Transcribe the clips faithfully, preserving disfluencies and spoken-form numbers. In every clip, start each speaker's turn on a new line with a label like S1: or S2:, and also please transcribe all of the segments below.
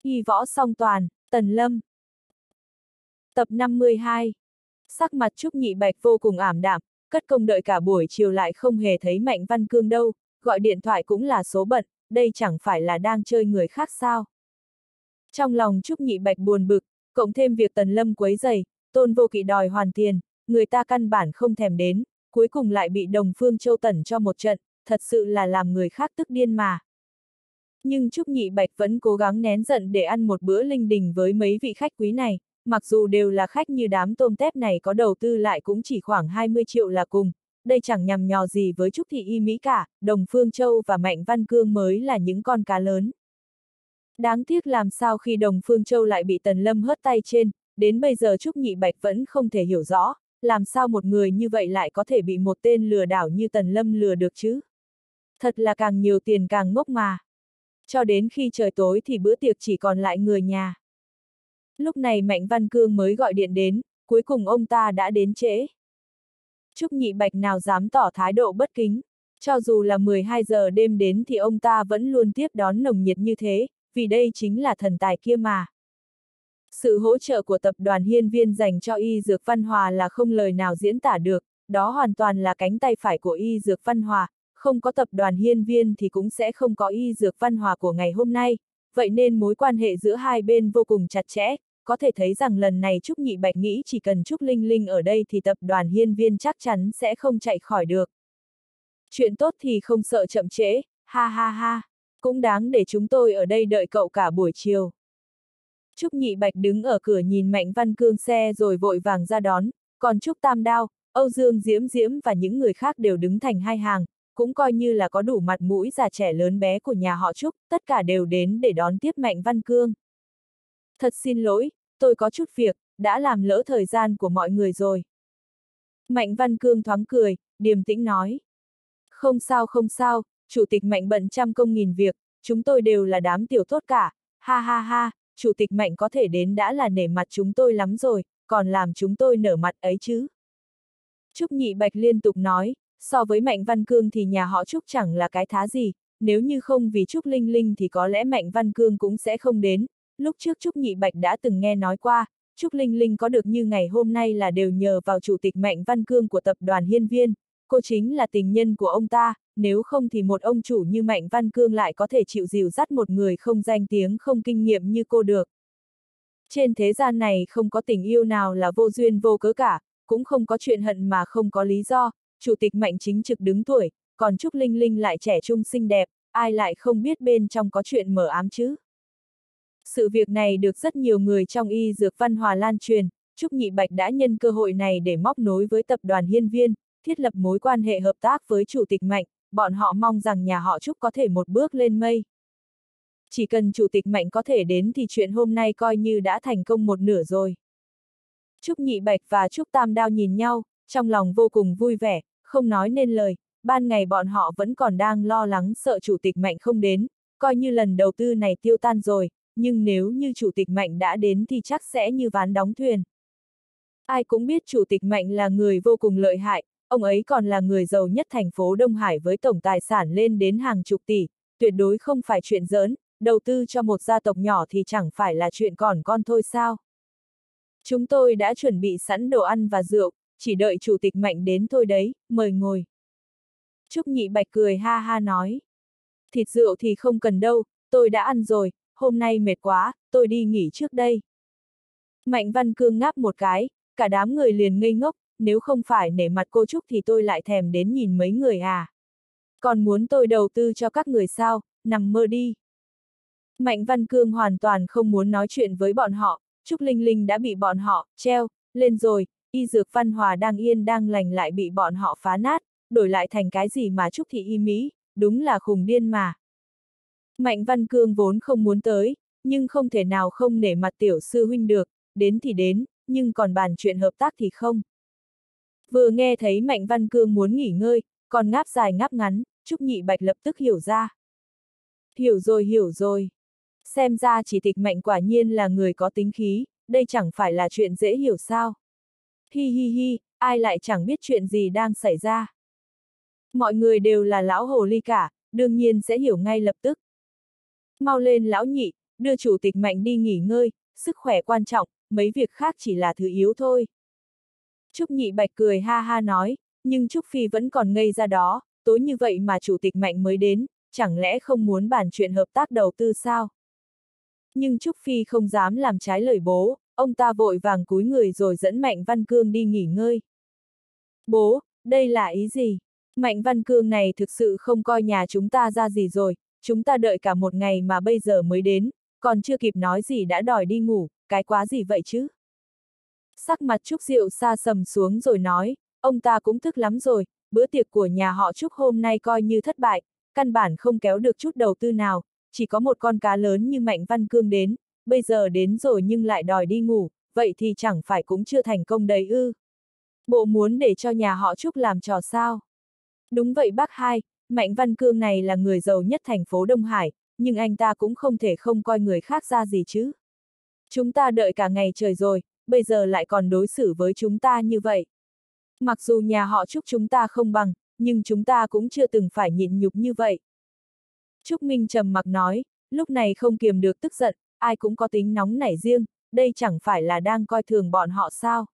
S1: Y võ song toàn, Tần Lâm. Tập năm mươi hai. Sắc mặt Trúc Nhị Bạch vô cùng ảm đạm, cất công đợi cả buổi chiều lại không hề thấy Mạnh Văn Cương đâu, gọi điện thoại cũng là số bận, đây chẳng phải là đang chơi người khác sao. Trong lòng Trúc Nhị Bạch buồn bực, cộng thêm việc Tần Lâm quấy rầy, Tôn Vô Kỵ đòi hoàn tiền, người ta căn bản không thèm đến, cuối cùng lại bị Đồng Phương Châu tẩn cho một trận, thật sự là làm người khác tức điên mà. Nhưng Trúc Nhị Bạch vẫn cố gắng nén giận để ăn một bữa linh đình với mấy vị khách quý này, mặc dù đều là khách như đám tôm tép này có đầu tư lại cũng chỉ khoảng hai mươi triệu là cùng, đây chẳng nhằm nhò gì với Trúc Thị Y Mỹ cả, Đồng Phương Châu và Mạnh Văn Cương mới là những con cá lớn. Đáng tiếc làm sao khi Đồng Phương Châu lại bị Tần Lâm hớt tay trên, đến bây giờ Trúc Nhị Bạch vẫn không thể hiểu rõ, làm sao một người như vậy lại có thể bị một tên lừa đảo như Tần Lâm lừa được chứ? Thật là càng nhiều tiền càng ngốc mà. Cho đến khi trời tối thì bữa tiệc chỉ còn lại người nhà. Lúc này Mạnh Văn Cương mới gọi điện đến, cuối cùng ông ta đã đến trễ. Trúc Nhị Bạch nào dám tỏ thái độ bất kính, cho dù là mười hai giờ đêm đến thì ông ta vẫn luôn tiếp đón nồng nhiệt như thế, vì đây chính là thần tài kia mà. Sự hỗ trợ của tập đoàn Hiên Viên dành cho Y Dược Văn Hòa là không lời nào diễn tả được, đó hoàn toàn là cánh tay phải của Y Dược Văn Hòa, không có tập đoàn Hiên Viên thì cũng sẽ không có Y Dược Văn Hòa của ngày hôm nay, vậy nên mối quan hệ giữa hai bên vô cùng chặt chẽ, có thể thấy rằng lần này Trúc Nhị Bạch nghĩ chỉ cần Trúc Linh Linh ở đây thì tập đoàn Hiên Viên chắc chắn sẽ không chạy khỏi được. Chuyện tốt thì không sợ chậm trễ, ha ha ha, cũng đáng để chúng tôi ở đây đợi cậu cả buổi chiều. Trúc Nhị Bạch đứng ở cửa nhìn Mạnh Văn Cương xe rồi vội vàng ra đón, còn Trúc Tam Đao, Âu Dương Diễm Diễm và những người khác đều đứng thành hai hàng, cũng coi như là có đủ mặt mũi già trẻ lớn bé của nhà họ Trúc, tất cả đều đến để đón tiếp Mạnh Văn Cương. Thật xin lỗi, tôi có chút việc, đã làm lỡ thời gian của mọi người rồi. Mạnh Văn Cương thoáng cười, điềm tĩnh nói. Không sao không sao, Chủ tịch Mạnh bận trăm công nghìn việc, chúng tôi đều là đám tiểu tốt cả, ha ha ha, Chủ tịch Mạnh có thể đến đã là nể mặt chúng tôi lắm rồi, còn làm chúng tôi nở mặt ấy chứ. Trúc Nhị Bạch liên tục nói, so với Mạnh Văn Cương thì nhà họ Trúc chẳng là cái thá gì, nếu như không vì Trúc Linh Linh thì có lẽ Mạnh Văn Cương cũng sẽ không đến. Lúc trước Trúc Nhị Bạch đã từng nghe nói qua, Trúc Linh Linh có được như ngày hôm nay là đều nhờ vào Chủ tịch Mạnh Văn Cương của tập đoàn Hiên Viên, cô chính là tình nhân của ông ta, nếu không thì một ông chủ như Mạnh Văn Cương lại có thể chịu dìu dắt một người không danh tiếng không kinh nghiệm như cô được. Trên thế gian này không có tình yêu nào là vô duyên vô cớ cả, cũng không có chuyện hận mà không có lý do, Chủ tịch Mạnh chính trực đứng tuổi, còn Trúc Linh Linh lại trẻ trung xinh đẹp, ai lại không biết bên trong có chuyện mờ ám chứ. Sự việc này được rất nhiều người trong Y Dược Văn Hòa lan truyền, Trúc Nhị Bạch đã nhân cơ hội này để móc nối với tập đoàn Hiên Viên, thiết lập mối quan hệ hợp tác với Chủ tịch Mạnh, bọn họ mong rằng nhà họ Trúc có thể một bước lên mây. Chỉ cần Chủ tịch Mạnh có thể đến thì chuyện hôm nay coi như đã thành công một nửa rồi. Trúc Nhị Bạch và Trúc Tam Đao nhìn nhau, trong lòng vô cùng vui vẻ, không nói nên lời, ban ngày bọn họ vẫn còn đang lo lắng sợ Chủ tịch Mạnh không đến, coi như lần đầu tư này tiêu tan rồi, nhưng nếu như Chủ tịch Mạnh đã đến thì chắc sẽ như ván đóng thuyền. Ai cũng biết Chủ tịch Mạnh là người vô cùng lợi hại, ông ấy còn là người giàu nhất thành phố Đông Hải với tổng tài sản lên đến hàng chục tỷ, tuyệt đối không phải chuyện giỡn, đầu tư cho một gia tộc nhỏ thì chẳng phải là chuyện còn con thôi sao. Chúng tôi đã chuẩn bị sẵn đồ ăn và rượu, chỉ đợi Chủ tịch Mạnh đến thôi đấy, mời ngồi. Trúc Nhị Bạch cười ha ha nói. Thịt rượu thì không cần đâu, tôi đã ăn rồi, hôm nay mệt quá, tôi đi nghỉ trước đây. Mạnh Văn Cương ngáp một cái, cả đám người liền ngây ngốc, nếu không phải nể mặt cô Trúc thì tôi lại thèm đến nhìn mấy người à. Còn muốn tôi đầu tư cho các người sao, nằm mơ đi. Mạnh Văn Cương hoàn toàn không muốn nói chuyện với bọn họ, Trúc Linh Linh đã bị bọn họ treo lên rồi, Y Dược Văn Hòa đang yên đang lành lại bị bọn họ phá nát, đổi lại thành cái gì mà Trúc Thị Y Mỹ, đúng là khùng điên mà. Mạnh Văn Cương vốn không muốn tới, nhưng không thể nào không nể mặt tiểu sư huynh được, đến thì đến, nhưng còn bàn chuyện hợp tác thì không. Vừa nghe thấy Mạnh Văn Cương muốn nghỉ ngơi, còn ngáp dài ngáp ngắn, Trúc Nhị Bạch lập tức hiểu ra. Hiểu rồi hiểu rồi. Xem ra chỉ tịch Mạnh quả nhiên là người có tính khí, đây chẳng phải là chuyện dễ hiểu sao. Hi hi hi, ai lại chẳng biết chuyện gì đang xảy ra. Mọi người đều là lão hồ ly cả, đương nhiên sẽ hiểu ngay lập tức. Mau lên lão nhị, đưa chủ tịch Mạnh đi nghỉ ngơi, sức khỏe quan trọng, mấy việc khác chỉ là thứ yếu thôi. Trúc Nhị Bạch cười ha ha nói, nhưng Trúc Phi vẫn còn ngây ra đó, tối như vậy mà chủ tịch Mạnh mới đến, chẳng lẽ không muốn bàn chuyện hợp tác đầu tư sao? Nhưng Trúc Phi không dám làm trái lời bố, ông ta vội vàng cúi người rồi dẫn Mạnh Văn Cương đi nghỉ ngơi. Bố, đây là ý gì? Mạnh Văn Cương này thực sự không coi nhà chúng ta ra gì rồi, chúng ta đợi cả một ngày mà bây giờ mới đến, còn chưa kịp nói gì đã đòi đi ngủ, cái quá gì vậy chứ? Sắc mặt Trúc Diệu xa sầm xuống rồi nói, ông ta cũng tức lắm rồi, bữa tiệc của nhà họ Trúc hôm nay coi như thất bại, căn bản không kéo được chút đầu tư nào, chỉ có một con cá lớn như Mạnh Văn Cương đến, bây giờ đến rồi nhưng lại đòi đi ngủ, vậy thì chẳng phải cũng chưa thành công đấy ư? Bộ muốn để cho nhà họ Trúc làm trò sao? Đúng vậy bác hai, Mạnh Văn Cương này là người giàu nhất thành phố Đông Hải, nhưng anh ta cũng không thể không coi người khác ra gì chứ. Chúng ta đợi cả ngày trời rồi, bây giờ lại còn đối xử với chúng ta như vậy. Mặc dù nhà họ Trúc chúng ta không bằng, nhưng chúng ta cũng chưa từng phải nhịn nhục như vậy. Trúc Minh trầm mặc nói, lúc này không kiềm được tức giận, ai cũng có tính nóng nảy riêng, đây chẳng phải là đang coi thường bọn họ sao.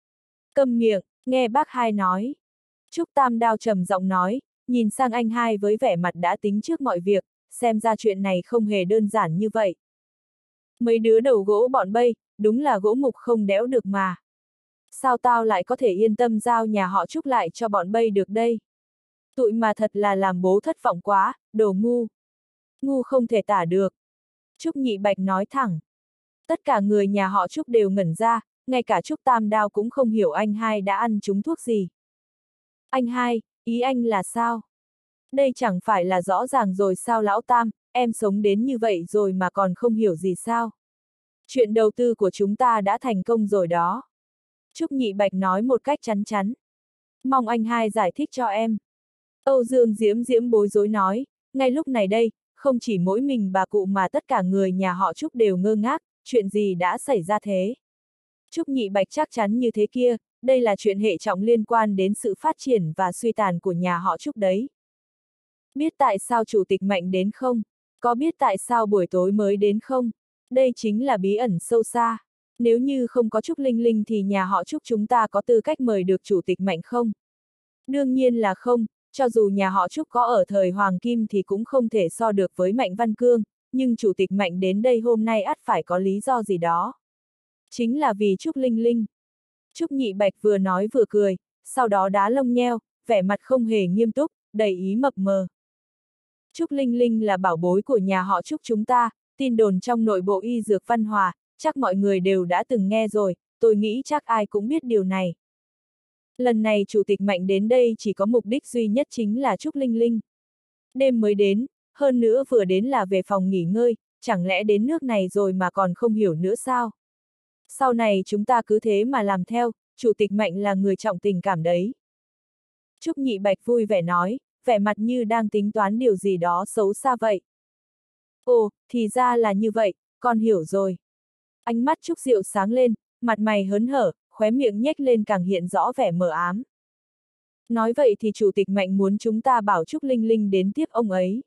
S1: Câm miệng, nghe bác hai nói. Trúc Tam Đao trầm giọng nói, nhìn sang anh hai với vẻ mặt đã tính trước mọi việc, xem ra chuyện này không hề đơn giản như vậy. Mấy đứa đầu gỗ bọn bay, đúng là gỗ mục không đẽo được mà. Sao tao lại có thể yên tâm giao nhà họ Trúc lại cho bọn bay được đây? Tụi mà thật là làm bố thất vọng quá, đồ ngu. Ngu không thể tả được. Trúc Nhị Bạch nói thẳng. Tất cả người nhà họ Trúc đều ngẩn ra, ngay cả Trúc Tam Đao cũng không hiểu anh hai đã ăn trúng thuốc gì. Anh hai, ý anh là sao? Đây chẳng phải là rõ ràng rồi sao lão Tam, em sống đến như vậy rồi mà còn không hiểu gì sao? Chuyện đầu tư của chúng ta đã thành công rồi đó. Trúc Nhị Bạch nói một cách chắn chắn. Mong anh hai giải thích cho em. Âu Dương Diễm Diễm bối rối nói, ngay lúc này đây, không chỉ mỗi mình bà cụ mà tất cả người nhà họ Trúc đều ngơ ngác, chuyện gì đã xảy ra thế? Trúc Nhị Bạch chắc chắn như thế kia, đây là chuyện hệ trọng liên quan đến sự phát triển và suy tàn của nhà họ Trúc đấy. Biết tại sao chủ tịch Mạnh đến không? Có biết tại sao buổi tối mới đến không? Đây chính là bí ẩn sâu xa. Nếu như không có Trúc Linh Linh thì nhà họ Trúc chúng ta có tư cách mời được chủ tịch Mạnh không? Đương nhiên là không, cho dù nhà họ Trúc có ở thời Hoàng Kim thì cũng không thể so được với Mạnh Văn Cương, nhưng chủ tịch Mạnh đến đây hôm nay ắt phải có lý do gì đó. Chính là vì Trúc Linh Linh. Trúc Nhị Bạch vừa nói vừa cười, sau đó đá lông nheo, vẻ mặt không hề nghiêm túc, đầy ý mập mờ. Trúc Linh Linh là bảo bối của nhà họ Trúc chúng ta, tin đồn trong nội bộ y dược văn hòa, chắc mọi người đều đã từng nghe rồi, tôi nghĩ chắc ai cũng biết điều này. Lần này chủ tịch Mạnh đến đây chỉ có mục đích duy nhất chính là Trúc Linh Linh. Đêm mới đến, hơn nữa vừa đến là về phòng nghỉ ngơi, chẳng lẽ đến nước này rồi mà còn không hiểu nữa sao? Sau này chúng ta cứ thế mà làm theo, chủ tịch Mạnh là người trọng tình cảm đấy. Trúc Nhị Bạch vui vẻ nói, vẻ mặt như đang tính toán điều gì đó xấu xa vậy. Ồ, thì ra là như vậy, con hiểu rồi. Ánh mắt Trúc Diệu sáng lên, mặt mày hớn hở, khóe miệng nhếch lên càng hiện rõ vẻ mờ ám. Nói vậy thì chủ tịch Mạnh muốn chúng ta bảo Trúc Linh Linh đến tiếp ông ấy.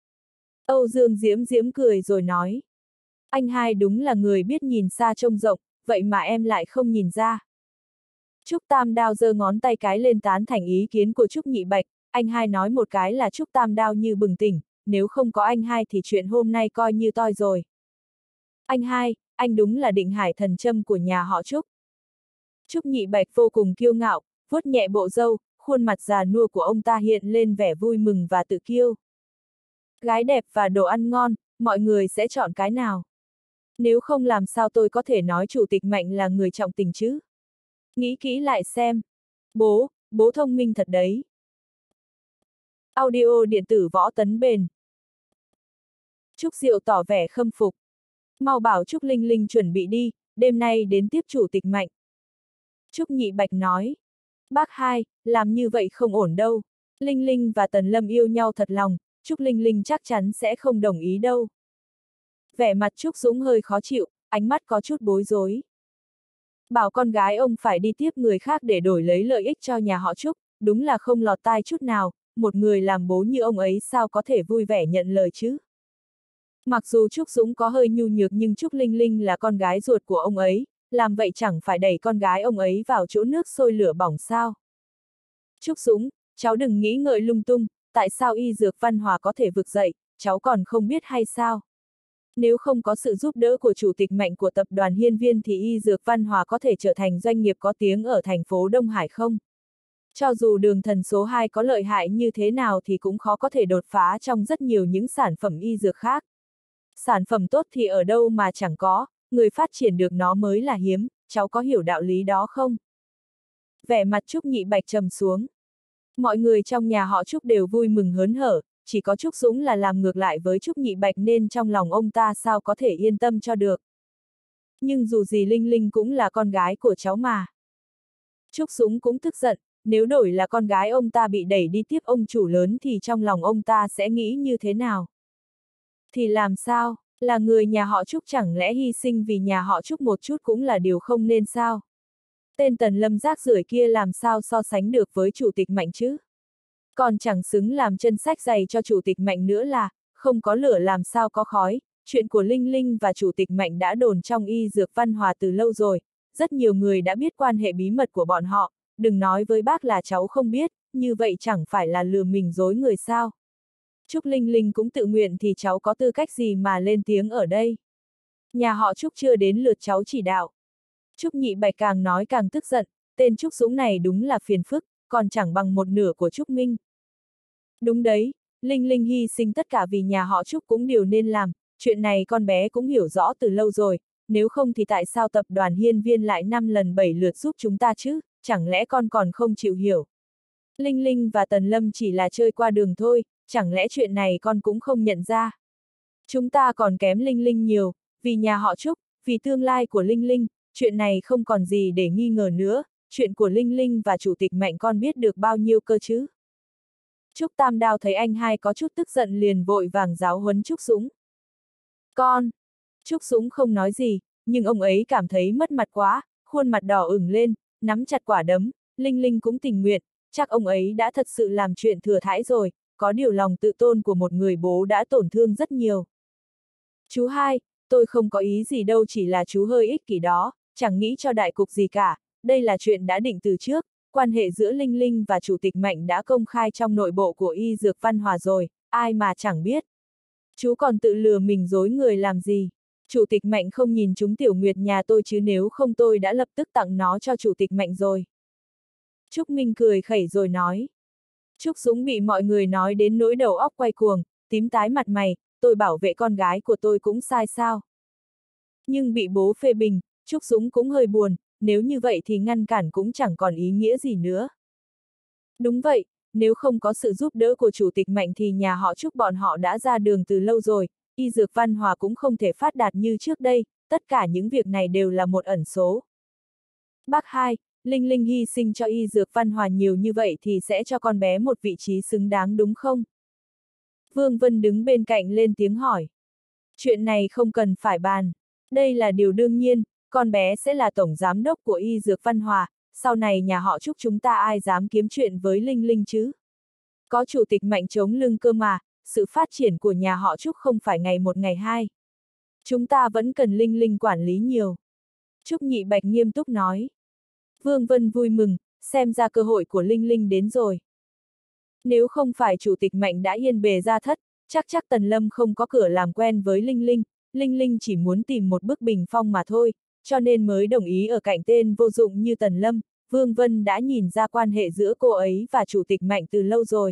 S1: Âu Dương Diễm Diễm cười rồi nói. Anh hai đúng là người biết nhìn xa trông rộng, vậy mà em lại không nhìn ra. Trúc Tam Đao giơ ngón tay cái lên tán thành ý kiến của Trúc Nhị Bạch, anh hai nói một cái là Trúc Tam Đao như bừng tỉnh, nếu không có anh hai thì chuyện hôm nay coi như toi rồi. Anh hai, anh đúng là định hải thần châm của nhà họ Trúc. Trúc Nhị Bạch vô cùng kiêu ngạo, vuốt nhẹ bộ râu, khuôn mặt già nua của ông ta hiện lên vẻ vui mừng và tự kiêu. Gái đẹp và đồ ăn ngon, mọi người sẽ chọn cái nào? Nếu không làm sao tôi có thể nói chủ tịch Mạnh là người trọng tình chứ? Nghĩ kỹ lại xem. Bố, bố thông minh thật đấy. Audio điện tử Võ Tấn Bền. Trúc Diệu tỏ vẻ khâm phục. Mau bảo Trúc Linh Linh chuẩn bị đi, đêm nay đến tiếp chủ tịch Mạnh. Trúc Nhị Bạch nói. Bác hai, làm như vậy không ổn đâu. Linh Linh và Tần Lâm yêu nhau thật lòng, Trúc Linh Linh chắc chắn sẽ không đồng ý đâu. Vẻ mặt Trúc Dũng hơi khó chịu, ánh mắt có chút bối rối. Bảo con gái ông phải đi tiếp người khác để đổi lấy lợi ích cho nhà họ Trúc, đúng là không lọt tai chút nào, một người làm bố như ông ấy sao có thể vui vẻ nhận lời chứ? Mặc dù Trúc Dũng có hơi nhu nhược nhưng Trúc Linh Linh là con gái ruột của ông ấy, làm vậy chẳng phải đẩy con gái ông ấy vào chỗ nước sôi lửa bỏng sao. Trúc Dũng, cháu đừng nghĩ ngợi lung tung, tại sao y dược Văn Hòa có thể vực dậy, cháu còn không biết hay sao? Nếu không có sự giúp đỡ của chủ tịch Mạnh của tập đoàn Hiên Viên thì y dược Văn Hòa có thể trở thành doanh nghiệp có tiếng ở thành phố Đông Hải không? Cho dù đường thần số hai có lợi hại như thế nào thì cũng khó có thể đột phá trong rất nhiều những sản phẩm y dược khác. Sản phẩm tốt thì ở đâu mà chẳng có, người phát triển được nó mới là hiếm, cháu có hiểu đạo lý đó không? Vẻ mặt Trúc Nhị Bạch trầm xuống. Mọi người trong nhà họ Trúc đều vui mừng hớn hở, chỉ có Trúc Dũng là làm ngược lại với Trúc Nhị Bạch nên trong lòng ông ta sao có thể yên tâm cho được. Nhưng dù gì Linh Linh cũng là con gái của cháu mà. Trúc Dũng cũng tức giận, nếu đổi là con gái ông ta bị đẩy đi tiếp ông chủ lớn thì trong lòng ông ta sẽ nghĩ như thế nào? Thì làm sao, là người nhà họ Trúc chẳng lẽ hy sinh vì nhà họ Trúc một chút cũng là điều không nên sao? Tên Tần Lâm rác rưởi kia làm sao so sánh được với chủ tịch Mạnh chứ? Còn chẳng xứng làm chân sách giày cho chủ tịch Mạnh nữa là, không có lửa làm sao có khói, chuyện của Linh Linh và chủ tịch Mạnh đã đồn trong y dược Văn Hòa từ lâu rồi, rất nhiều người đã biết quan hệ bí mật của bọn họ, đừng nói với bác là cháu không biết, như vậy chẳng phải là lừa mình dối người sao. Trúc Linh Linh cũng tự nguyện thì cháu có tư cách gì mà lên tiếng ở đây. Nhà họ Trúc chưa đến lượt cháu chỉ đạo. Trúc Nhị Bạch càng nói càng tức giận, tên Trúc Dũng này đúng là phiền phức, còn chẳng bằng một nửa của Trúc Minh. Đúng đấy, Linh Linh hy sinh tất cả vì nhà họ Trúc cũng điều nên làm, chuyện này con bé cũng hiểu rõ từ lâu rồi, nếu không thì tại sao tập đoàn Hiên Viên lại năm lần bảy lượt giúp chúng ta chứ, chẳng lẽ con còn không chịu hiểu. Linh Linh và Tần Lâm chỉ là chơi qua đường thôi, chẳng lẽ chuyện này con cũng không nhận ra. Chúng ta còn kém Linh Linh nhiều, vì nhà họ Trúc, vì tương lai của Linh Linh, chuyện này không còn gì để nghi ngờ nữa, chuyện của Linh Linh và chủ tịch Mạnh con biết được bao nhiêu cơ chứ. Trúc Tam Đao thấy anh hai có chút tức giận liền vội vàng giáo huấn Trúc Dũng. Con! Trúc Dũng không nói gì, nhưng ông ấy cảm thấy mất mặt quá, khuôn mặt đỏ ửng lên, nắm chặt quả đấm, Linh Linh cũng tình nguyện, chắc ông ấy đã thật sự làm chuyện thừa thãi rồi, có điều lòng tự tôn của một người bố đã tổn thương rất nhiều. Chú hai, tôi không có ý gì đâu, chỉ là chú hơi ích kỷ đó, chẳng nghĩ cho đại cục gì cả, đây là chuyện đã định từ trước, quan hệ giữa Linh Linh và chủ tịch Mạnh đã công khai trong nội bộ của y dược Văn Hòa rồi, ai mà chẳng biết. Chú còn tự lừa mình dối người làm gì? Chủ tịch Mạnh không nhìn chúng Tiểu Nguyệt nhà tôi chứ nếu không tôi đã lập tức tặng nó cho chủ tịch Mạnh rồi. Trúc Minh cười khẩy rồi nói. Trúc Dũng bị mọi người nói đến nỗi đầu óc quay cuồng, tím tái mặt mày, tôi bảo vệ con gái của tôi cũng sai sao. Nhưng bị bố phê bình, Trúc Dũng cũng hơi buồn, nếu như vậy thì ngăn cản cũng chẳng còn ý nghĩa gì nữa. Đúng vậy, nếu không có sự giúp đỡ của chủ tịch Mạnh thì nhà họ Trúc bọn họ đã ra đường từ lâu rồi, y dược Văn Hòa cũng không thể phát đạt như trước đây, tất cả những việc này đều là một ẩn số. Bác hai, Linh Linh hy sinh cho y dược Văn Hòa nhiều như vậy thì sẽ cho con bé một vị trí xứng đáng đúng không? Vương Vân đứng bên cạnh lên tiếng hỏi. Chuyện này không cần phải bàn. Đây là điều đương nhiên, con bé sẽ là tổng giám đốc của y dược Văn Hòa, sau này nhà họ Trúc chúng ta ai dám kiếm chuyện với Linh Linh chứ? Có chủ tịch Mạnh chống lưng cơ mà, sự phát triển của nhà họ Trúc không phải ngày một ngày hai. Chúng ta vẫn cần Linh Linh quản lý nhiều. Trúc Nhị Bạch nghiêm túc nói. Vương Vân vui mừng, xem ra cơ hội của Linh Linh đến rồi. Nếu không phải chủ tịch Mạnh đã yên bề ra thất, chắc chắc Tần Lâm không có cửa làm quen với Linh Linh, Linh Linh chỉ muốn tìm một bức bình phong mà thôi, cho nên mới đồng ý ở cạnh tên vô dụng như Tần Lâm, Vương Vân đã nhìn ra quan hệ giữa cô ấy và chủ tịch Mạnh từ lâu rồi.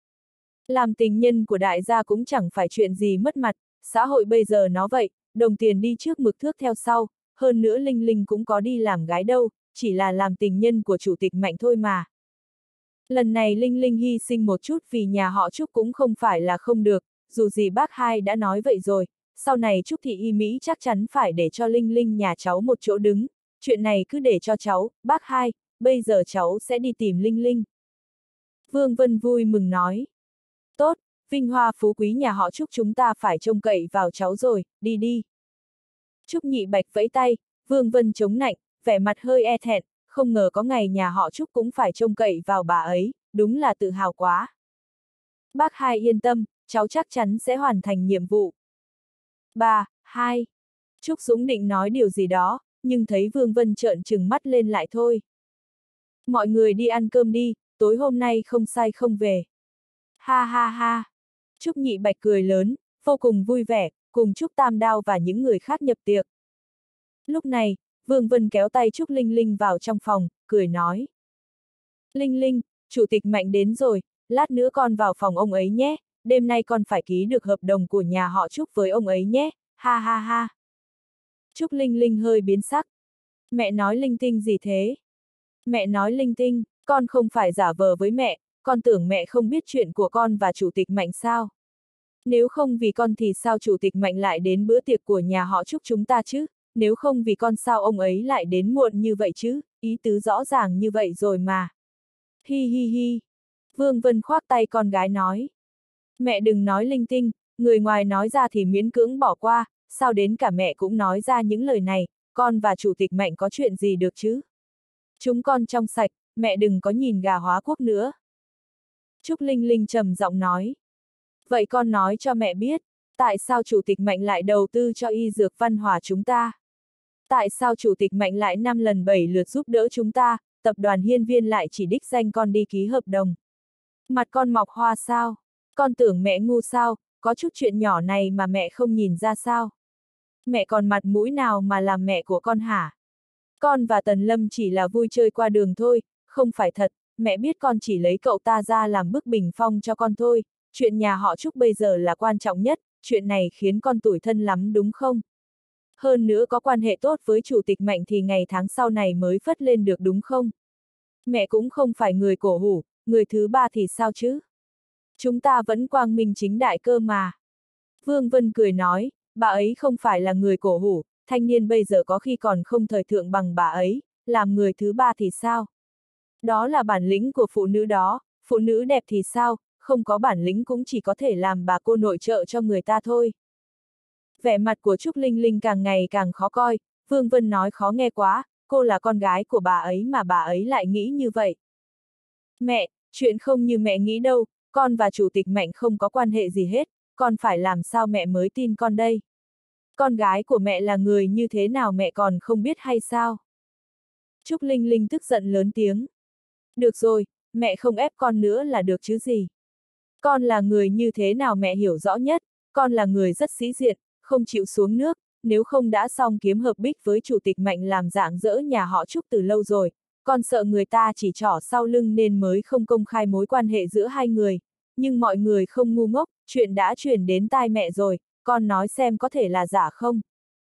S1: Làm tình nhân của đại gia cũng chẳng phải chuyện gì mất mặt, xã hội bây giờ nó vậy, đồng tiền đi trước mực thước theo sau, hơn nữa Linh Linh cũng có đi làm gái đâu, chỉ là làm tình nhân của chủ tịch Mạnh thôi mà. Lần này Linh Linh hy sinh một chút vì nhà họ Trúc cũng không phải là không được, dù gì bác hai đã nói vậy rồi, sau này Trúc Thị Y Mỹ chắc chắn phải để cho Linh Linh nhà cháu một chỗ đứng, chuyện này cứ để cho cháu, bác hai, bây giờ cháu sẽ đi tìm Linh Linh. Vương Vân vui mừng nói. Tốt, vinh hoa phú quý nhà họ Trúc chúng ta phải trông cậy vào cháu rồi, đi đi. Trúc Nhị Bạch vẫy tay, Vương Vân chống nạnh, vẻ mặt hơi e thẹn, không ngờ có ngày nhà họ Trúc cũng phải trông cậy vào bà ấy, đúng là tự hào quá. Bác hai yên tâm, cháu chắc chắn sẽ hoàn thành nhiệm vụ. Ba, hai. Trúc Dũng định nói điều gì đó, nhưng thấy Vương Vân trợn trừng mắt lên lại thôi. Mọi người đi ăn cơm đi, tối hôm nay không say không về. Ha ha ha. Trúc Nhị Bạch cười lớn, vô cùng vui vẻ, cùng Trúc Tam Đao và những người khác nhập tiệc. Lúc này, Vương Vân kéo tay Trúc Linh Linh vào trong phòng, cười nói. Linh Linh, Chủ tịch Mạnh đến rồi, lát nữa con vào phòng ông ấy nhé, đêm nay con phải ký được hợp đồng của nhà họ Trúc với ông ấy nhé, ha ha ha. Trúc Linh Linh hơi biến sắc. Mẹ nói linh tinh gì thế? Mẹ nói linh tinh, con không phải giả vờ với mẹ, con tưởng mẹ không biết chuyện của con và Chủ tịch Mạnh sao? Nếu không vì con thì sao Chủ tịch Mạnh lại đến bữa tiệc của nhà họ Trúc chúng ta chứ? Nếu không vì con sao ông ấy lại đến muộn như vậy chứ? Ý tứ rõ ràng như vậy rồi mà. Hi hi hi. Vương Vân khoác tay con gái nói. Mẹ đừng nói linh tinh, người ngoài nói ra thì miễn cưỡng bỏ qua, sao đến cả mẹ cũng nói ra những lời này, con và Chủ tịch Mạnh có chuyện gì được chứ? Chúng con trong sạch, mẹ đừng có nhìn gà hóa quốc nữa. Trúc Linh Linh trầm giọng nói. Vậy con nói cho mẹ biết, tại sao Chủ tịch Mạnh lại đầu tư cho y dược Văn Hòa chúng ta? Tại sao Chủ tịch Mạnh lại năm lần bảy lượt giúp đỡ chúng ta, tập đoàn Hiên Viên lại chỉ đích danh con đi ký hợp đồng? Mặt con mọc hoa sao? Con tưởng mẹ ngu sao, có chút chuyện nhỏ này mà mẹ không nhìn ra sao? Mẹ còn mặt mũi nào mà làm mẹ của con hả? Con và Tần Lâm chỉ là vui chơi qua đường thôi, không phải thật, mẹ biết con chỉ lấy cậu ta ra làm bức bình phong cho con thôi, chuyện nhà họ Trúc bây giờ là quan trọng nhất, chuyện này khiến con tủi thân lắm đúng không? Hơn nữa có quan hệ tốt với Chủ tịch Mạnh thì ngày tháng sau này mới phất lên được đúng không? Mẹ cũng không phải người cổ hủ, người thứ ba thì sao chứ? Chúng ta vẫn quang minh chính đại cơ mà. Vương Vân cười nói, bà ấy không phải là người cổ hủ, thanh niên bây giờ có khi còn không thời thượng bằng bà ấy, làm người thứ ba thì sao? Đó là bản lĩnh của phụ nữ đó, phụ nữ đẹp thì sao, không có bản lĩnh cũng chỉ có thể làm bà cô nội trợ cho người ta thôi. Vẻ mặt của Trúc Linh Linh càng ngày càng khó coi, Vương Vân nói khó nghe quá, cô là con gái của bà ấy mà bà ấy lại nghĩ như vậy. Mẹ, chuyện không như mẹ nghĩ đâu, con và Chủ tịch Mạnh không có quan hệ gì hết, con phải làm sao mẹ mới tin con đây? Con gái của mẹ là người như thế nào mẹ còn không biết hay sao? Trúc Linh Linh tức giận lớn tiếng. Được rồi, mẹ không ép con nữa là được chứ gì. Con là người như thế nào mẹ hiểu rõ nhất, con là người rất sĩ diện, không chịu xuống nước, nếu không đã xong kiếm hợp bích với Chủ tịch Mạnh làm rạng rỡ nhà họ Trúc từ lâu rồi, con sợ người ta chỉ trỏ sau lưng nên mới không công khai mối quan hệ giữa hai người, nhưng mọi người không ngu ngốc, chuyện đã truyền đến tai mẹ rồi, con nói xem có thể là giả không?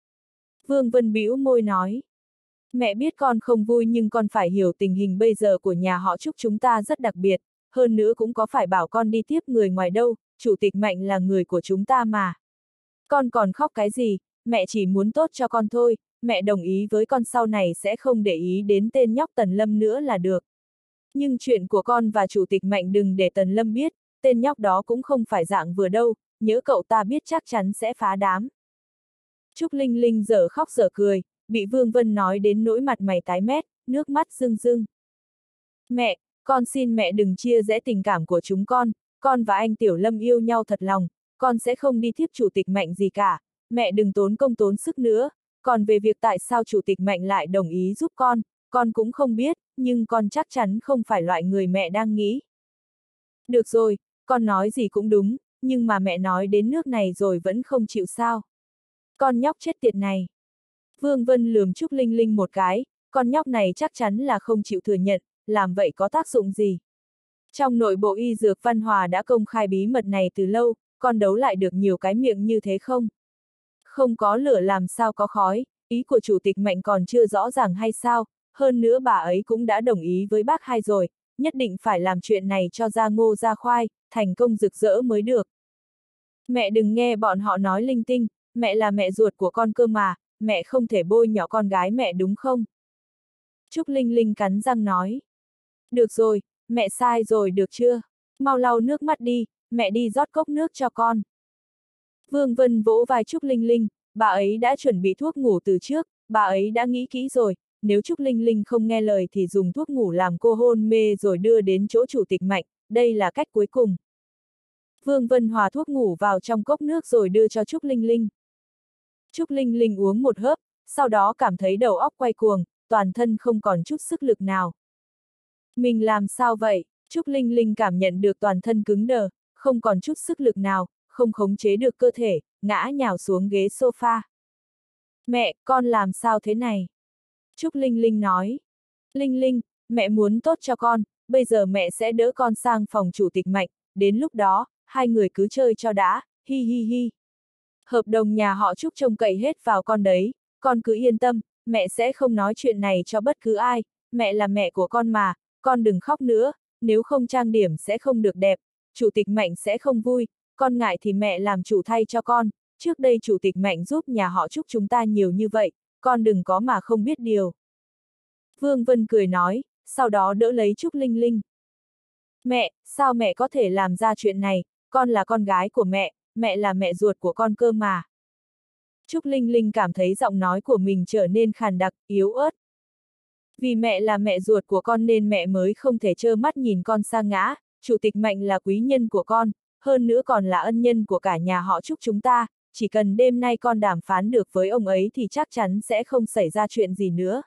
S1: Vương Vân bĩu môi nói. Mẹ biết con không vui nhưng con phải hiểu tình hình bây giờ của nhà họ Trúc chúng ta rất đặc biệt, hơn nữa cũng có phải bảo con đi tiếp người ngoài đâu, Chủ tịch Mạnh là người của chúng ta mà. Con còn khóc cái gì, mẹ chỉ muốn tốt cho con thôi, mẹ đồng ý với con sau này sẽ không để ý đến tên nhóc Tần Lâm nữa là được. Nhưng chuyện của con và Chủ tịch Mạnh đừng để Tần Lâm biết, tên nhóc đó cũng không phải dạng vừa đâu, nhớ cậu ta biết chắc chắn sẽ phá đám. Trúc Linh Linh dở khóc dở cười, bị Vương Vân nói đến nỗi mặt mày tái mét, nước mắt rưng rưng. Mẹ, con xin mẹ đừng chia rẽ tình cảm của chúng con, con và anh Tiểu Lâm yêu nhau thật lòng, con sẽ không đi tiếp Chủ tịch Mạnh gì cả, mẹ đừng tốn công tốn sức nữa, còn về việc tại sao Chủ tịch Mạnh lại đồng ý giúp con, con cũng không biết, nhưng con chắc chắn không phải loại người mẹ đang nghĩ. Được rồi, con nói gì cũng đúng, nhưng mà mẹ nói đến nước này rồi vẫn không chịu sao. Con nhóc chết tiệt này. Vương Vân lườm Trúc Linh Linh một cái, con nhóc này chắc chắn là không chịu thừa nhận, làm vậy có tác dụng gì? Trong nội bộ y dược Văn Hòa đã công khai bí mật này từ lâu, con đấu lại được nhiều cái miệng như thế không? Không có lửa làm sao có khói, ý của Chủ tịch Mạnh còn chưa rõ ràng hay sao, hơn nữa bà ấy cũng đã đồng ý với bác hai rồi, nhất định phải làm chuyện này cho ra ngô ra khoai, thành công rực rỡ mới được. Mẹ đừng nghe bọn họ nói linh tinh, mẹ là mẹ ruột của con cơ mà, mẹ không thể bôi nhỏ con gái mẹ đúng không? Trúc Linh Linh cắn răng nói. Được rồi, mẹ sai rồi được chưa? Mau lau nước mắt đi, mẹ đi rót cốc nước cho con. Vương Vân vỗ vai Trúc Linh Linh, bà ấy đã chuẩn bị thuốc ngủ từ trước, bà ấy đã nghĩ kỹ rồi, nếu Trúc Linh Linh không nghe lời thì dùng thuốc ngủ làm cô hôn mê rồi đưa đến chỗ Chủ tịch Mạnh, đây là cách cuối cùng. Vương Vân hòa thuốc ngủ vào trong cốc nước rồi đưa cho Trúc Linh Linh. Trúc Linh Linh uống một hớp, sau đó cảm thấy đầu óc quay cuồng, toàn thân không còn chút sức lực nào. Mình làm sao vậy? Trúc Linh Linh cảm nhận được toàn thân cứng đờ, không còn chút sức lực nào, không khống chế được cơ thể, ngã nhào xuống ghế sofa. Mẹ, con làm sao thế này? Trúc Linh Linh nói. Linh Linh, mẹ muốn tốt cho con, bây giờ mẹ sẽ đỡ con sang phòng chủ tịch Mạnh, đến lúc đó, hai người cứ chơi cho đã, hi hi hi. Hợp đồng nhà họ Trúc trông cậy hết vào con đấy, con cứ yên tâm, mẹ sẽ không nói chuyện này cho bất cứ ai, mẹ là mẹ của con mà, con đừng khóc nữa, nếu không trang điểm sẽ không được đẹp, chủ tịch Mạnh sẽ không vui, con ngại thì mẹ làm chủ thay cho con, trước đây chủ tịch Mạnh giúp nhà họ Trúc chúng ta nhiều như vậy, con đừng có mà không biết điều. Vương Vân cười nói, sau đó đỡ lấy Trúc Linh Linh. Mẹ, sao mẹ có thể làm ra chuyện này, con là con gái của mẹ, mẹ là mẹ ruột của con cơ mà. Trúc Linh Linh cảm thấy giọng nói của mình trở nên khàn đặc, yếu ớt. Vì mẹ là mẹ ruột của con nên mẹ mới không thể trơ mắt nhìn con sa ngã, chủ tịch Mạnh là quý nhân của con, hơn nữa còn là ân nhân của cả nhà họ Trúc chúng ta, chỉ cần đêm nay con đàm phán được với ông ấy thì chắc chắn sẽ không xảy ra chuyện gì nữa.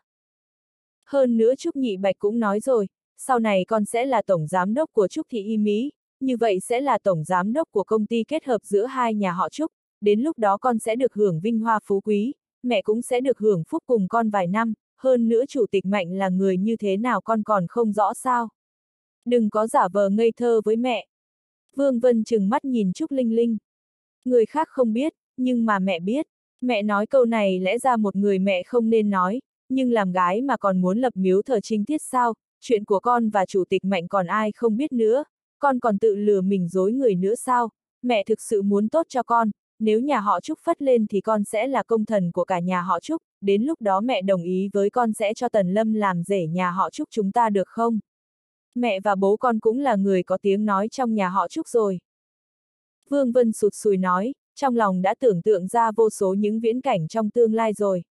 S1: Hơn nữa Trúc Nhị Bạch cũng nói rồi, sau này con sẽ là tổng giám đốc của Trúc Thị Y Mỹ, như vậy sẽ là tổng giám đốc của công ty kết hợp giữa hai nhà họ Trúc, đến lúc đó con sẽ được hưởng vinh hoa phú quý, mẹ cũng sẽ được hưởng phúc cùng con vài năm, hơn nữa chủ tịch Mạnh là người như thế nào con còn không rõ sao. Đừng có giả vờ ngây thơ với mẹ. Vương Vân trừng mắt nhìn Trúc Linh Linh. Người khác không biết, nhưng mà mẹ biết. Mẹ nói câu này lẽ ra một người mẹ không nên nói, nhưng làm gái mà còn muốn lập miếu thờ trinh tiết sao, chuyện của con và chủ tịch Mạnh còn ai không biết nữa, con còn tự lừa mình dối người nữa sao, mẹ thực sự muốn tốt cho con, nếu nhà họ Trúc phất lên thì con sẽ là công thần của cả nhà họ Trúc, đến lúc đó mẹ đồng ý với con sẽ cho Tần Lâm làm rể nhà họ Trúc chúng ta được không? Mẹ và bố con cũng là người có tiếng nói trong nhà họ Trúc rồi. Vương Vân sụt sùi nói, trong lòng đã tưởng tượng ra vô số những viễn cảnh trong tương lai rồi.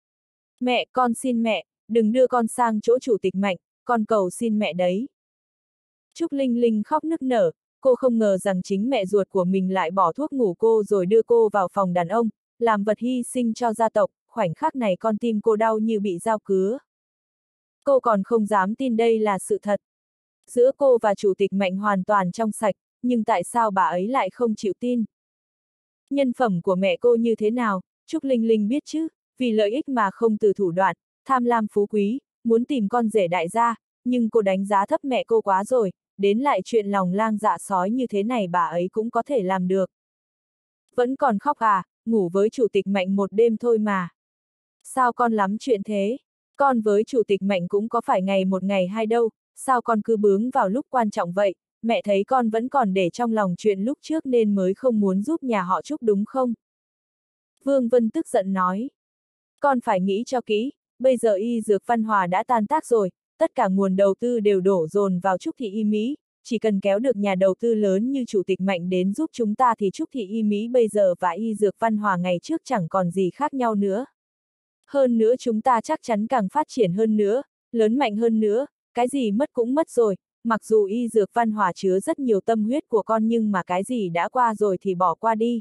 S1: Mẹ, con xin mẹ, đừng đưa con sang chỗ chủ tịch Mạnh, con cầu xin mẹ đấy. Trúc Linh Linh khóc nức nở, cô không ngờ rằng chính mẹ ruột của mình lại bỏ thuốc ngủ cô rồi đưa cô vào phòng đàn ông, làm vật hy sinh cho gia tộc, khoảnh khắc này con tim cô đau như bị dao cứa. Cô còn không dám tin đây là sự thật. Giữa cô và chủ tịch Mạnh hoàn toàn trong sạch, nhưng tại sao bà ấy lại không chịu tin? Nhân phẩm của mẹ cô như thế nào, Trúc Linh Linh biết chứ, vì lợi ích mà không từ thủ đoạn, tham lam phú quý, muốn tìm con rể đại gia, nhưng cô đánh giá thấp mẹ cô quá rồi, đến lại chuyện lòng lang dạ sói như thế này bà ấy cũng có thể làm được. Vẫn còn khóc à, ngủ với chủ tịch Mạnh một đêm thôi mà. Sao con lắm chuyện thế? Con với chủ tịch Mạnh cũng có phải ngày một ngày hai đâu, sao con cứ bướng vào lúc quan trọng vậy? Mẹ thấy con vẫn còn để trong lòng chuyện lúc trước nên mới không muốn giúp nhà họ Trúc đúng không? Vương Vân tức giận nói. Con phải nghĩ cho kỹ, bây giờ y dược Văn Hòa đã tan tác rồi, tất cả nguồn đầu tư đều đổ dồn vào Trúc Thị Y Mỹ, chỉ cần kéo được nhà đầu tư lớn như chủ tịch Mạnh đến giúp chúng ta thì Trúc Thị Y Mỹ bây giờ và y dược Văn Hòa ngày trước chẳng còn gì khác nhau nữa. Hơn nữa chúng ta chắc chắn càng phát triển hơn nữa, lớn mạnh hơn nữa, cái gì mất cũng mất rồi, mặc dù y dược Văn Hòa chứa rất nhiều tâm huyết của con nhưng mà cái gì đã qua rồi thì bỏ qua đi.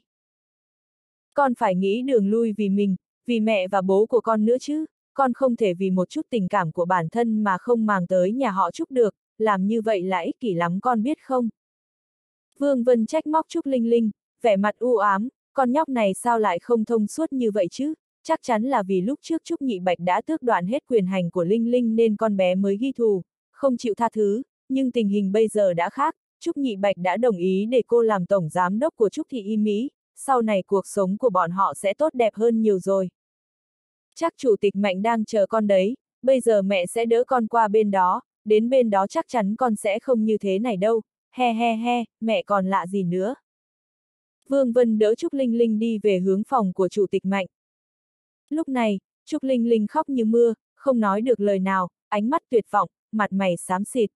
S1: Con phải nghĩ đường lui vì mình, vì mẹ và bố của con nữa chứ, con không thể vì một chút tình cảm của bản thân mà không màng tới nhà họ Trúc được, làm như vậy là ích kỷ lắm con biết không? Vương Vân trách móc Trúc Linh Linh, vẻ mặt u ám, con nhóc này sao lại không thông suốt như vậy chứ, chắc chắn là vì lúc trước Trúc Nhị Bạch đã tước đoạt hết quyền hành của Linh Linh nên con bé mới ghi thù, không chịu tha thứ, nhưng tình hình bây giờ đã khác, Trúc Nhị Bạch đã đồng ý để cô làm tổng giám đốc của Trúc Thị Y Mỹ, sau này cuộc sống của bọn họ sẽ tốt đẹp hơn nhiều rồi. Chắc chủ tịch Mạnh đang chờ con đấy, bây giờ mẹ sẽ đỡ con qua bên đó, đến bên đó chắc chắn con sẽ không như thế này đâu, he he he, mẹ còn lạ gì nữa. Vương Vân đỡ Trúc Linh Linh đi về hướng phòng của chủ tịch Mạnh. Lúc này, Trúc Linh Linh khóc như mưa, không nói được lời nào, ánh mắt tuyệt vọng, mặt mày xám xịt.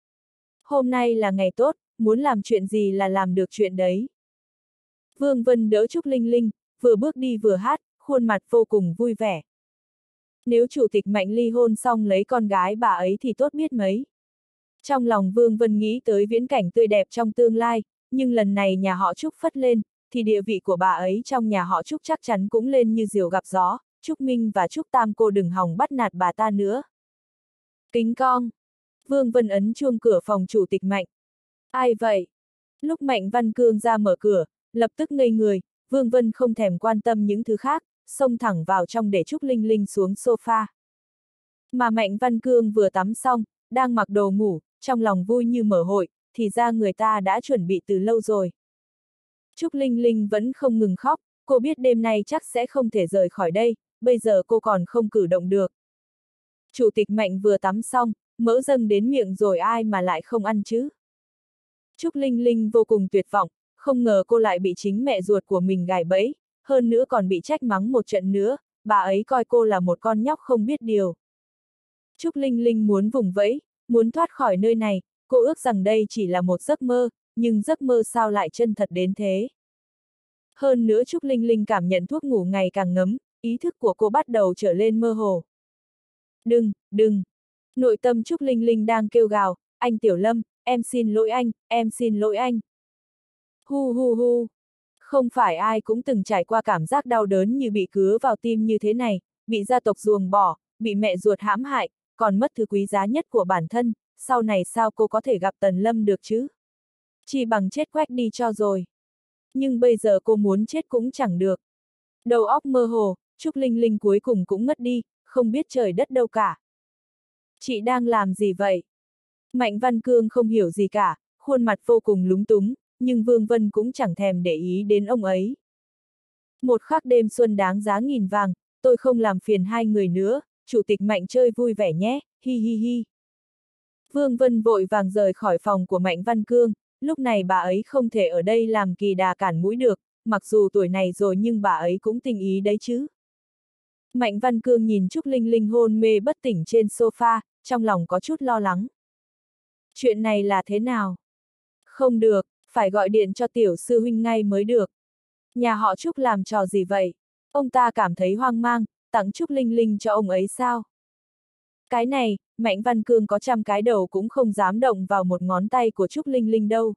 S1: Hôm nay là ngày tốt, muốn làm chuyện gì là làm được chuyện đấy. Vương Vân đỡ Trúc Linh Linh, vừa bước đi vừa hát, khuôn mặt vô cùng vui vẻ. Nếu chủ tịch Mạnh ly hôn xong lấy con gái bà ấy thì tốt biết mấy. Trong lòng Vương Vân nghĩ tới viễn cảnh tươi đẹp trong tương lai, nhưng lần này nhà họ Trúc phất lên, thì địa vị của bà ấy trong nhà họ Trúc chắc chắn cũng lên như diều gặp gió. Trúc Minh và Trúc Tam cô đừng hòng bắt nạt bà ta nữa. Kính cong. Vương Vân ấn chuông cửa phòng chủ tịch Mạnh. Ai vậy? Lúc Mạnh Văn Cương ra mở cửa, lập tức ngây người, Vương Vân không thèm quan tâm những thứ khác, xông thẳng vào trong để Trúc Linh Linh xuống sofa. Mà Mạnh Văn Cương vừa tắm xong, đang mặc đồ ngủ, trong lòng vui như mở hội, thì ra người ta đã chuẩn bị từ lâu rồi. Trúc Linh Linh vẫn không ngừng khóc, cô biết đêm nay chắc sẽ không thể rời khỏi đây, bây giờ cô còn không cử động được. Chủ tịch Mạnh vừa tắm xong, mỡ dâng đến miệng rồi ai mà lại không ăn chứ. Trúc Linh Linh vô cùng tuyệt vọng, không ngờ cô lại bị chính mẹ ruột của mình gài bẫy, hơn nữa còn bị trách mắng một trận nữa, bà ấy coi cô là một con nhóc không biết điều. Trúc Linh Linh muốn vùng vẫy, muốn thoát khỏi nơi này, cô ước rằng đây chỉ là một giấc mơ, nhưng giấc mơ sao lại chân thật đến thế. Hơn nữa Trúc Linh Linh cảm nhận thuốc ngủ ngày càng ngấm, ý thức của cô bắt đầu trở lên mơ hồ. Đừng, đừng. Nội tâm Trúc Linh Linh đang kêu gào, anh Tiểu Lâm, em xin lỗi anh, em xin lỗi anh. Hu hu hu. Không phải ai cũng từng trải qua cảm giác đau đớn như bị cứa vào tim như thế này, bị gia tộc ruồng bỏ, bị mẹ ruột hãm hại, còn mất thứ quý giá nhất của bản thân, sau này sao cô có thể gặp Tần Lâm được chứ? Chỉ bằng chết quách đi cho rồi. Nhưng bây giờ cô muốn chết cũng chẳng được. Đầu óc mơ hồ, Trúc Linh Linh cuối cùng cũng ngất đi, không biết trời đất đâu cả. Chị đang làm gì vậy? Mạnh Văn Cương không hiểu gì cả, khuôn mặt vô cùng lúng túng, nhưng Vương Vân cũng chẳng thèm để ý đến ông ấy. Một khắc đêm xuân đáng giá nghìn vàng, tôi không làm phiền hai người nữa, chủ tịch Mạnh chơi vui vẻ nhé, hi hi hi. Vương Vân vội vàng rời khỏi phòng của Mạnh Văn Cương, lúc này bà ấy không thể ở đây làm kỳ đà cản mũi được, mặc dù tuổi này rồi nhưng bà ấy cũng tình ý đấy chứ. Mạnh Văn Cương nhìn Trúc Linh Linh hôn mê bất tỉnh trên sofa, trong lòng có chút lo lắng. Chuyện này là thế nào? Không được, phải gọi điện cho tiểu sư huynh ngay mới được. Nhà họ Trúc làm trò gì vậy? Ông ta cảm thấy hoang mang, tặng Trúc Linh Linh cho ông ấy sao? Cái này, Mạnh Văn Cương có trăm cái đầu cũng không dám động vào một ngón tay của Trúc Linh Linh đâu.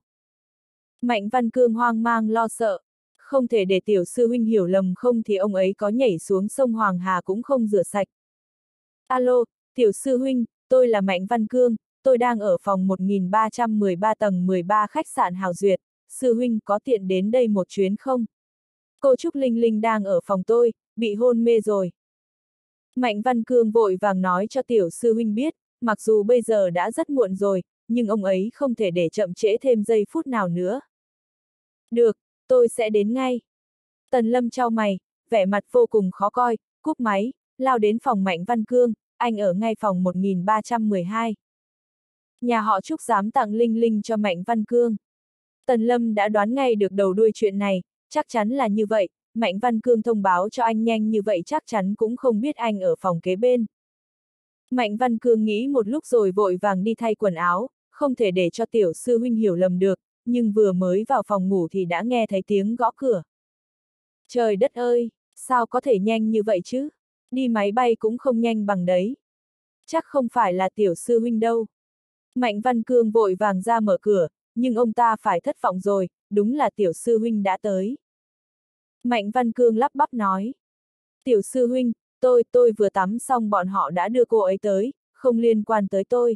S1: Mạnh Văn Cương hoang mang lo sợ, không thể để tiểu sư huynh hiểu lầm, không thì ông ấy có nhảy xuống sông Hoàng Hà cũng không rửa sạch. Alo, tiểu sư huynh, tôi là Mạnh Văn Cương, tôi đang ở phòng một nghìn ba trăm mười ba tầng mười ba khách sạn Hào Duyệt, sư huynh có tiện đến đây một chuyến không? Cô Trúc Linh Linh đang ở phòng tôi, bị hôn mê rồi. Mạnh Văn Cương vội vàng nói cho tiểu sư huynh biết, mặc dù bây giờ đã rất muộn rồi, nhưng ông ấy không thể để chậm trễ thêm giây phút nào nữa. Được, tôi sẽ đến ngay. Tần Lâm chau mày, vẻ mặt vô cùng khó coi, cúp máy, lao đến phòng Mạnh Văn Cương, anh ở ngay phòng một nghìn ba trăm mười hai. Nhà họ Trúc dám tặng Linh Linh cho Mạnh Văn Cương. Tần Lâm đã đoán ngay được đầu đuôi chuyện này, chắc chắn là như vậy, Mạnh Văn Cương thông báo cho anh nhanh như vậy chắc chắn cũng không biết anh ở phòng kế bên. Mạnh Văn Cương nghĩ một lúc rồi vội vàng đi thay quần áo, không thể để cho tiểu sư huynh hiểu lầm được, nhưng vừa mới vào phòng ngủ thì đã nghe thấy tiếng gõ cửa. Trời đất ơi, sao có thể nhanh như vậy chứ? Đi máy bay cũng không nhanh bằng đấy. Chắc không phải là tiểu sư huynh đâu. Mạnh Văn Cương vội vàng ra mở cửa, nhưng ông ta phải thất vọng rồi, đúng là tiểu sư huynh đã tới. Mạnh Văn Cương lắp bắp nói. Tiểu sư huynh, tôi, tôi vừa tắm xong bọn họ đã đưa cô ấy tới, không liên quan tới tôi.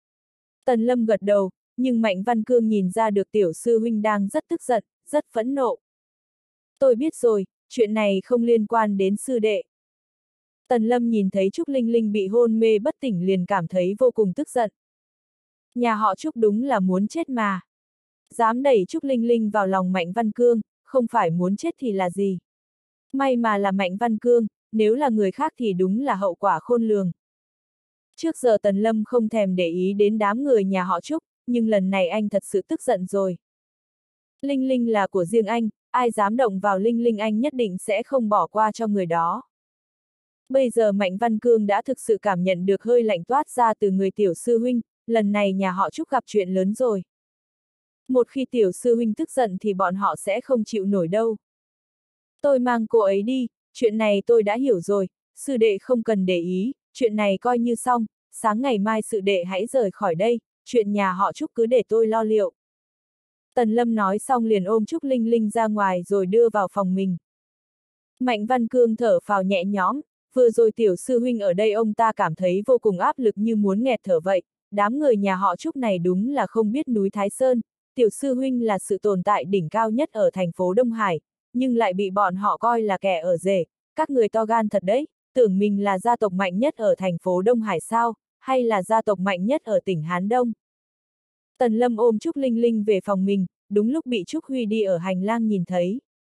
S1: Tần Lâm gật đầu, nhưng Mạnh Văn Cương nhìn ra được tiểu sư huynh đang rất tức giận, rất phẫn nộ. Tôi biết rồi, chuyện này không liên quan đến sư đệ. Tần Lâm nhìn thấy Trúc Linh Linh bị hôn mê bất tỉnh liền cảm thấy vô cùng tức giận. Nhà họ Trúc đúng là muốn chết mà. Dám đẩy Trúc Linh Linh vào lòng Mạnh Văn Cương, không phải muốn chết thì là gì. May mà là Mạnh Văn Cương, nếu là người khác thì đúng là hậu quả khôn lường. Trước giờ Tần Lâm không thèm để ý đến đám người nhà họ Trúc, nhưng lần này anh thật sự tức giận rồi. Linh Linh là của riêng anh, ai dám động vào Linh Linh anh nhất định sẽ không bỏ qua cho người đó. Bây giờ Mạnh Văn Cương đã thực sự cảm nhận được hơi lạnh toát ra từ người tiểu sư huynh, lần này nhà họ Trúc gặp chuyện lớn rồi. Một khi tiểu sư huynh tức giận thì bọn họ sẽ không chịu nổi đâu. Tôi mang cô ấy đi, chuyện này tôi đã hiểu rồi, sư đệ không cần để ý, chuyện này coi như xong, sáng ngày mai sư đệ hãy rời khỏi đây, chuyện nhà họ Trúc cứ để tôi lo liệu. Tần Lâm nói xong liền ôm Trúc Linh Linh ra ngoài rồi đưa vào phòng mình. Mạnh Văn Cương thở phào nhẹ nhõm, vừa rồi tiểu sư huynh ở đây ông ta cảm thấy vô cùng áp lực như muốn nghẹt thở vậy, đám người nhà họ Trúc này đúng là không biết núi Thái Sơn, tiểu sư huynh là sự tồn tại đỉnh cao nhất ở thành phố Đông Hải, nhưng lại bị bọn họ coi là kẻ ở rể, các người to gan thật đấy, tưởng mình là gia tộc mạnh nhất ở thành phố Đông Hải sao, hay là gia tộc mạnh nhất ở tỉnh Hán Đông. Tần Lâm ôm Trúc Linh Linh về phòng mình, đúng lúc bị Trúc Huy đi ở hành lang nhìn thấy.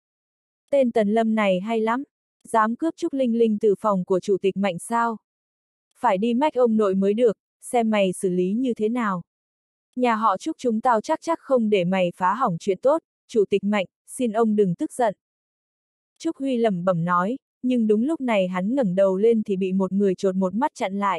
S1: Tên Tần Lâm này hay lắm, dám cướp Trúc Linh Linh từ phòng của chủ tịch Mạnh sao? Phải đi mách ông nội mới được, xem mày xử lý như thế nào. Nhà họ Trúc chúng tao chắc chắc không để mày phá hỏng chuyện tốt, chủ tịch Mạnh, xin ông đừng tức giận. Trúc Huy lẩm bẩm nói, nhưng đúng lúc này hắn ngẩng đầu lên thì bị một người chột một mắt chặn lại.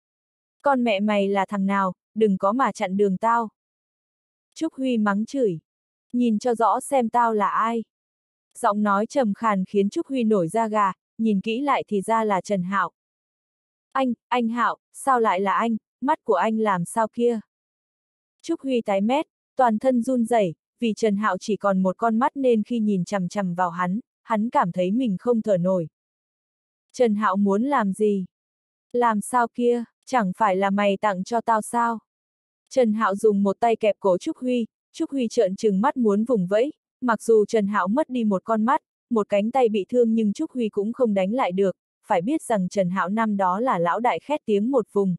S1: Con mẹ mày là thằng nào, đừng có mà chặn đường tao. Trúc Huy mắng chửi, nhìn cho rõ xem tao là ai. Giọng nói trầm khàn khiến Trúc Huy nổi da gà, nhìn kỹ lại thì ra là Trần Hạo. Anh, anh Hạo, sao lại là anh, mắt của anh làm sao kia? Trúc Huy tái mét, toàn thân run rẩy, vì Trần Hạo chỉ còn một con mắt nên khi nhìn chằm chằm vào hắn, hắn cảm thấy mình không thở nổi. Trần Hạo muốn làm gì? Làm sao kia, chẳng phải là mày tặng cho tao sao? Trần Hạo dùng một tay kẹp cổ Trúc Huy, Trúc Huy trợn trừng mắt muốn vùng vẫy, mặc dù Trần Hạo mất đi một con mắt, một cánh tay bị thương nhưng Trúc Huy cũng không đánh lại được, phải biết rằng Trần Hạo năm đó là lão đại khét tiếng một vùng.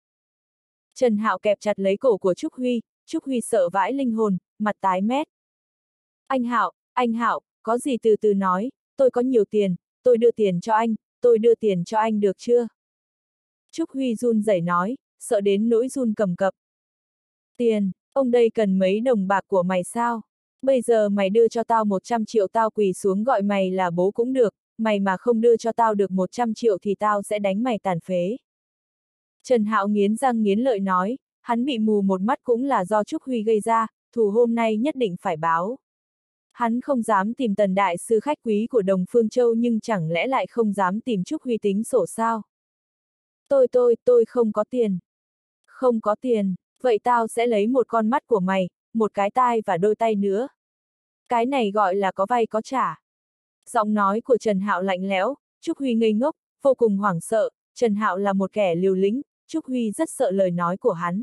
S1: Trần Hạo kẹp chặt lấy cổ của Trúc Huy, Trúc Huy sợ vãi linh hồn, mặt tái mét. Anh Hạo, anh Hạo, có gì từ từ nói, tôi có nhiều tiền, tôi đưa tiền cho anh, tôi đưa tiền cho anh được chưa? Trúc Huy run rẩy nói, sợ đến nỗi run cầm cập. Tiền, ông đây cần mấy đồng bạc của mày sao? Bây giờ mày đưa cho tao một trăm triệu tao quỳ xuống gọi mày là bố cũng được, mày mà không đưa cho tao được một trăm triệu thì tao sẽ đánh mày tàn phế. Trần Hạo nghiến răng nghiến lợi nói, hắn bị mù một mắt cũng là do Trúc Huy gây ra, thù hôm nay nhất định phải báo. Hắn không dám tìm Tần đại sư khách quý của Đồng Phương Châu nhưng chẳng lẽ lại không dám tìm Trúc Huy tính sổ sao? Tôi tôi, tôi không có tiền. Không có tiền, vậy tao sẽ lấy một con mắt của mày, một cái tai và đôi tay nữa. Cái này gọi là có vay có trả. Giọng nói của Trần Hạo lạnh lẽo, Trúc Huy ngây ngốc, vô cùng hoảng sợ, Trần Hạo là một kẻ liều lĩnh, Trúc Huy rất sợ lời nói của hắn.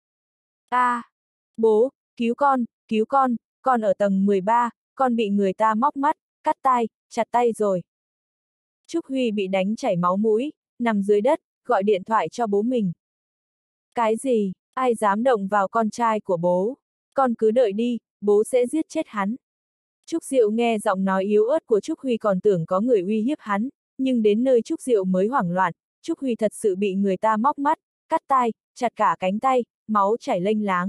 S1: A, à, bố, cứu con, cứu con, con ở tầng mười ba, con bị người ta móc mắt, cắt tai, chặt tay rồi. Trúc Huy bị đánh chảy máu mũi, nằm dưới đất, gọi điện thoại cho bố mình. Cái gì, ai dám động vào con trai của bố? Con cứ đợi đi, bố sẽ giết chết hắn. Trúc Diệu nghe giọng nói yếu ớt của Trúc Huy còn tưởng có người uy hiếp hắn, nhưng đến nơi Trúc Diệu mới hoảng loạn, Trúc Huy thật sự bị người ta móc mắt, cắt tai, chặt cả cánh tay, máu chảy lênh láng.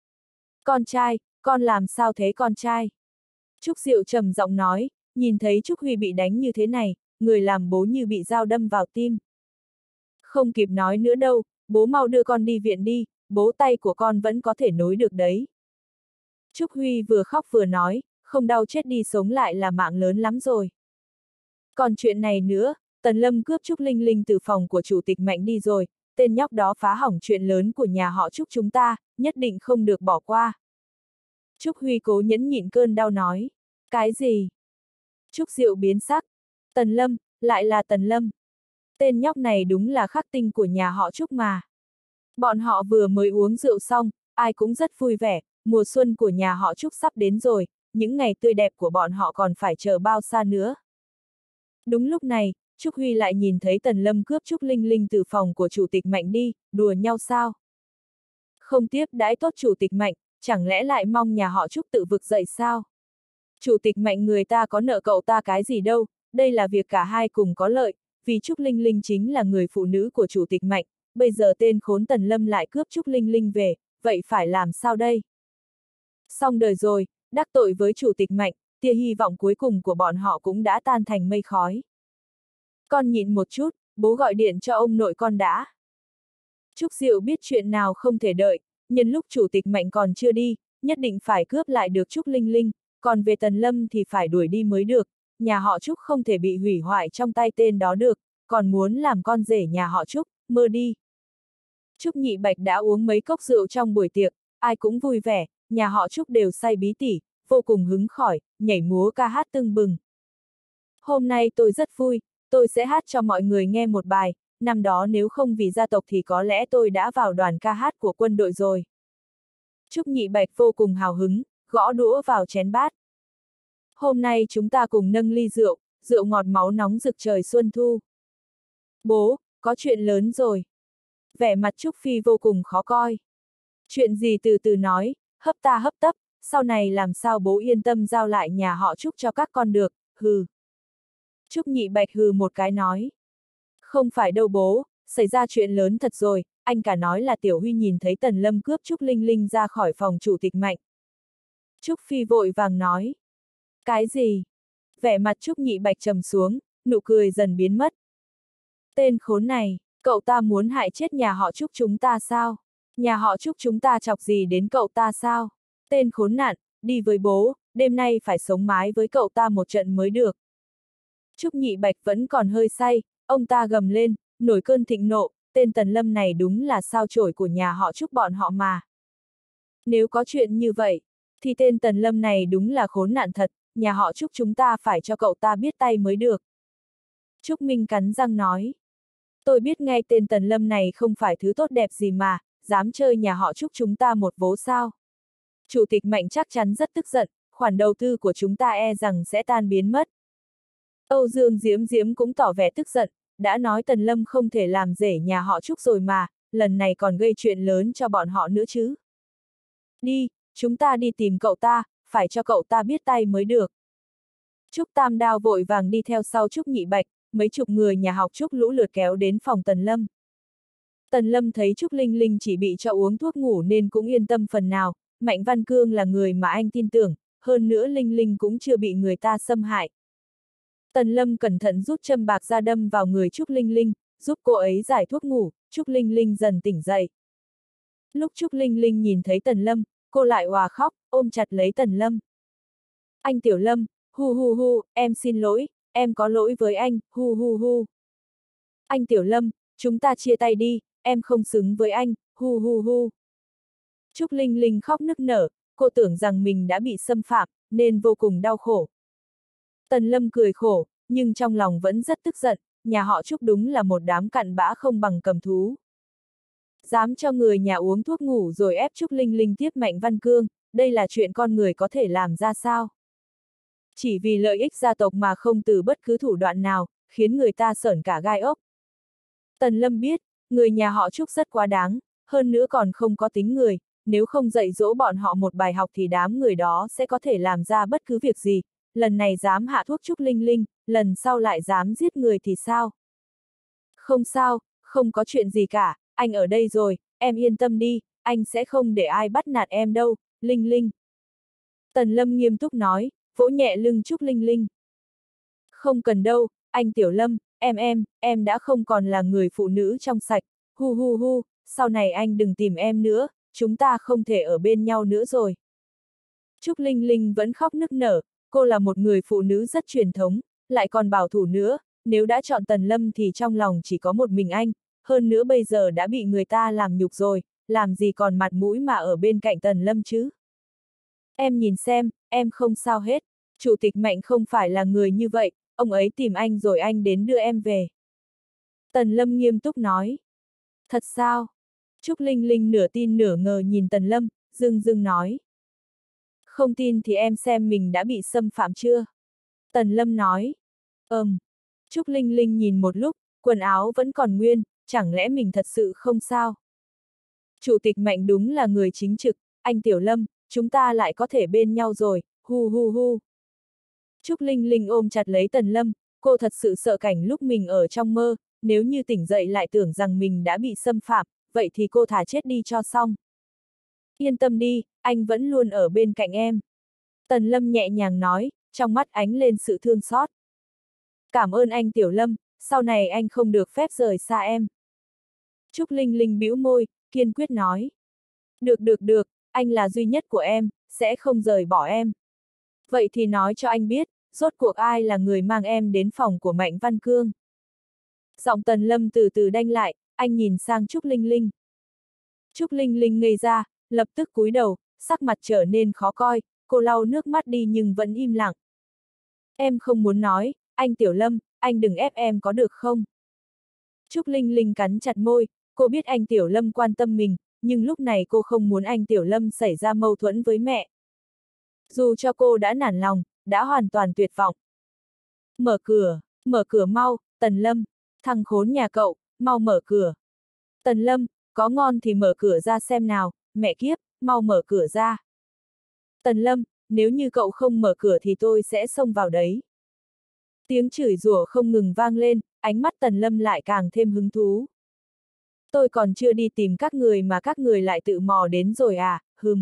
S1: Con trai, con làm sao thế con trai? Trúc Diệu trầm giọng nói, nhìn thấy Trúc Huy bị đánh như thế này, người làm bố như bị dao đâm vào tim. Không kịp nói nữa đâu, bố mau đưa con đi viện đi, bố tay của con vẫn có thể nối được đấy. Trúc Huy vừa khóc vừa nói, không đau chết đi sống lại là mạng lớn lắm rồi. Còn chuyện này nữa, Tần Lâm cướp Trúc Linh Linh từ phòng của chủ tịch Mạnh đi rồi, tên nhóc đó phá hỏng chuyện lớn của nhà họ Trúc chúng ta, nhất định không được bỏ qua. Trúc Huy cố nhẫn nhịn cơn đau nói, cái gì? Trúc Diệu biến sắc, Tần Lâm, lại là Tần Lâm. Tên nhóc này đúng là khắc tinh của nhà họ Trúc mà. Bọn họ vừa mới uống rượu xong, ai cũng rất vui vẻ, mùa xuân của nhà họ Trúc sắp đến rồi, những ngày tươi đẹp của bọn họ còn phải chờ bao xa nữa. Đúng lúc này, Trúc Huy lại nhìn thấy Tần Lâm cướp Trúc Linh Linh từ phòng của chủ tịch Mạnh đi, đùa nhau sao? Không tiếp đãi tốt chủ tịch Mạnh, chẳng lẽ lại mong nhà họ Trúc tự vực dậy sao? Chủ tịch Mạnh người ta có nợ cậu ta cái gì đâu, đây là việc cả hai cùng có lợi, vì Trúc Linh Linh chính là người phụ nữ của chủ tịch Mạnh, bây giờ tên khốn Tần Lâm lại cướp Trúc Linh Linh về, vậy phải làm sao đây? Xong đời rồi, đắc tội với chủ tịch Mạnh, tia hy vọng cuối cùng của bọn họ cũng đã tan thành mây khói. Con nhịn một chút, bố gọi điện cho ông nội con đã. Trúc Diệu biết chuyện nào không thể đợi, nhân lúc chủ tịch Mạnh còn chưa đi, nhất định phải cướp lại được Trúc Linh Linh, còn về Tần Lâm thì phải đuổi đi mới được, nhà họ Trúc không thể bị hủy hoại trong tay tên đó được, còn muốn làm con rể nhà họ Trúc, mơ đi. Trúc Nhị Bạch đã uống mấy cốc rượu trong buổi tiệc, ai cũng vui vẻ, nhà họ Trúc đều say bí tỉ, vô cùng hứng khởi, nhảy múa ca hát tưng bừng. Hôm nay tôi rất vui, tôi sẽ hát cho mọi người nghe một bài, năm đó nếu không vì gia tộc thì có lẽ tôi đã vào đoàn ca hát của quân đội rồi. Trúc Nhị Bạch vô cùng hào hứng, gõ đũa vào chén bát. Hôm nay chúng ta cùng nâng ly rượu, rượu ngọt máu nóng rực trời xuân thu. Bố, có chuyện lớn rồi. Vẻ mặt Trúc Phi vô cùng khó coi. Chuyện gì từ từ nói, hấp ta hấp tấp, sau này làm sao bố yên tâm giao lại nhà họ Trúc cho các con được, hừ. Trúc Nhị Bạch hừ một cái nói. Không phải đâu bố, xảy ra chuyện lớn thật rồi, anh cả nói là Tiểu Huy nhìn thấy Tần Lâm cướp Trúc Linh Linh ra khỏi phòng chủ tịch Mạnh. Trúc Phi vội vàng nói. Cái gì? Vẻ mặt Trúc Nhị Bạch trầm xuống, nụ cười dần biến mất. Tên khốn này, cậu ta muốn hại chết nhà họ Trúc chúng ta sao? Nhà họ Trúc chúng ta chọc gì đến cậu ta sao? Tên khốn nạn, đi với bố, đêm nay phải sống mái với cậu ta một trận mới được. Trúc Nhị Bạch vẫn còn hơi say, ông ta gầm lên, nổi cơn thịnh nộ, tên Tần Lâm này đúng là sao chổi của nhà họ Trúc bọn họ mà. Nếu có chuyện như vậy, thì tên Tần Lâm này đúng là khốn nạn thật, nhà họ Trúc chúng ta phải cho cậu ta biết tay mới được. Trúc Minh cắn răng nói. Tôi biết ngay tên Tần Lâm này không phải thứ tốt đẹp gì mà, dám chơi nhà họ Trúc chúng ta một vố sao. Chủ tịch Mạnh chắc chắn rất tức giận, khoản đầu tư của chúng ta e rằng sẽ tan biến mất. Âu Dương Diễm Diễm cũng tỏ vẻ tức giận, đã nói Tần Lâm không thể làm rể nhà họ Trúc rồi mà, lần này còn gây chuyện lớn cho bọn họ nữa chứ. Đi, chúng ta đi tìm cậu ta, phải cho cậu ta biết tay mới được. Trúc Tam Đao vội vàng đi theo sau Trúc Nhị Bạch, mấy chục người nhà học Trúc lũ lượt kéo đến phòng Tần Lâm. Tần Lâm thấy Trúc Linh Linh chỉ bị cho uống thuốc ngủ nên cũng yên tâm phần nào, Mạnh Văn Cương là người mà anh tin tưởng, hơn nữa Linh Linh cũng chưa bị người ta xâm hại. Tần Lâm cẩn thận rút châm bạc ra đâm vào người Trúc Linh Linh, giúp cô ấy giải thuốc ngủ, Trúc Linh Linh dần tỉnh dậy. Lúc Trúc Linh Linh nhìn thấy Tần Lâm, cô lại òa khóc, ôm chặt lấy Tần Lâm. Anh Tiểu Lâm, hu hu hu, em xin lỗi, em có lỗi với anh, hu hu hu. Anh Tiểu Lâm, chúng ta chia tay đi, em không xứng với anh, hu hu hu. Trúc Linh Linh khóc nức nở, cô tưởng rằng mình đã bị xâm phạm, nên vô cùng đau khổ. Tần Lâm cười khổ, nhưng trong lòng vẫn rất tức giận, nhà họ Trúc đúng là một đám cặn bã không bằng cầm thú. Dám cho người nhà uống thuốc ngủ rồi ép Trúc Linh Linh tiếp Mạnh Văn Cương, đây là chuyện con người có thể làm ra sao? Chỉ vì lợi ích gia tộc mà không từ bất cứ thủ đoạn nào, khiến người ta sởn cả gai ốc. Tần Lâm biết, người nhà họ Trúc rất quá đáng, hơn nữa còn không có tính người, nếu không dạy dỗ bọn họ một bài học thì đám người đó sẽ có thể làm ra bất cứ việc gì, lần này dám hạ thuốc Trúc Linh Linh, lần sau lại dám giết người thì sao? Không sao, không có chuyện gì cả, anh ở đây rồi, em yên tâm đi, anh sẽ không để ai bắt nạt em đâu, Linh Linh. Tần Lâm nghiêm túc nói, vỗ nhẹ lưng Trúc Linh Linh. Không cần đâu, anh Tiểu Lâm, em em, em đã không còn là người phụ nữ trong sạch, hu hu hu, sau này anh đừng tìm em nữa, chúng ta không thể ở bên nhau nữa rồi. Trúc Linh Linh vẫn khóc nức nở, cô là một người phụ nữ rất truyền thống, lại còn bảo thủ nữa, nếu đã chọn Tần Lâm thì trong lòng chỉ có một mình anh, hơn nữa bây giờ đã bị người ta làm nhục rồi, làm gì còn mặt mũi mà ở bên cạnh Tần Lâm chứ. Em nhìn xem, em không sao hết, Chủ tịch Mạnh không phải là người như vậy, ông ấy tìm anh rồi anh đến đưa em về. Tần Lâm nghiêm túc nói. Thật sao? Trúc Linh Linh nửa tin nửa ngờ nhìn Tần Lâm, dưng dưng nói. Không tin thì em xem mình đã bị xâm phạm chưa? Tần Lâm nói. Ừm. Trúc Linh Linh nhìn một lúc, quần áo vẫn còn nguyên, chẳng lẽ mình thật sự không sao? Chủ tịch Mạnh đúng là người chính trực, anh Tiểu Lâm, chúng ta lại có thể bên nhau rồi, hu hu hu. Trúc Linh Linh ôm chặt lấy Tần Lâm, cô thật sự sợ cảnh lúc mình ở trong mơ, nếu như tỉnh dậy lại tưởng rằng mình đã bị xâm phạm, vậy thì cô thả chết đi cho xong. Yên tâm đi, anh vẫn luôn ở bên cạnh em. Tần Lâm nhẹ nhàng nói, trong mắt ánh lên sự thương xót. Cảm ơn anh Tiểu Lâm, sau này anh không được phép rời xa em. Trúc Linh Linh bĩu môi, kiên quyết nói. Được được được, anh là duy nhất của em, sẽ không rời bỏ em. Vậy thì nói cho anh biết, rốt cuộc ai là người mang em đến phòng của Mạnh Văn Cương. Giọng Tần Lâm từ từ đanh lại, anh nhìn sang Trúc Linh Linh. Trúc Linh Linh ngây ra, lập tức cúi đầu, sắc mặt trở nên khó coi, cô lau nước mắt đi nhưng vẫn im lặng. Em không muốn nói, anh Tiểu Lâm, anh đừng ép em có được không? Trúc Linh Linh cắn chặt môi, cô biết anh Tiểu Lâm quan tâm mình, nhưng lúc này cô không muốn anh Tiểu Lâm xảy ra mâu thuẫn với mẹ. Dù cho cô đã nản lòng, đã hoàn toàn tuyệt vọng. Mở cửa, mở cửa mau, Tần Lâm, thằng khốn nhà cậu, mau mở cửa. Tần Lâm, có ngon thì mở cửa ra xem nào, mẹ kiếp, mau mở cửa ra. Tần Lâm, nếu như cậu không mở cửa thì tôi sẽ xông vào đấy. Tiếng chửi rủa không ngừng vang lên, ánh mắt Tần Lâm lại càng thêm hứng thú. Tôi còn chưa đi tìm các người mà các người lại tự mò đến rồi à, hừm.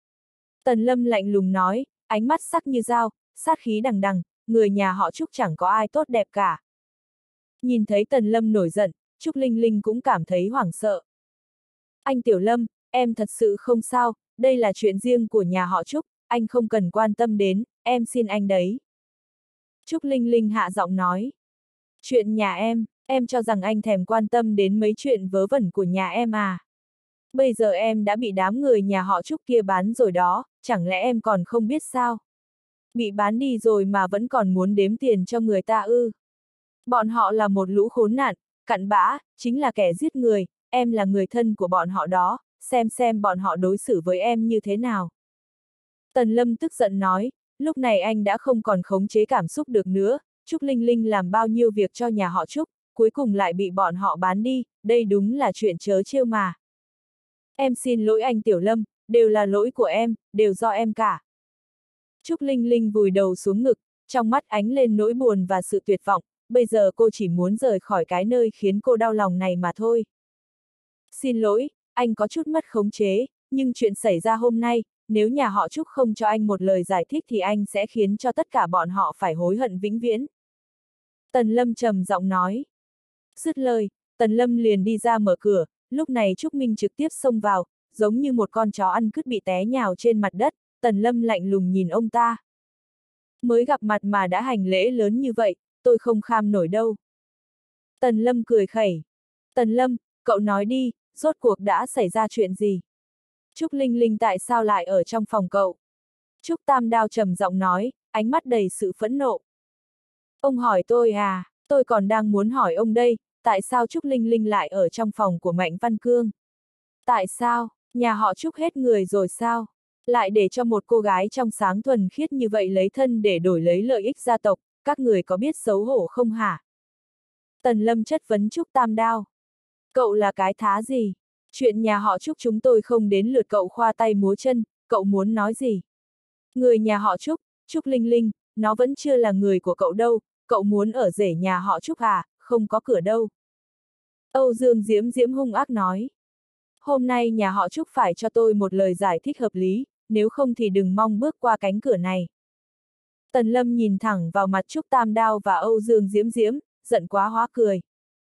S1: Tần Lâm lạnh lùng nói, ánh mắt sắc như dao, sát khí đằng đằng, người nhà họ Trúc chẳng có ai tốt đẹp cả. Nhìn thấy Tần Lâm nổi giận, Trúc Linh Linh cũng cảm thấy hoảng sợ. Anh Tiểu Lâm, em thật sự không sao, đây là chuyện riêng của nhà họ Trúc, anh không cần quan tâm đến, em xin anh đấy. Trúc Linh Linh hạ giọng nói. Chuyện nhà em, em cho rằng anh thèm quan tâm đến mấy chuyện vớ vẩn của nhà em à? Bây giờ em đã bị đám người nhà họ Trúc kia bán rồi đó, chẳng lẽ em còn không biết sao? Bị bán đi rồi mà vẫn còn muốn đếm tiền cho người ta ư? Bọn họ là một lũ khốn nạn, cặn bã, chính là kẻ giết người, em là người thân của bọn họ đó, xem xem bọn họ đối xử với em như thế nào. Tần Lâm tức giận nói, lúc này anh đã không còn khống chế cảm xúc được nữa, Trúc Linh Linh làm bao nhiêu việc cho nhà họ Trúc, cuối cùng lại bị bọn họ bán đi, đây đúng là chuyện trớ trêu mà. Em xin lỗi anh Tiểu Lâm, đều là lỗi của em, đều do em cả. Trúc Linh Linh vùi đầu xuống ngực, trong mắt ánh lên nỗi buồn và sự tuyệt vọng, bây giờ cô chỉ muốn rời khỏi cái nơi khiến cô đau lòng này mà thôi. Xin lỗi, anh có chút mất khống chế, nhưng chuyện xảy ra hôm nay, nếu nhà họ Trúc không cho anh một lời giải thích thì anh sẽ khiến cho tất cả bọn họ phải hối hận vĩnh viễn. Tần Lâm trầm giọng nói. Dứt lời, Tần Lâm liền đi ra mở cửa, lúc này Trúc Minh trực tiếp xông vào, giống như một con chó ăn cứt bị té nhào trên mặt đất, Tần Lâm lạnh lùng nhìn ông ta. Mới gặp mặt mà đã hành lễ lớn như vậy, tôi không kham nổi đâu. Tần Lâm cười khẩy. Tần Lâm, cậu nói đi, rốt cuộc đã xảy ra chuyện gì? Trúc Linh Linh tại sao lại ở trong phòng cậu? Trúc Tam Đao trầm giọng nói, ánh mắt đầy sự phẫn nộ. Ông hỏi tôi à, tôi còn đang muốn hỏi ông đây, tại sao Trúc Linh Linh lại ở trong phòng của Mạnh Văn Cương? Tại sao, nhà họ Trúc hết người rồi sao? Lại để cho một cô gái trong sáng thuần khiết như vậy lấy thân để đổi lấy lợi ích gia tộc, các người có biết xấu hổ không hả? Tần Lâm chất vấn Trúc Tam Đao. Cậu là cái thá gì? Chuyện nhà họ Trúc chúng tôi không đến lượt cậu khoa tay múa chân, cậu muốn nói gì? Người nhà họ Trúc, Trúc Linh Linh, nó vẫn chưa là người của cậu đâu, cậu muốn ở rể nhà họ Trúc à, không có cửa đâu. Âu Dương Diễm Diễm hung ác nói. Hôm nay nhà họ Trúc phải cho tôi một lời giải thích hợp lý, nếu không thì đừng mong bước qua cánh cửa này. Tần Lâm nhìn thẳng vào mặt Trúc Tam Đao và Âu Dương Diễm Diễm, giận quá hóa cười.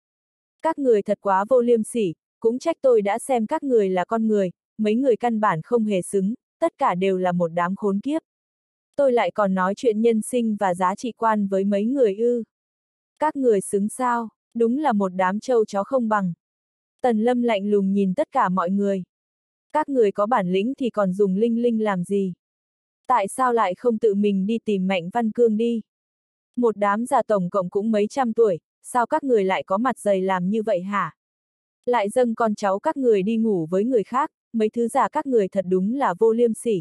S1: Các người thật quá vô liêm sỉ, cũng trách tôi đã xem các người là con người, mấy người căn bản không hề xứng, tất cả đều là một đám khốn kiếp. Tôi lại còn nói chuyện nhân sinh và giá trị quan với mấy người ư. Các người xứng sao, đúng là một đám trâu chó không bằng. Tần Lâm lạnh lùng nhìn tất cả mọi người. Các người có bản lĩnh thì còn dùng Linh Linh làm gì? Tại sao lại không tự mình đi tìm Mạnh Văn Cương đi? Một đám già tổng cộng cũng mấy trăm tuổi, sao các người lại có mặt dày làm như vậy hả? Lại dâng con cháu các người đi ngủ với người khác, mấy thứ già các người thật đúng là vô liêm sỉ.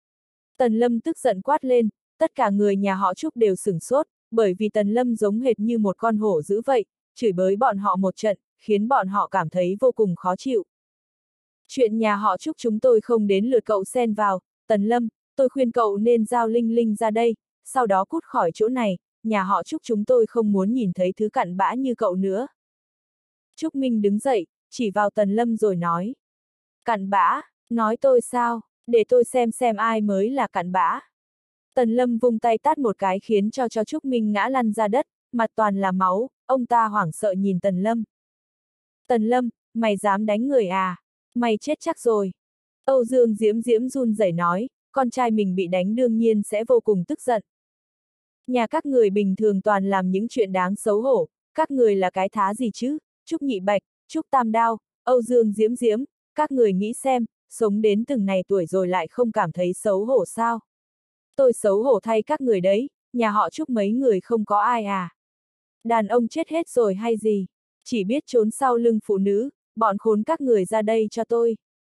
S1: Tần Lâm tức giận quát lên, tất cả người nhà họ Trúc đều sửng sốt, bởi vì Tần Lâm giống hệt như một con hổ dữ vậy, chửi bới bọn họ một trận, khiến bọn họ cảm thấy vô cùng khó chịu. Chuyện nhà họ Trúc chúng tôi không đến lượt cậu xen vào, Tần Lâm, tôi khuyên cậu nên giao Linh Linh ra đây, sau đó cút khỏi chỗ này, nhà họ Trúc chúng tôi không muốn nhìn thấy thứ cặn bã như cậu nữa. Trúc Minh đứng dậy, chỉ vào Tần Lâm rồi nói. Cặn bã, nói tôi sao, để tôi xem xem ai mới là cặn bã. Tần Lâm vung tay tát một cái khiến cho cho Trúc Minh ngã lăn ra đất, mặt toàn là máu, ông ta hoảng sợ nhìn Tần Lâm. Tần Lâm, mày dám đánh người à? Mày chết chắc rồi. Âu Dương Diễm Diễm run rẩy nói, con trai mình bị đánh đương nhiên sẽ vô cùng tức giận. Nhà các người bình thường toàn làm những chuyện đáng xấu hổ, các người là cái thá gì chứ? Trúc Nhị Bạch, Trúc Tam Đao, Âu Dương Diễm Diễm, các người nghĩ xem, sống đến từng này tuổi rồi lại không cảm thấy xấu hổ sao? Tôi xấu hổ thay các người đấy, nhà họ Trúc mấy người không có ai à? Đàn ông chết hết rồi hay gì? Chỉ biết trốn sau lưng phụ nữ, bọn khốn các người ra đây cho tôi.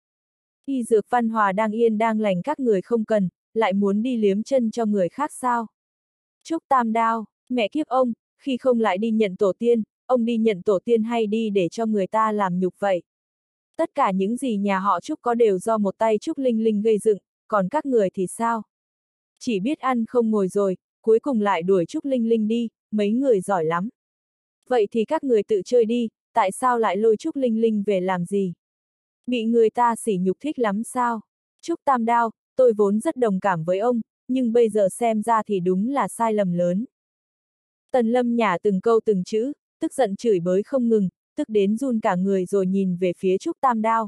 S1: Y Dược Văn Hòa đang yên đang lành các người không cần, lại muốn đi liếm chân cho người khác sao? Trúc Tam Đao, mẹ kiếp ông, khi không lại đi nhận tổ tiên, ông đi nhận tổ tiên hay đi để cho người ta làm nhục vậy? Tất cả những gì nhà họ Trúc có đều do một tay Trúc Linh Linh gây dựng, còn các người thì sao? Chỉ biết ăn không ngồi rồi, cuối cùng lại đuổi Trúc Linh Linh đi, mấy người giỏi lắm. Vậy thì các người tự chơi đi, tại sao lại lôi Trúc Linh Linh về làm gì? Bị người ta sỉ nhục thích lắm sao? Trúc Tam Đao, tôi vốn rất đồng cảm với ông, nhưng bây giờ xem ra thì đúng là sai lầm lớn. Tần Lâm nhả từng câu từng chữ, tức giận chửi bới không ngừng, tức đến run cả người rồi nhìn về phía Trúc Tam Đao.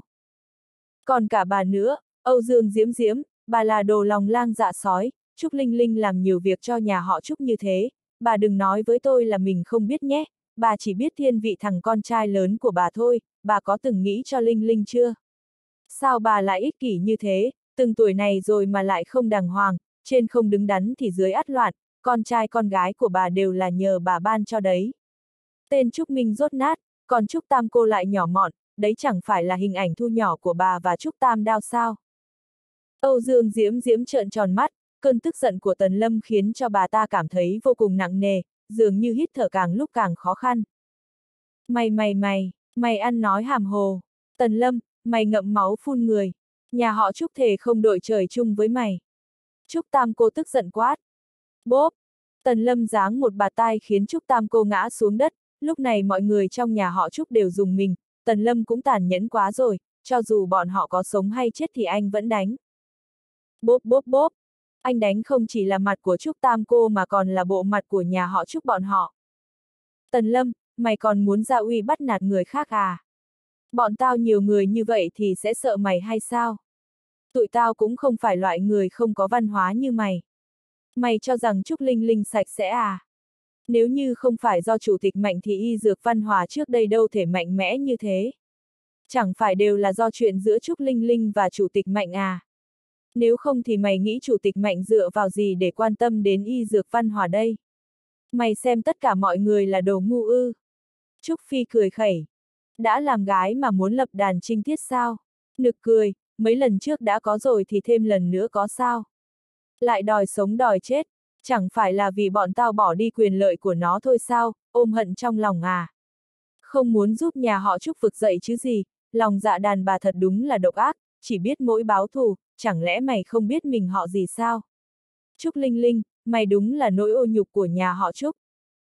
S1: Còn cả bà nữa, Âu Dương Diễm Diễm, bà là đồ lòng lang dạ sói, Trúc Linh Linh làm nhiều việc cho nhà họ Trúc như thế, bà đừng nói với tôi là mình không biết nhé, bà chỉ biết thiên vị thằng con trai lớn của bà thôi, bà có từng nghĩ cho Linh Linh chưa? Sao bà lại ích kỷ như thế, từng tuổi này rồi mà lại không đàng hoàng, trên không đứng đắn thì dưới ắt loạn, con trai con gái của bà đều là nhờ bà ban cho đấy. Tên Trúc Minh rốt nát, còn Trúc Tam cô lại nhỏ mọn, đấy chẳng phải là hình ảnh thu nhỏ của bà và Trúc Tam Đao sao? Âu Dương Diễm Diễm trợn tròn mắt, cơn tức giận của Tần Lâm khiến cho bà ta cảm thấy vô cùng nặng nề, dường như hít thở càng lúc càng khó khăn. Mày mày mày, mày ăn nói hàm hồ. Tần Lâm, mày ngậm máu phun người. Nhà họ Trúc thề không đội trời chung với mày. Trúc Tam cô tức giận quát. Bốp! Tần Lâm giáng một bạt tai khiến Trúc Tam cô ngã xuống đất, lúc này mọi người trong nhà họ Trúc đều dùng mình, Tần Lâm cũng tàn nhẫn quá rồi, cho dù bọn họ có sống hay chết thì anh vẫn đánh. Bốp bốp bốp! Anh đánh không chỉ là mặt của Trúc Tam cô mà còn là bộ mặt của nhà họ Trúc bọn họ. Tần Lâm, mày còn muốn ra uy bắt nạt người khác à? Bọn tao nhiều người như vậy thì sẽ sợ mày hay sao? Tụi tao cũng không phải loại người không có văn hóa như mày. Mày cho rằng Trúc Linh Linh sạch sẽ à? Nếu như không phải do chủ tịch Mạnh thì Y Dược Văn Hòa trước đây đâu thể mạnh mẽ như thế. Chẳng phải đều là do chuyện giữa Trúc Linh Linh và chủ tịch Mạnh à? Nếu không thì mày nghĩ chủ tịch Mạnh dựa vào gì để quan tâm đến Y Dược Văn Hòa đây? Mày xem tất cả mọi người là đồ ngu ư? Trúc Phi cười khẩy. Đã làm gái mà muốn lập đàn trinh tiết sao? Nực cười, mấy lần trước đã có rồi thì thêm lần nữa có sao? Lại đòi sống đòi chết, chẳng phải là vì bọn tao bỏ đi quyền lợi của nó thôi sao, ôm hận trong lòng à? Không muốn giúp nhà họ Trúc vực dậy chứ gì, lòng dạ đàn bà thật đúng là độc ác, chỉ biết mỗi báo thù, chẳng lẽ mày không biết mình họ gì sao? Trúc Linh Linh, mày đúng là nỗi ô nhục của nhà họ Trúc.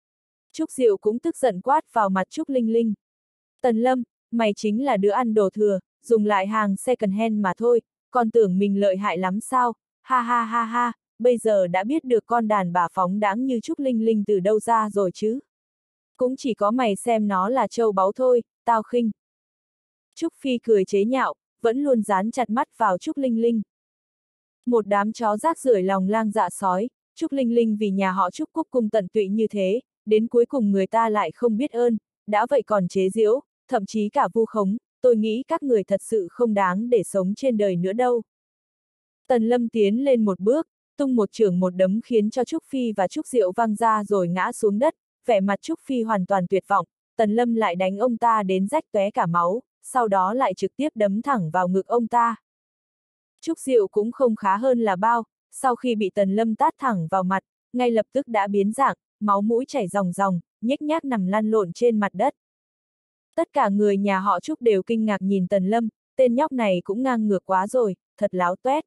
S1: Trúc Diệu cũng tức giận quát vào mặt Trúc Linh Linh. Tần Lâm, mày chính là đứa ăn đồ thừa, dùng lại hàng second hand mà thôi, còn tưởng mình lợi hại lắm sao, ha ha ha ha, bây giờ đã biết được con đàn bà phóng đãng như Trúc Linh Linh từ đâu ra rồi chứ. Cũng chỉ có mày xem nó là châu báu thôi, tao khinh. Trúc Phi cười chế nhạo, vẫn luôn dán chặt mắt vào Trúc Linh Linh. Một đám chó rác rưởi lòng lang dạ sói, Trúc Linh Linh vì nhà họ Trúc cúc cung tận tụy như thế, đến cuối cùng người ta lại không biết ơn, đã vậy còn chế giễu, thậm chí cả vu khống, tôi nghĩ các người thật sự không đáng để sống trên đời nữa đâu. Tần Lâm tiến lên một bước, tung một chưởng một đấm khiến cho Trúc Phi và Trúc Diệu văng ra rồi ngã xuống đất, vẻ mặt Trúc Phi hoàn toàn tuyệt vọng, Tần Lâm lại đánh ông ta đến rách tóe cả máu, sau đó lại trực tiếp đấm thẳng vào ngực ông ta. Trúc Diệu cũng không khá hơn là bao, sau khi bị Tần Lâm tát thẳng vào mặt, ngay lập tức đã biến dạng, máu mũi chảy ròng ròng, nhếch nhác nằm lăn lộn trên mặt đất. Tất cả người nhà họ Trúc đều kinh ngạc nhìn Tần Lâm, tên nhóc này cũng ngang ngược quá rồi, thật láo toét.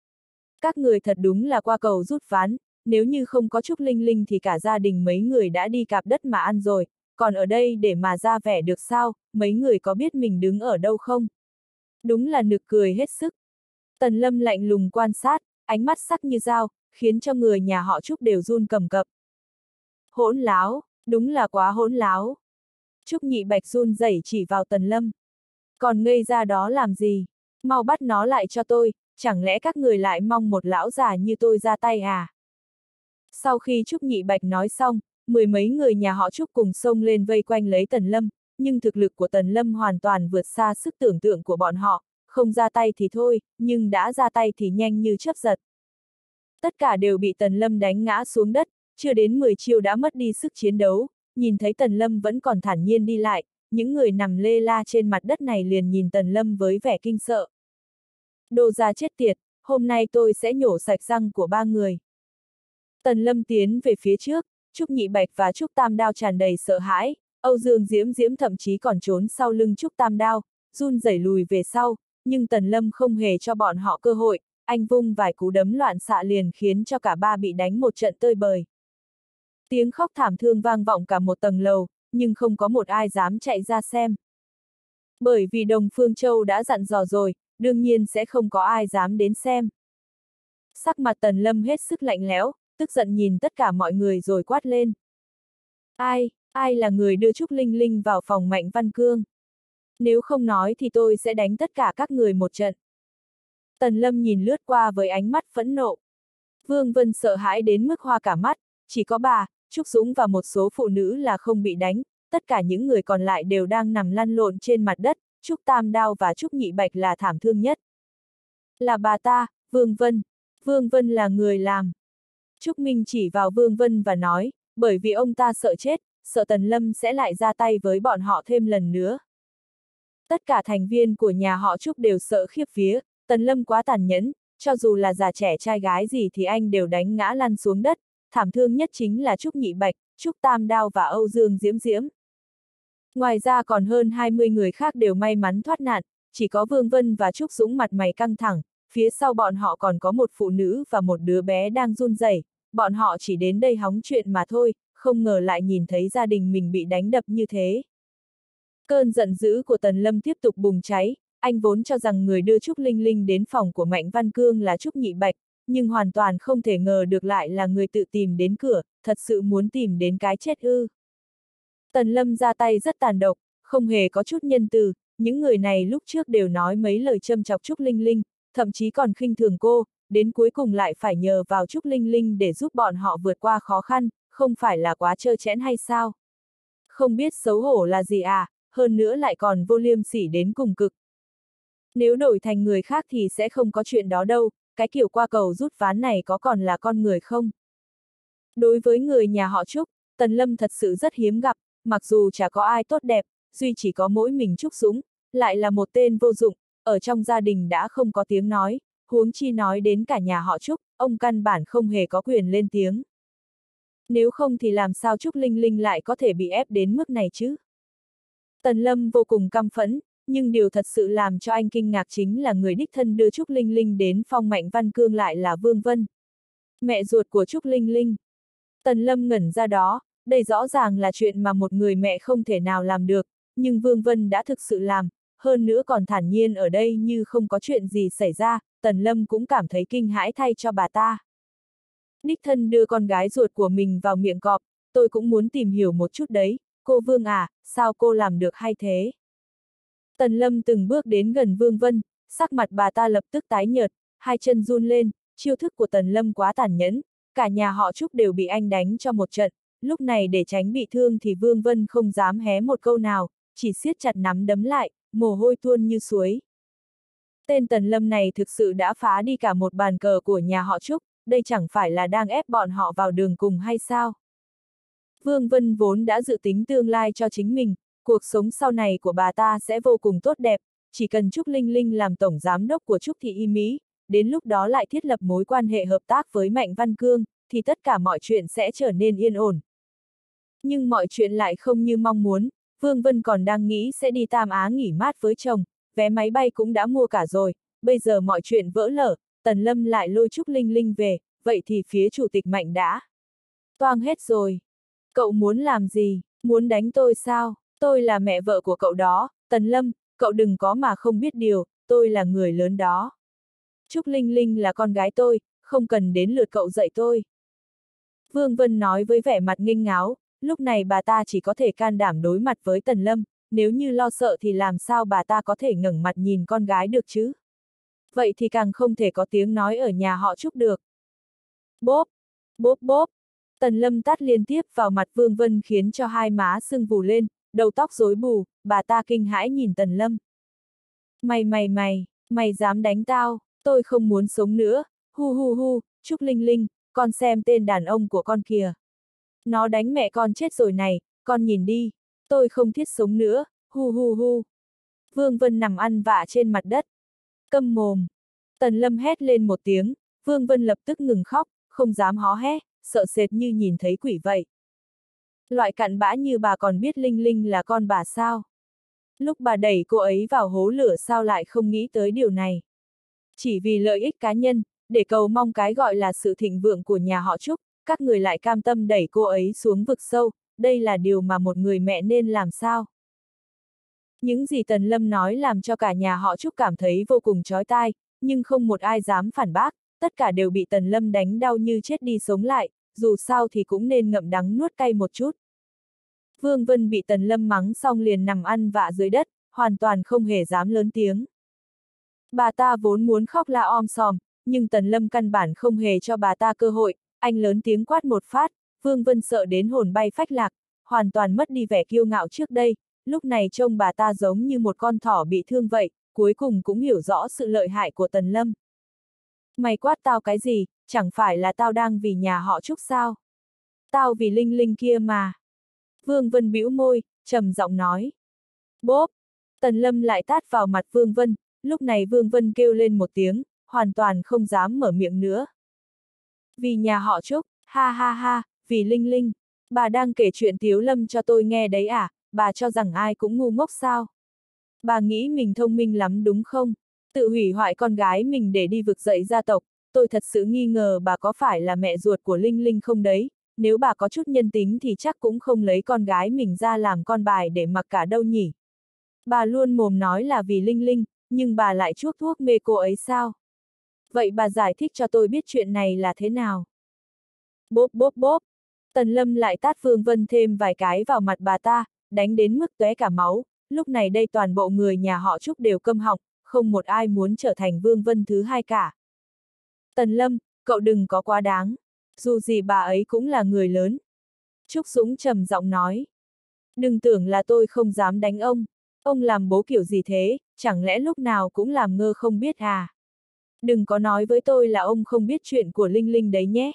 S1: Các người thật đúng là qua cầu rút ván, nếu như không có Trúc Linh Linh thì cả gia đình mấy người đã đi cạp đất mà ăn rồi, còn ở đây để mà ra vẻ được sao, mấy người có biết mình đứng ở đâu không? Đúng là nực cười hết sức. Tần Lâm lạnh lùng quan sát, ánh mắt sắc như dao, khiến cho người nhà họ Trúc đều run cầm cập. Hỗn láo, đúng là quá hỗn láo. Trúc Nhị Bạch run rẩy chỉ vào Tần Lâm. Còn ngây ra đó làm gì? Mau bắt nó lại cho tôi, chẳng lẽ các người lại mong một lão già như tôi ra tay à? Sau khi Trúc Nhị Bạch nói xong, mười mấy người nhà họ Trúc cùng xông lên vây quanh lấy Tần Lâm, nhưng thực lực của Tần Lâm hoàn toàn vượt xa sức tưởng tượng của bọn họ, không ra tay thì thôi, nhưng đã ra tay thì nhanh như chớp giật. Tất cả đều bị Tần Lâm đánh ngã xuống đất, chưa đến mười chiêu đã mất đi sức chiến đấu, nhìn thấy Tần Lâm vẫn còn thản nhiên đi lại, những người nằm lê la trên mặt đất này liền nhìn Tần Lâm với vẻ kinh sợ. Đồ già chết tiệt, hôm nay tôi sẽ nhổ sạch răng của ba người. Tần Lâm tiến về phía trước, Trúc Nhị Bạch và Trúc Tam Đao tràn đầy sợ hãi, Âu Dương Diễm Diễm thậm chí còn trốn sau lưng Trúc Tam Đao, run rẩy lùi về sau, nhưng Tần Lâm không hề cho bọn họ cơ hội, anh vung vài cú đấm loạn xạ liền khiến cho cả ba bị đánh một trận tơi bời. Tiếng khóc thảm thương vang vọng cả một tầng lầu, nhưng không có một ai dám chạy ra xem. Bởi vì Đồng Phương Châu đã dặn dò rồi, đương nhiên sẽ không có ai dám đến xem. Sắc mặt Tần Lâm hết sức lạnh lẽo, tức giận nhìn tất cả mọi người rồi quát lên. Ai, ai là người đưa Trúc Linh Linh vào phòng Mạnh Văn Cương? Nếu không nói thì tôi sẽ đánh tất cả các người một trận. Tần Lâm nhìn lướt qua với ánh mắt phẫn nộ. Vương Vân sợ hãi đến mức hoa cả mắt, chỉ có bà, Trúc Dũng và một số phụ nữ là không bị đánh, tất cả những người còn lại đều đang nằm lăn lộn trên mặt đất, Trúc Tam Đao và Trúc Nhị Bạch là thảm thương nhất. Là bà ta, Vương Vân. Vương Vân là người làm. Trúc Minh chỉ vào Vương Vân và nói, bởi vì ông ta sợ chết, sợ Tần Lâm sẽ lại ra tay với bọn họ thêm lần nữa. Tất cả thành viên của nhà họ Trúc đều sợ khiếp vía, Tần Lâm quá tàn nhẫn, cho dù là già trẻ trai gái gì thì anh đều đánh ngã lăn xuống đất, thảm thương nhất chính là Trúc Nhị Bạch, Trúc Tam Đao và Âu Dương Diễm Diễm. Ngoài ra còn hơn hai mươi người khác đều may mắn thoát nạn, chỉ có Vương Vân và Trúc Dũng mặt mày căng thẳng, phía sau bọn họ còn có một phụ nữ và một đứa bé đang run rẩy, bọn họ chỉ đến đây hóng chuyện mà thôi, không ngờ lại nhìn thấy gia đình mình bị đánh đập như thế. Cơn giận dữ của Tần Lâm tiếp tục bùng cháy, anh vốn cho rằng người đưa Trúc Linh Linh đến phòng của Mạnh Văn Cương là Trúc Nhị Bạch, nhưng hoàn toàn không thể ngờ được lại là người tự tìm đến cửa, thật sự muốn tìm đến cái chết ư. Tần Lâm ra tay rất tàn độc, không hề có chút nhân từ, những người này lúc trước đều nói mấy lời châm chọc Trúc Linh Linh, thậm chí còn khinh thường cô, đến cuối cùng lại phải nhờ vào Trúc Linh Linh để giúp bọn họ vượt qua khó khăn, không phải là quá trơ trẽn hay sao? Không biết xấu hổ là gì à, hơn nữa lại còn vô liêm sỉ đến cùng cực. Nếu đổi thành người khác thì sẽ không có chuyện đó đâu, cái kiểu qua cầu rút ván này có còn là con người không? Đối với người nhà họ Trúc, Tần Lâm thật sự rất hiếm gặp, mặc dù chả có ai tốt đẹp, duy chỉ có mỗi mình Trúc Dũng, lại là một tên vô dụng, ở trong gia đình đã không có tiếng nói, huống chi nói đến cả nhà họ Trúc, ông căn bản không hề có quyền lên tiếng. Nếu không thì làm sao Trúc Linh Linh lại có thể bị ép đến mức này chứ? Tần Lâm vô cùng căm phẫn, nhưng điều thật sự làm cho anh kinh ngạc chính là người đích thân đưa Trúc Linh Linh đến phòng Mạnh Văn Cương lại là Vương Vân. Mẹ ruột của Trúc Linh Linh. Tần Lâm ngẩn ra đó, đây rõ ràng là chuyện mà một người mẹ không thể nào làm được, nhưng Vương Vân đã thực sự làm, hơn nữa còn thản nhiên ở đây như không có chuyện gì xảy ra, Tần Lâm cũng cảm thấy kinh hãi thay cho bà ta. Đích thân đưa con gái ruột của mình vào miệng cọp, tôi cũng muốn tìm hiểu một chút đấy, cô Vương à, sao cô làm được hay thế? Tần Lâm từng bước đến gần Vương Vân, sắc mặt bà ta lập tức tái nhợt, hai chân run lên, chiêu thức của Tần Lâm quá tàn nhẫn, cả nhà họ Trúc đều bị anh đánh cho một trận, lúc này để tránh bị thương thì Vương Vân không dám hé một câu nào, chỉ siết chặt nắm đấm lại, mồ hôi tuôn như suối. Tên Tần Lâm này thực sự đã phá đi cả một bàn cờ của nhà họ Trúc, đây chẳng phải là đang ép bọn họ vào đường cùng hay sao? Vương Vân vốn đã dự tính tương lai cho chính mình, cuộc sống sau này của bà ta sẽ vô cùng tốt đẹp, chỉ cần Trúc Linh Linh làm tổng giám đốc của Trúc Thị Y Mỹ, đến lúc đó lại thiết lập mối quan hệ hợp tác với Mạnh Văn Cương, thì tất cả mọi chuyện sẽ trở nên yên ổn. Nhưng mọi chuyện lại không như mong muốn, Vương Vân còn đang nghĩ sẽ đi Tam Á nghỉ mát với chồng, vé máy bay cũng đã mua cả rồi, bây giờ mọi chuyện vỡ lở, Tần Lâm lại lôi Trúc Linh Linh về, vậy thì phía chủ tịch Mạnh đã toang hết rồi. Cậu muốn làm gì? Muốn đánh tôi sao? Tôi là mẹ vợ của cậu đó, Tần Lâm, cậu đừng có mà không biết điều, tôi là người lớn đó. Trúc Linh Linh là con gái tôi, không cần đến lượt cậu dạy tôi. Vương Vân nói với vẻ mặt nghênh ngáo, lúc này bà ta chỉ có thể can đảm đối mặt với Tần Lâm, nếu như lo sợ thì làm sao bà ta có thể ngẩng mặt nhìn con gái được chứ? Vậy thì càng không thể có tiếng nói ở nhà họ Trúc được. Bốp, bốp bốp. Tần Lâm tát liên tiếp vào mặt Vương Vân khiến cho hai má sưng vù lên, đầu tóc rối bù, bà ta kinh hãi nhìn Tần Lâm. Mày mày mày, Mày dám đánh tao, tôi không muốn sống nữa, hu hu hu, Trúc Linh Linh, con xem tên đàn ông của con kìa. Nó đánh mẹ con chết rồi này, con nhìn đi, tôi không thiết sống nữa, hu hu hu. Vương Vân nằm ăn vạ trên mặt đất. Câm mồm. Tần Lâm hét lên một tiếng, Vương Vân lập tức ngừng khóc, không dám hó hé, sợ sệt như nhìn thấy quỷ vậy. Loại cặn bã như bà còn biết Linh Linh là con bà sao? Lúc bà đẩy cô ấy vào hố lửa sao lại không nghĩ tới điều này? Chỉ vì lợi ích cá nhân, để cầu mong cái gọi là sự thịnh vượng của nhà họ Trúc, các người lại cam tâm đẩy cô ấy xuống vực sâu, đây là điều mà một người mẹ nên làm sao? Những gì Tần Lâm nói làm cho cả nhà họ Trúc cảm thấy vô cùng chói tai, nhưng không một ai dám phản bác, tất cả đều bị Tần Lâm đánh đau như chết đi sống lại, dù sao thì cũng nên ngậm đắng nuốt cay một chút. Vương Vân bị Tần Lâm mắng xong liền nằm ăn vạ dưới đất, hoàn toàn không hề dám lớn tiếng. Bà ta vốn muốn khóc la om sòm, nhưng Tần Lâm căn bản không hề cho bà ta cơ hội, anh lớn tiếng quát một phát, Vương Vân sợ đến hồn bay phách lạc, hoàn toàn mất đi vẻ kiêu ngạo trước đây, lúc này trông bà ta giống như một con thỏ bị thương vậy, cuối cùng cũng hiểu rõ sự lợi hại của Tần Lâm. Mày quát tao cái gì, chẳng phải là tao đang vì nhà họ Trúc sao? Tao vì Linh Linh kia mà. Vương Vân bĩu môi, trầm giọng nói. Bốp! Tần Lâm lại tát vào mặt Vương Vân, lúc này Vương Vân kêu lên một tiếng, hoàn toàn không dám mở miệng nữa. Vì nhà họ Trúc, ha ha ha, vì Linh Linh, bà đang kể chuyện Tiếu Lâm cho tôi nghe đấy à, bà cho rằng ai cũng ngu ngốc sao? Bà nghĩ mình thông minh lắm đúng không? Tự hủy hoại con gái mình để đi vực dậy gia tộc, tôi thật sự nghi ngờ bà có phải là mẹ ruột của Linh Linh không đấy, nếu bà có chút nhân tính thì chắc cũng không lấy con gái mình ra làm con bài để mặc cả đâu nhỉ. Bà luôn mồm nói là vì Linh Linh, nhưng bà lại chuốc thuốc mê cô ấy sao? Vậy bà giải thích cho tôi biết chuyện này là thế nào? Bốp bốp bốp, Tần Lâm lại tát Vương Vân thêm vài cái vào mặt bà ta, đánh đến mức tóe cả máu, lúc này đây toàn bộ người nhà họ Trúc đều câm họng, không một ai muốn trở thành Vương Vân thứ hai cả. Tần Lâm, cậu đừng có quá đáng, dù gì bà ấy cũng là người lớn. Trúc Dũng trầm giọng nói. Đừng tưởng là tôi không dám đánh ông, ông làm bố kiểu gì thế, chẳng lẽ lúc nào cũng làm ngơ không biết à? Đừng có nói với tôi là ông không biết chuyện của Linh Linh đấy nhé.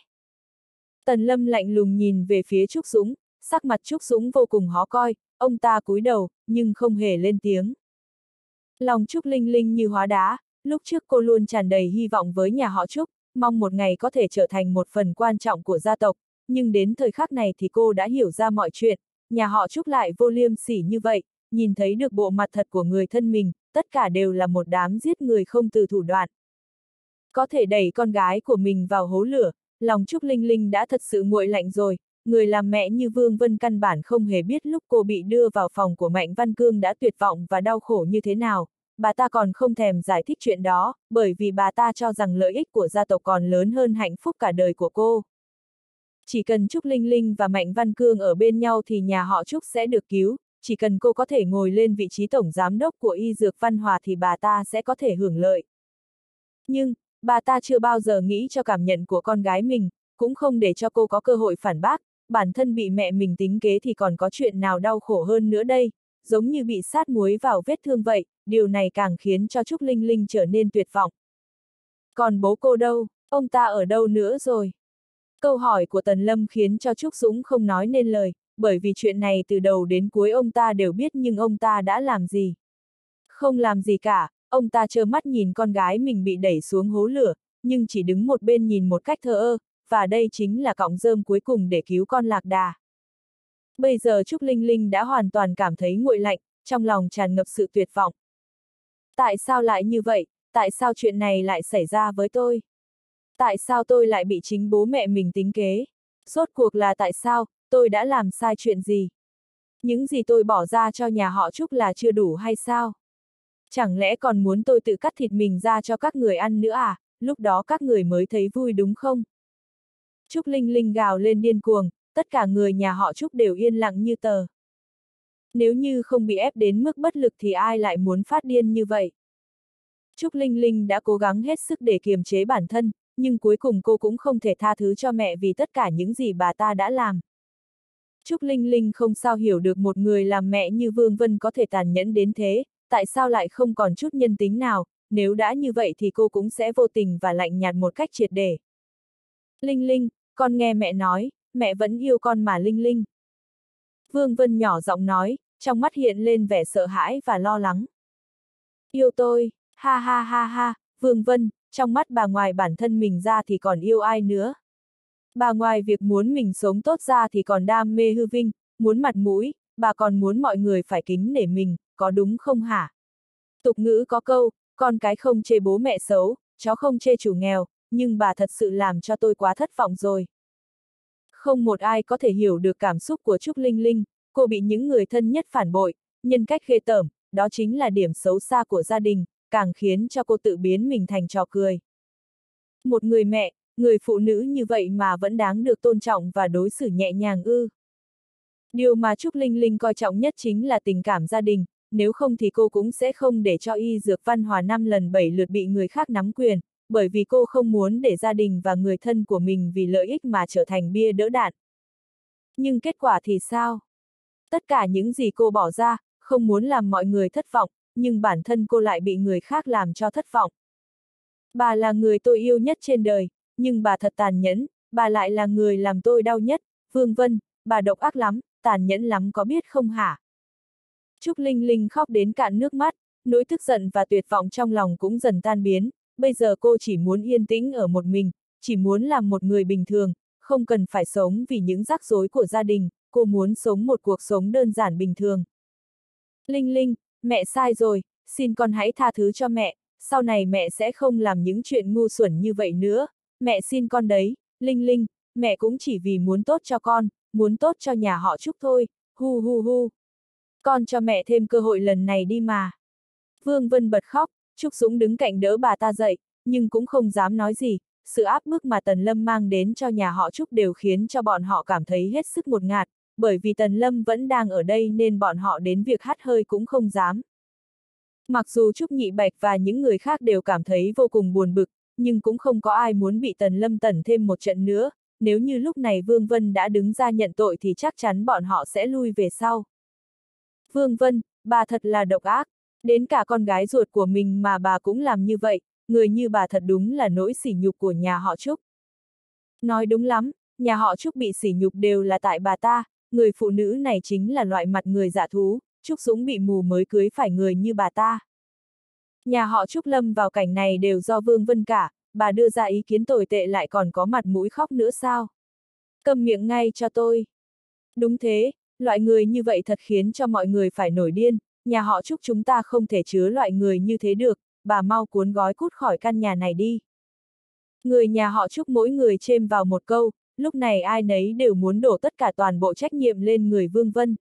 S1: Tần Lâm lạnh lùng nhìn về phía Trúc Dũng, sắc mặt Trúc Dũng vô cùng khó coi, ông ta cúi đầu, nhưng không hề lên tiếng. Lòng Trúc Linh Linh như hóa đá, lúc trước cô luôn tràn đầy hy vọng với nhà họ Trúc, mong một ngày có thể trở thành một phần quan trọng của gia tộc, nhưng đến thời khắc này thì cô đã hiểu ra mọi chuyện, nhà họ Trúc lại vô liêm sỉ như vậy, nhìn thấy được bộ mặt thật của người thân mình, tất cả đều là một đám giết người không từ thủ đoạn. Có thể đẩy con gái của mình vào hố lửa, lòng Trúc Linh Linh đã thật sự nguội lạnh rồi, người làm mẹ như Vương Vân căn bản không hề biết lúc cô bị đưa vào phòng của Mạnh Văn Cương đã tuyệt vọng và đau khổ như thế nào, bà ta còn không thèm giải thích chuyện đó, bởi vì bà ta cho rằng lợi ích của gia tộc còn lớn hơn hạnh phúc cả đời của cô. Chỉ cần Trúc Linh Linh và Mạnh Văn Cương ở bên nhau thì nhà họ Trúc sẽ được cứu, chỉ cần cô có thể ngồi lên vị trí tổng giám đốc của Y Dược Văn Hòa thì bà ta sẽ có thể hưởng lợi. Nhưng, bà ta chưa bao giờ nghĩ cho cảm nhận của con gái mình, cũng không để cho cô có cơ hội phản bác, bản thân bị mẹ mình tính kế thì còn có chuyện nào đau khổ hơn nữa đây, giống như bị sát muối vào vết thương vậy, điều này càng khiến cho Trúc Linh Linh trở nên tuyệt vọng. Còn bố cô đâu, ông ta ở đâu nữa rồi? Câu hỏi của Tần Lâm khiến cho Trúc Dũng không nói nên lời, bởi vì chuyện này từ đầu đến cuối ông ta đều biết nhưng ông ta đã làm gì? Không làm gì cả, ông ta trơ mắt nhìn con gái mình bị đẩy xuống hố lửa, nhưng chỉ đứng một bên nhìn một cách thờ ơ, và đây chính là cọng rơm cuối cùng để cứu con lạc đà. Bây giờ Trúc Linh Linh đã hoàn toàn cảm thấy nguội lạnh, trong lòng tràn ngập sự tuyệt vọng. Tại sao lại như vậy? Tại sao chuyện này lại xảy ra với tôi? Tại sao tôi lại bị chính bố mẹ mình tính kế? Rốt cuộc là tại sao, tôi đã làm sai chuyện gì? Những gì tôi bỏ ra cho nhà họ Trúc là chưa đủ hay sao? Chẳng lẽ còn muốn tôi tự cắt thịt mình ra cho các người ăn nữa à, lúc đó các người mới thấy vui đúng không? Trúc Linh Linh gào lên điên cuồng, tất cả người nhà họ Trúc đều yên lặng như tờ. Nếu như không bị ép đến mức bất lực thì ai lại muốn phát điên như vậy? Trúc Linh Linh đã cố gắng hết sức để kiềm chế bản thân, nhưng cuối cùng cô cũng không thể tha thứ cho mẹ vì tất cả những gì bà ta đã làm. Trúc Linh Linh không sao hiểu được một người làm mẹ như Vương Vân có thể tàn nhẫn đến thế, tại sao lại không còn chút nhân tính nào, nếu đã như vậy thì cô cũng sẽ vô tình và lạnh nhạt một cách triệt để. Linh Linh, con nghe mẹ nói, mẹ vẫn yêu con mà Linh Linh. Vương Vân nhỏ giọng nói, trong mắt hiện lên vẻ sợ hãi và lo lắng. Yêu tôi, ha ha ha ha, Vương Vân, trong mắt bà ngoài bản thân mình ra thì còn yêu ai nữa. Bà ngoài việc muốn mình sống tốt ra thì còn đam mê hư vinh, muốn mặt mũi, bà còn muốn mọi người phải kính nể mình, có đúng không hả? Tục ngữ có câu, con cái không chê bố mẹ xấu, chó không chê chủ nghèo, nhưng bà thật sự làm cho tôi quá thất vọng rồi. Không một ai có thể hiểu được cảm xúc của Trúc Linh Linh, cô bị những người thân nhất phản bội, nhân cách ghê tởm, đó chính là điểm xấu xa của gia đình, càng khiến cho cô tự biến mình thành trò cười. Một người mẹ, người phụ nữ như vậy mà vẫn đáng được tôn trọng và đối xử nhẹ nhàng ư. Điều mà Trúc Linh Linh coi trọng nhất chính là tình cảm gia đình, nếu không thì cô cũng sẽ không để cho Y Dược Văn Hòa năm lần bảy lượt bị người khác nắm quyền, bởi vì cô không muốn để gia đình và người thân của mình vì lợi ích mà trở thành bia đỡ đạn. Nhưng kết quả thì sao? Tất cả những gì cô bỏ ra, không muốn làm mọi người thất vọng, nhưng bản thân cô lại bị người khác làm cho thất vọng. Bà là người tôi yêu nhất trên đời, nhưng bà thật tàn nhẫn, bà lại là người làm tôi đau nhất, Vương Vân, bà độc ác lắm, tàn nhẫn lắm có biết không hả? Trúc Linh Linh khóc đến cạn nước mắt, nỗi tức giận và tuyệt vọng trong lòng cũng dần tan biến, bây giờ cô chỉ muốn yên tĩnh ở một mình, chỉ muốn làm một người bình thường, không cần phải sống vì những rắc rối của gia đình, cô muốn sống một cuộc sống đơn giản bình thường. Linh Linh, mẹ sai rồi, xin con hãy tha thứ cho mẹ, sau này mẹ sẽ không làm những chuyện ngu xuẩn như vậy nữa, mẹ xin con đấy, Linh Linh, mẹ cũng chỉ vì muốn tốt cho con, muốn tốt cho nhà họ Trúc thôi, hu hu hu. Con cho mẹ thêm cơ hội lần này đi mà. Vương Vân bật khóc, Trúc Dũng đứng cạnh đỡ bà ta dậy, nhưng cũng không dám nói gì, sự áp bức mà Tần Lâm mang đến cho nhà họ Trúc đều khiến cho bọn họ cảm thấy hết sức ngột ngạt, bởi vì Tần Lâm vẫn đang ở đây nên bọn họ đến việc hắt hơi cũng không dám. Mặc dù Trúc Nhị Bạch và những người khác đều cảm thấy vô cùng buồn bực, nhưng cũng không có ai muốn bị Tần Lâm tẩn thêm một trận nữa, nếu như lúc này Vương Vân đã đứng ra nhận tội thì chắc chắn bọn họ sẽ lui về sau. Vương Vân, bà thật là độc ác, đến cả con gái ruột của mình mà bà cũng làm như vậy, người như bà thật đúng là nỗi sỉ nhục của nhà họ Trúc. Nói đúng lắm, nhà họ Trúc bị sỉ nhục đều là tại bà ta, người phụ nữ này chính là loại mặt người dạ thú, Trúc Dũng bị mù mới cưới phải người như bà ta. Nhà họ Trúc lâm vào cảnh này đều do Vương Vân cả, bà đưa ra ý kiến tồi tệ lại còn có mặt mũi khóc nữa sao? Câm miệng ngay cho tôi. Đúng thế, loại người như vậy thật khiến cho mọi người phải nổi điên, nhà họ Trúc chúng ta không thể chứa loại người như thế được, bà mau cuốn gói cút khỏi căn nhà này đi. Người nhà họ Trúc mỗi người chêm vào một câu, lúc này ai nấy đều muốn đổ tất cả toàn bộ trách nhiệm lên người Vương Vân.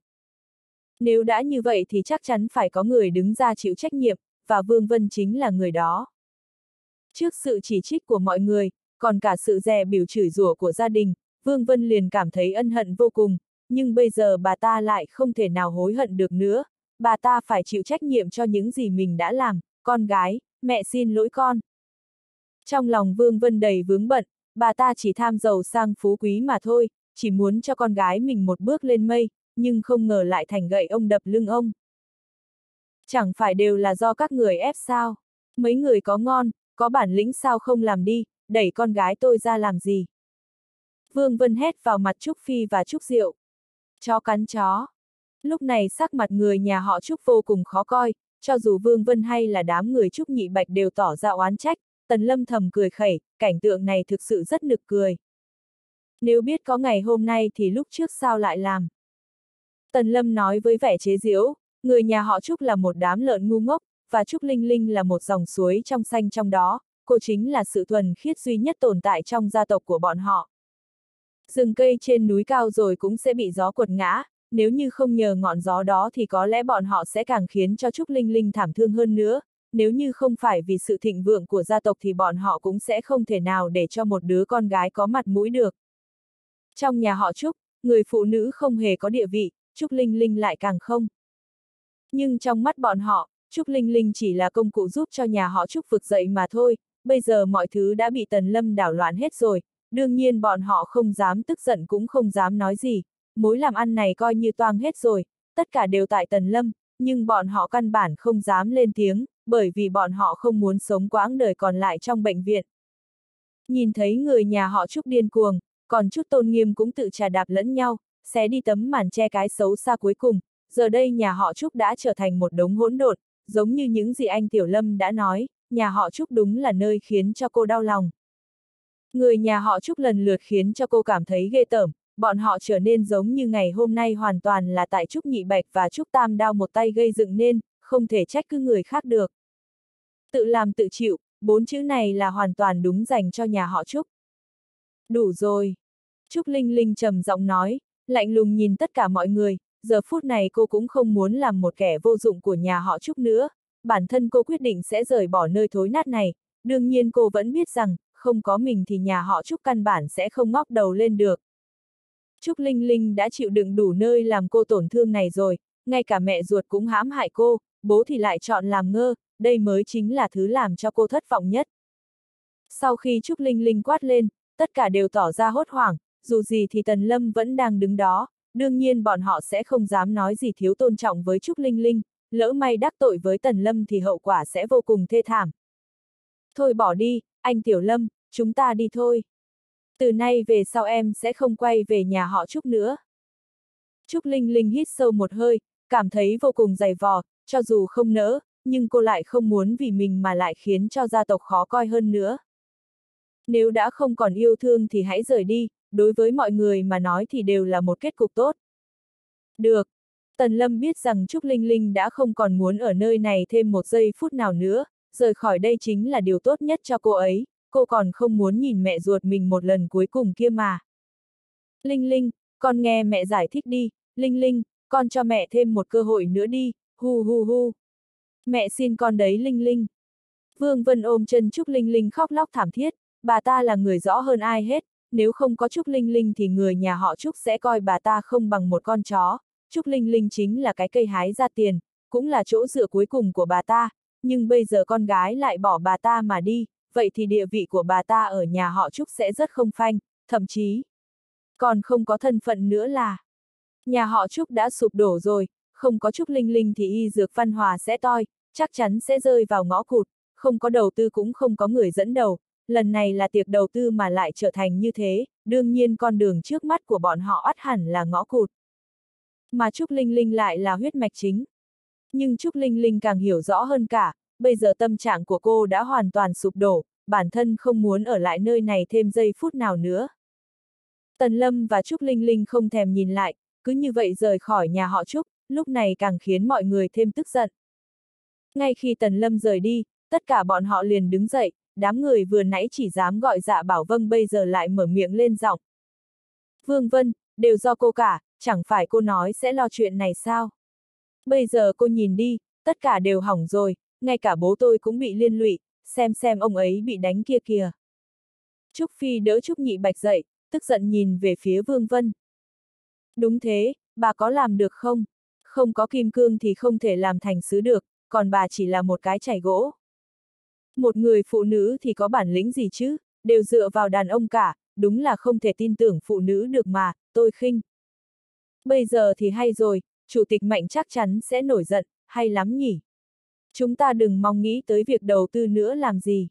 S1: Nếu đã như vậy thì chắc chắn phải có người đứng ra chịu trách nhiệm, và Vương Vân chính là người đó. Trước sự chỉ trích của mọi người, còn cả sự dè bỉu chửi rủa của gia đình, Vương Vân liền cảm thấy ân hận vô cùng, nhưng bây giờ bà ta lại không thể nào hối hận được nữa, bà ta phải chịu trách nhiệm cho những gì mình đã làm, con gái, mẹ xin lỗi con. Trong lòng Vương Vân đầy vướng bận, bà ta chỉ tham giàu sang phú quý mà thôi, chỉ muốn cho con gái mình một bước lên mây, nhưng không ngờ lại thành gậy ông đập lưng ông. Chẳng phải đều là do các người ép sao? Mấy người có ngon, có bản lĩnh sao không làm đi, đẩy con gái tôi ra làm gì? Vương Vân hét vào mặt Trúc Phi và Trúc Diệu. Chó cắn chó. Lúc này sắc mặt người nhà họ Trúc vô cùng khó coi, cho dù Vương Vân hay là đám người Trúc Nhị Bạch đều tỏ ra oán trách, Tần Lâm thầm cười khẩy, cảnh tượng này thực sự rất nực cười. Nếu biết có ngày hôm nay thì lúc trước sao lại làm? Tần Lâm nói với vẻ chế giễu, người nhà họ Trúc là một đám lợn ngu ngốc, và Trúc Linh Linh là một dòng suối trong xanh trong đó, cô chính là sự thuần khiết duy nhất tồn tại trong gia tộc của bọn họ. Rừng cây trên núi cao rồi cũng sẽ bị gió quật ngã, nếu như không nhờ ngọn gió đó thì có lẽ bọn họ sẽ càng khiến cho Trúc Linh Linh thảm thương hơn nữa, nếu như không phải vì sự thịnh vượng của gia tộc thì bọn họ cũng sẽ không thể nào để cho một đứa con gái có mặt mũi được. Trong nhà họ Trúc, người phụ nữ không hề có địa vị, Trúc Linh Linh lại càng không. Nhưng trong mắt bọn họ, Trúc Linh Linh chỉ là công cụ giúp cho nhà họ Trúc vực dậy mà thôi, bây giờ mọi thứ đã bị Tần Lâm đảo loạn hết rồi, đương nhiên bọn họ không dám tức giận cũng không dám nói gì, mối làm ăn này coi như toang hết rồi, tất cả đều tại Tần Lâm, nhưng bọn họ căn bản không dám lên tiếng, bởi vì bọn họ không muốn sống quãng đời còn lại trong bệnh viện. Nhìn thấy người nhà họ Trúc điên cuồng, còn chút tôn nghiêm cũng tự trà đạp lẫn nhau, xé đi tấm màn che cái xấu xa cuối cùng, giờ đây nhà họ Trúc đã trở thành một đống hỗn độn, giống như những gì anh Tiểu Lâm đã nói, nhà họ Trúc đúng là nơi khiến cho cô đau lòng. Người nhà họ Trúc lần lượt khiến cho cô cảm thấy ghê tởm, bọn họ trở nên giống như ngày hôm nay hoàn toàn là tại Trúc Nhị Bạch và Trúc Tam Đao một tay gây dựng nên, không thể trách cứ người khác được. Tự làm tự chịu, bốn chữ này là hoàn toàn đúng dành cho nhà họ Trúc. Đủ rồi. Trúc Linh Linh trầm giọng nói, lạnh lùng nhìn tất cả mọi người, giờ phút này cô cũng không muốn làm một kẻ vô dụng của nhà họ Trúc nữa, bản thân cô quyết định sẽ rời bỏ nơi thối nát này, đương nhiên cô vẫn biết rằng, không có mình thì nhà họ Trúc căn bản sẽ không ngóc đầu lên được. Trúc Linh Linh đã chịu đựng đủ nơi làm cô tổn thương này rồi, ngay cả mẹ ruột cũng hãm hại cô, bố thì lại chọn làm ngơ, đây mới chính là thứ làm cho cô thất vọng nhất. Sau khi Trúc Linh Linh quát lên, tất cả đều tỏ ra hốt hoảng, dù gì thì Tần Lâm vẫn đang đứng đó, đương nhiên bọn họ sẽ không dám nói gì thiếu tôn trọng với Trúc Linh Linh, lỡ may đắc tội với Tần Lâm thì hậu quả sẽ vô cùng thê thảm. Thôi bỏ đi, anh Tiểu Lâm, chúng ta đi thôi. Từ nay về sau em sẽ không quay về nhà họ Trúc nữa. Trúc Linh Linh hít sâu một hơi, cảm thấy vô cùng dày vò, cho dù không nỡ, nhưng cô lại không muốn vì mình mà lại khiến cho gia tộc khó coi hơn nữa. Nếu đã không còn yêu thương thì hãy rời đi, đối với mọi người mà nói thì đều là một kết cục tốt. Được. Tần Lâm biết rằng Trúc Linh Linh đã không còn muốn ở nơi này thêm một giây phút nào nữa, rời khỏi đây chính là điều tốt nhất cho cô ấy, cô còn không muốn nhìn mẹ ruột mình một lần cuối cùng kia mà. Linh Linh, con nghe mẹ giải thích đi, Linh Linh, con cho mẹ thêm một cơ hội nữa đi, hu hu hu. Mẹ xin con đấy Linh Linh. Vương Vân ôm chân Trúc Linh Linh khóc lóc thảm thiết, bà ta là người rõ hơn ai hết, nếu không có Trúc Linh Linh thì người nhà họ Trúc sẽ coi bà ta không bằng một con chó. Trúc Linh Linh chính là cái cây hái ra tiền, cũng là chỗ dựa cuối cùng của bà ta, nhưng bây giờ con gái lại bỏ bà ta mà đi, vậy thì địa vị của bà ta ở nhà họ Trúc sẽ rất không phanh, thậm chí còn không có thân phận nữa là. Nhà họ Trúc đã sụp đổ rồi, không có Trúc Linh Linh thì y dược văn hòa sẽ toi, chắc chắn sẽ rơi vào ngõ cụt, không có đầu tư cũng không có người dẫn đầu, lần này là tiệc đầu tư mà lại trở thành như thế, đương nhiên con đường trước mắt của bọn họ ắt hẳn là ngõ cụt. Mà Trúc Linh Linh lại là huyết mạch chính. Nhưng Trúc Linh Linh càng hiểu rõ hơn cả, bây giờ tâm trạng của cô đã hoàn toàn sụp đổ, bản thân không muốn ở lại nơi này thêm giây phút nào nữa. Tần Lâm và Trúc Linh Linh không thèm nhìn lại, cứ như vậy rời khỏi nhà họ Trúc, lúc này càng khiến mọi người thêm tức giận. Ngay khi Tần Lâm rời đi, tất cả bọn họ liền đứng dậy, đám người vừa nãy chỉ dám gọi Dạ Bảo Vâng bây giờ lại mở miệng lên giọng. Vương Vân, đều do cô cả, chẳng phải cô nói sẽ lo chuyện này sao? Bây giờ cô nhìn đi, tất cả đều hỏng rồi, ngay cả bố tôi cũng bị liên lụy, xem xem ông ấy bị đánh kia kìa. Trúc Phi đỡ Trúc Nhị Bạch dậy, tức giận nhìn về phía Vương Vân. Đúng thế, bà có làm được không? Không có kim cương thì không thể làm thành sứ được, còn bà chỉ là một cái chày gỗ. Một người phụ nữ thì có bản lĩnh gì chứ, đều dựa vào đàn ông cả, đúng là không thể tin tưởng phụ nữ được mà, tôi khinh. Bây giờ thì hay rồi, Chủ tịch Mạnh chắc chắn sẽ nổi giận, hay lắm nhỉ? Chúng ta đừng mong nghĩ tới việc đầu tư nữa làm gì.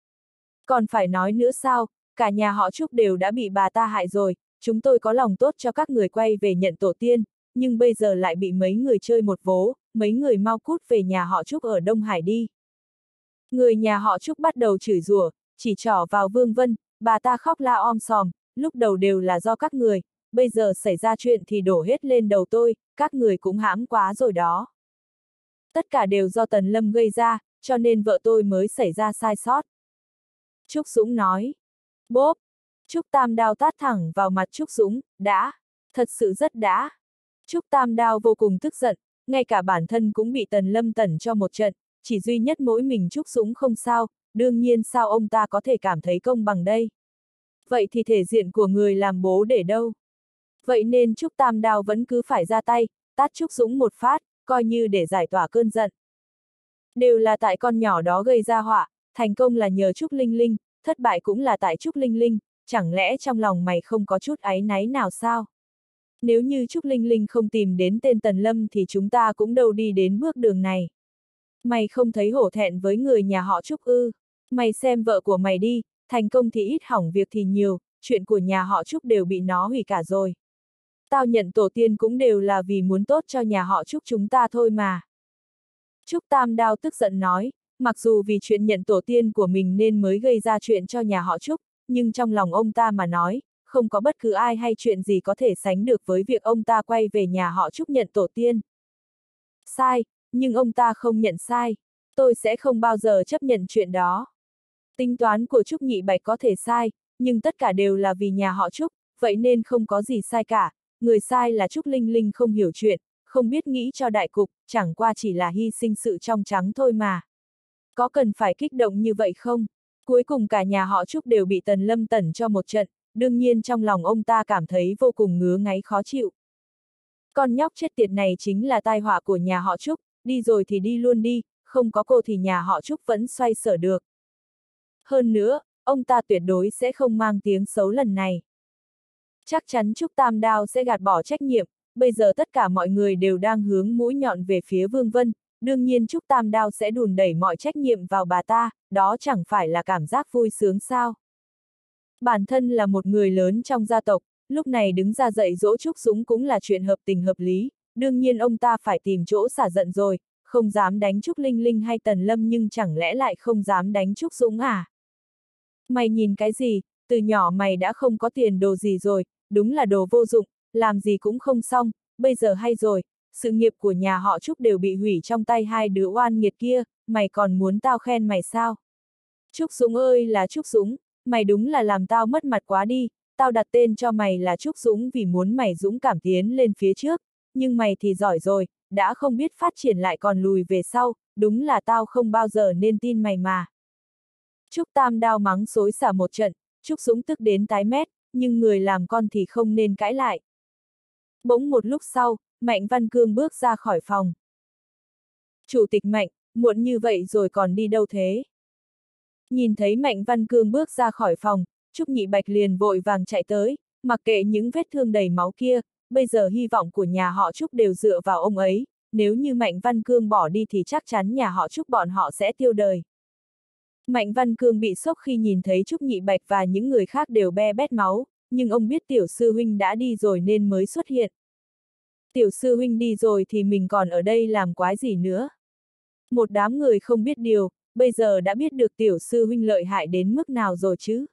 S1: Còn phải nói nữa sao, cả nhà họ Trúc đều đã bị bà ta hại rồi, chúng tôi có lòng tốt cho các người quay về nhận tổ tiên, nhưng bây giờ lại bị mấy người chơi một vố, mấy người mau cút về nhà họ Trúc ở Đông Hải đi. Người nhà họ Trúc bắt đầu chửi rủa, chỉ trỏ vào Vương Vân, bà ta khóc la om sòm, lúc đầu đều là do các người, bây giờ xảy ra chuyện thì đổ hết lên đầu tôi, các người cũng hãm quá rồi đó. Tất cả đều do Tần Lâm gây ra, cho nên vợ tôi mới xảy ra sai sót. Trúc Dũng nói. Bốp! Trúc Tam Đao tát thẳng vào mặt Trúc Dũng, đã. Thật sự rất đã. Trúc Tam Đao vô cùng tức giận, ngay cả bản thân cũng bị Tần Lâm tẩn cho một trận, chỉ duy nhất mỗi mình Trúc Dũng không sao, đương nhiên sao ông ta có thể cảm thấy công bằng đây. Vậy thì thể diện của người làm bố để đâu? Vậy nên Trúc Tam Đao vẫn cứ phải ra tay, tát Trúc Dũng một phát, coi như để giải tỏa cơn giận. Đều là tại con nhỏ đó gây ra họa, thành công là nhờ Trúc Linh Linh, thất bại cũng là tại Trúc Linh Linh, chẳng lẽ trong lòng mày không có chút áy náy nào sao? Nếu như Trúc Linh Linh không tìm đến tên Tần Lâm thì chúng ta cũng đâu đi đến bước đường này. Mày không thấy hổ thẹn với người nhà họ Trúc ư? Mày xem vợ của mày đi, thành công thì ít hỏng việc thì nhiều, chuyện của nhà họ Trúc đều bị nó hủy cả rồi. Tao nhận tổ tiên cũng đều là vì muốn tốt cho nhà họ Trúc chúng ta thôi mà. Trúc Tam Đao tức giận nói, mặc dù vì chuyện nhận tổ tiên của mình nên mới gây ra chuyện cho nhà họ Trúc, nhưng trong lòng ông ta mà nói, không có bất cứ ai hay chuyện gì có thể sánh được với việc ông ta quay về nhà họ Trúc nhận tổ tiên. Sai, nhưng ông ta không nhận sai. Tôi sẽ không bao giờ chấp nhận chuyện đó. Tính toán của Trúc Nhị Bạch có thể sai, nhưng tất cả đều là vì nhà họ Trúc, vậy nên không có gì sai cả. Người sai là Trúc Linh Linh không hiểu chuyện, không biết nghĩ cho đại cục, chẳng qua chỉ là hy sinh sự trong trắng thôi mà. Có cần phải kích động như vậy không? Cuối cùng cả nhà họ Trúc đều bị Tần Lâm tẩn cho một trận, đương nhiên trong lòng ông ta cảm thấy vô cùng ngứa ngáy khó chịu. Con nhóc chết tiệt này chính là tai họa của nhà họ Trúc, đi rồi thì đi luôn đi, không có cô thì nhà họ Trúc vẫn xoay sở được. Hơn nữa, ông ta tuyệt đối sẽ không mang tiếng xấu lần này. Chắc chắn Trúc Tam Đao sẽ gạt bỏ trách nhiệm, bây giờ tất cả mọi người đều đang hướng mũi nhọn về phía Vương Vân, đương nhiên Trúc Tam Đao sẽ đùn đẩy mọi trách nhiệm vào bà ta, đó chẳng phải là cảm giác vui sướng sao. Bản thân là một người lớn trong gia tộc, lúc này đứng ra dạy dỗ Trúc Dũng cũng là chuyện hợp tình hợp lý, đương nhiên ông ta phải tìm chỗ xả giận rồi, không dám đánh Trúc Linh Linh hay Tần Lâm nhưng chẳng lẽ lại không dám đánh Trúc Dũng à? Mày nhìn cái gì, từ nhỏ mày đã không có tiền đồ gì rồi, đúng là đồ vô dụng, làm gì cũng không xong, bây giờ hay rồi, sự nghiệp của nhà họ Trúc đều bị hủy trong tay hai đứa oan nghiệt kia, mày còn muốn tao khen mày sao? Trúc Dũng ơi là Trúc Dũng, mày đúng là làm tao mất mặt quá đi, tao đặt tên cho mày là Trúc Dũng vì muốn mày dũng cảm tiến lên phía trước, nhưng mày thì giỏi rồi, đã không biết phát triển lại còn lùi về sau, đúng là tao không bao giờ nên tin mày mà. Trúc Tam Đao mắng xối xả một trận, Trúc Dũng tức đến tái mét, nhưng người làm con thì không nên cãi lại. Bỗng một lúc sau, Mạnh Văn Cương bước ra khỏi phòng. Chủ tịch Mạnh, muộn như vậy rồi còn đi đâu thế? Nhìn thấy Mạnh Văn Cương bước ra khỏi phòng, Trúc Nhị Bạch liền vội vàng chạy tới, mặc kệ những vết thương đầy máu kia, bây giờ hy vọng của nhà họ Trúc đều dựa vào ông ấy, nếu như Mạnh Văn Cương bỏ đi thì chắc chắn nhà họ Trúc bọn họ sẽ tiêu đời. Mạnh Văn Cương bị sốc khi nhìn thấy Trúc Nhị Bạch và những người khác đều be bét máu, nhưng ông biết tiểu sư huynh đã đi rồi nên mới xuất hiện. Tiểu sư huynh đi rồi thì mình còn ở đây làm quái gì nữa? Một đám người không biết điều, bây giờ đã biết được tiểu sư huynh lợi hại đến mức nào rồi chứ?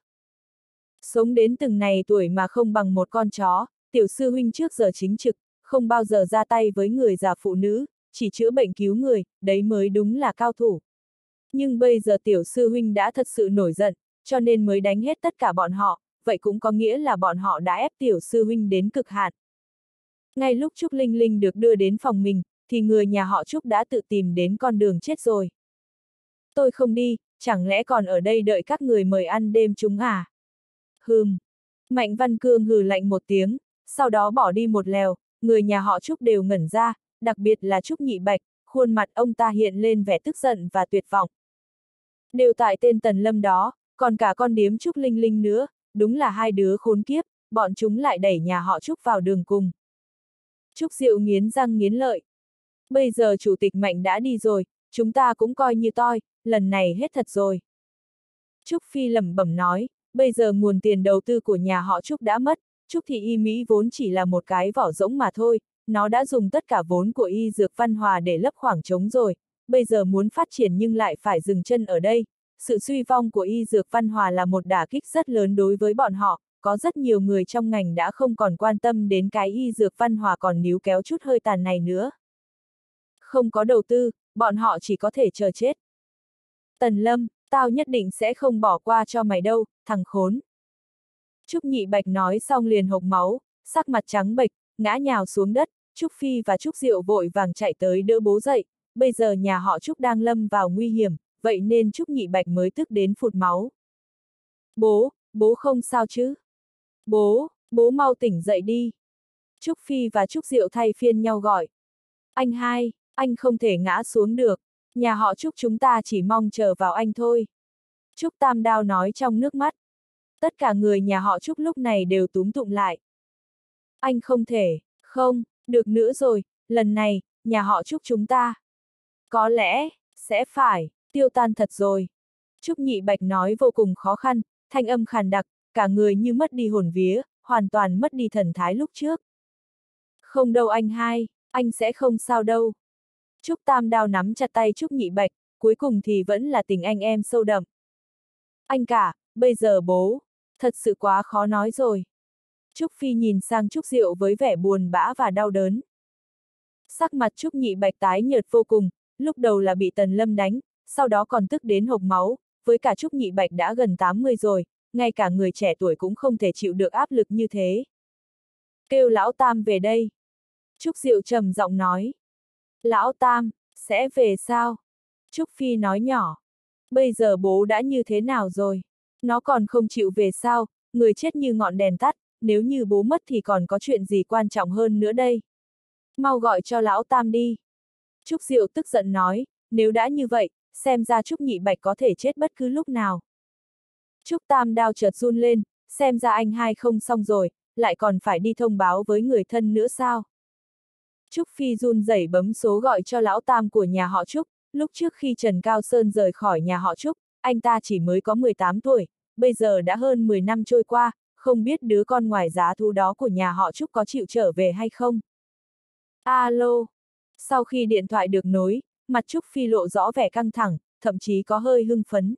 S1: Sống đến từng này tuổi mà không bằng một con chó, tiểu sư huynh trước giờ chính trực, không bao giờ ra tay với người già phụ nữ, chỉ chữa bệnh cứu người, đấy mới đúng là cao thủ. Nhưng bây giờ tiểu sư huynh đã thật sự nổi giận, cho nên mới đánh hết tất cả bọn họ, vậy cũng có nghĩa là bọn họ đã ép tiểu sư huynh đến cực hạn. Ngay lúc Trúc Linh Linh được đưa đến phòng mình, thì người nhà họ Trúc đã tự tìm đến con đường chết rồi. Tôi không đi, chẳng lẽ còn ở đây đợi các người mời ăn đêm chúng à? Hừm. Mạnh Văn Cương hừ lạnh một tiếng, sau đó bỏ đi một lèo, người nhà họ Trúc đều ngẩn ra, đặc biệt là Trúc Nhị Bạch, khuôn mặt ông ta hiện lên vẻ tức giận và tuyệt vọng. Đều tại tên Tần Lâm đó, còn cả con điếm Trúc Linh Linh nữa, đúng là hai đứa khốn kiếp, bọn chúng lại đẩy nhà họ Trúc vào đường cùng. Trúc Diệu nghiến răng nghiến lợi. Bây giờ chủ tịch Mạnh đã đi rồi, chúng ta cũng coi như toi, lần này hết thật rồi. Trúc Phi lẩm bẩm nói, bây giờ nguồn tiền đầu tư của nhà họ Trúc đã mất, Trúc Thị Y Mỹ vốn chỉ là một cái vỏ rỗng mà thôi, nó đã dùng tất cả vốn của Y Dược Văn Hòa để lấp khoảng trống rồi, bây giờ muốn phát triển nhưng lại phải dừng chân ở đây. Sự suy vong của Y Dược Văn Hòa là một đả kích rất lớn đối với bọn họ, có rất nhiều người trong ngành đã không còn quan tâm đến cái Y Dược Văn Hòa còn níu kéo chút hơi tàn này nữa. Không có đầu tư, bọn họ chỉ có thể chờ chết. Tần Lâm, tao nhất định sẽ không bỏ qua cho mày đâu, thằng khốn. Trúc Nhị Bạch nói xong liền hộc máu, sắc mặt trắng bệch, ngã nhào xuống đất, Trúc Phi và Trúc Diệu vội vàng chạy tới đỡ bố dậy, bây giờ nhà họ Trúc đang lâm vào nguy hiểm, vậy nên Trúc Nhị Bạch mới tức đến phụt máu. Bố, bố không sao chứ? Bố, bố mau tỉnh dậy đi. Trúc Phi và Trúc Diệu thay phiên nhau gọi. Anh hai, anh không thể ngã xuống được, nhà họ Trúc chúng ta chỉ mong chờ vào anh thôi. Trúc Tam Đao nói trong nước mắt. Tất cả người nhà họ Trúc lúc này đều túm tụm lại. Anh không thể, không, được nữa rồi, lần này, nhà họ Trúc chúng ta. Có lẽ, Sẽ phải, tiêu tan thật rồi. Trúc Nhị Bạch nói vô cùng khó khăn, thanh âm khàn đặc, cả người như mất đi hồn vía, hoàn toàn mất đi thần thái lúc trước. Không đâu anh hai, anh sẽ không sao đâu. Trúc Tam Đao nắm chặt tay Trúc Nhị Bạch, cuối cùng thì vẫn là tình anh em sâu đậm. Anh cả, bây giờ bố, thật sự quá khó nói rồi. Trúc Phi nhìn sang Trúc Diệu với vẻ buồn bã và đau đớn. Sắc mặt Trúc Nhị Bạch tái nhợt vô cùng, lúc đầu là bị Tần Lâm đánh, sau đó còn tức đến hộc máu, với cả Trúc Nhị Bạch đã gần tám mươi rồi, ngay cả người trẻ tuổi cũng không thể chịu được áp lực như thế. Kêu Lão Tam về đây. Trúc Diệu trầm giọng nói. Lão Tam, sẽ về sao? Trúc Phi nói nhỏ. Bây giờ bố đã như thế nào rồi? Nó còn không chịu về sao, người chết như ngọn đèn tắt, nếu như bố mất thì còn có chuyện gì quan trọng hơn nữa đây? Mau gọi cho Lão Tam đi. Trúc Diệu tức giận nói, nếu đã như vậy, xem ra Trúc Nhị Bạch có thể chết bất cứ lúc nào. Trúc Tam Đao chợt run lên, xem ra anh hai không xong rồi, lại còn phải đi thông báo với người thân nữa sao? Trúc Phi run rẩy bấm số gọi cho Lão Tam của nhà họ Trúc, lúc trước khi Trần Cao Sơn rời khỏi nhà họ Trúc, anh ta chỉ mới có mười tám tuổi, bây giờ đã hơn mười năm trôi qua, không biết đứa con ngoài giá thú đó của nhà họ Trúc có chịu trở về hay không? Alo! Sau khi điện thoại được nối, mặt Trúc Phi lộ rõ vẻ căng thẳng, thậm chí có hơi hưng phấn.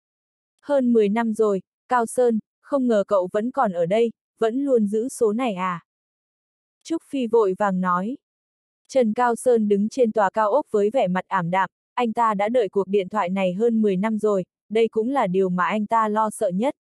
S1: Hơn mười năm rồi, Cao Sơn, không ngờ cậu vẫn còn ở đây, vẫn luôn giữ số này à? Trúc Phi vội vàng nói. Trần Cao Sơn đứng trên tòa cao ốc với vẻ mặt ảm đạm, anh ta đã đợi cuộc điện thoại này hơn mười năm rồi, đây cũng là điều mà anh ta lo sợ nhất.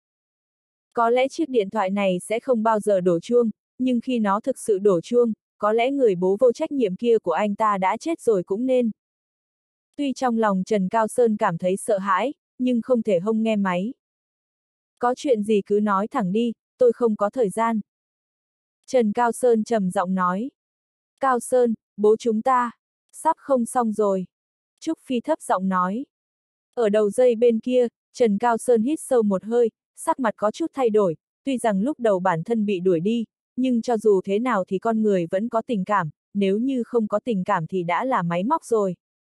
S1: Có lẽ chiếc điện thoại này sẽ không bao giờ đổ chuông, nhưng khi nó thực sự đổ chuông, có lẽ người bố vô trách nhiệm kia của anh ta đã chết rồi cũng nên. Tuy trong lòng Trần Cao Sơn cảm thấy sợ hãi, nhưng không thể không nghe máy. Có chuyện gì cứ nói thẳng đi, tôi không có thời gian. Trần Cao Sơn trầm giọng nói. Cao Sơn, bố chúng ta, sắp không xong rồi. Trúc Phi thấp giọng nói. Ở đầu dây bên kia, Trần Cao Sơn hít sâu một hơi, sắc mặt có chút thay đổi, tuy rằng lúc đầu bản thân bị đuổi đi, nhưng cho dù thế nào thì con người vẫn có tình cảm, nếu như không có tình cảm thì đã là máy móc rồi.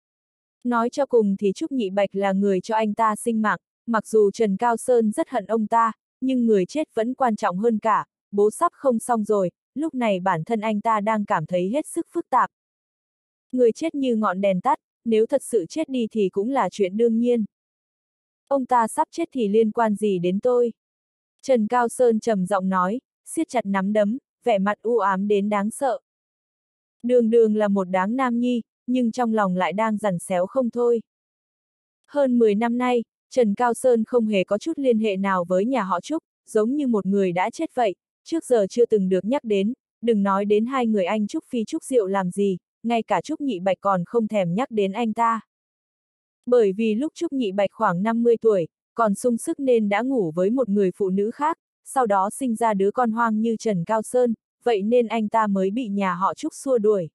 S1: Nói cho cùng thì Trúc Nhị Bạch là người cho anh ta sinh mạng, mặc dù Trần Cao Sơn rất hận ông ta, nhưng người chết vẫn quan trọng hơn cả, bố sắp không xong rồi, lúc này bản thân anh ta đang cảm thấy hết sức phức tạp. Người chết như ngọn đèn tắt, nếu thật sự chết đi thì cũng là chuyện đương nhiên. Ông ta sắp chết thì liên quan gì đến tôi? Trần Cao Sơn trầm giọng nói, siết chặt nắm đấm, vẻ mặt u ám đến đáng sợ. Đường đường là một đáng nam nhi, nhưng trong lòng lại đang giằn xéo không thôi. Hơn mười năm nay, Trần Cao Sơn không hề có chút liên hệ nào với nhà họ Trúc, giống như một người đã chết vậy, trước giờ chưa từng được nhắc đến, đừng nói đến hai người anh Trúc Phi Trúc Diệu làm gì, ngay cả Trúc Nhị Bạch còn không thèm nhắc đến anh ta. Bởi vì lúc Trúc Nhị Bạch khoảng năm mươi tuổi, còn sung sức nên đã ngủ với một người phụ nữ khác, sau đó sinh ra đứa con hoang như Trần Cao Sơn, vậy nên anh ta mới bị nhà họ Trúc xua đuổi.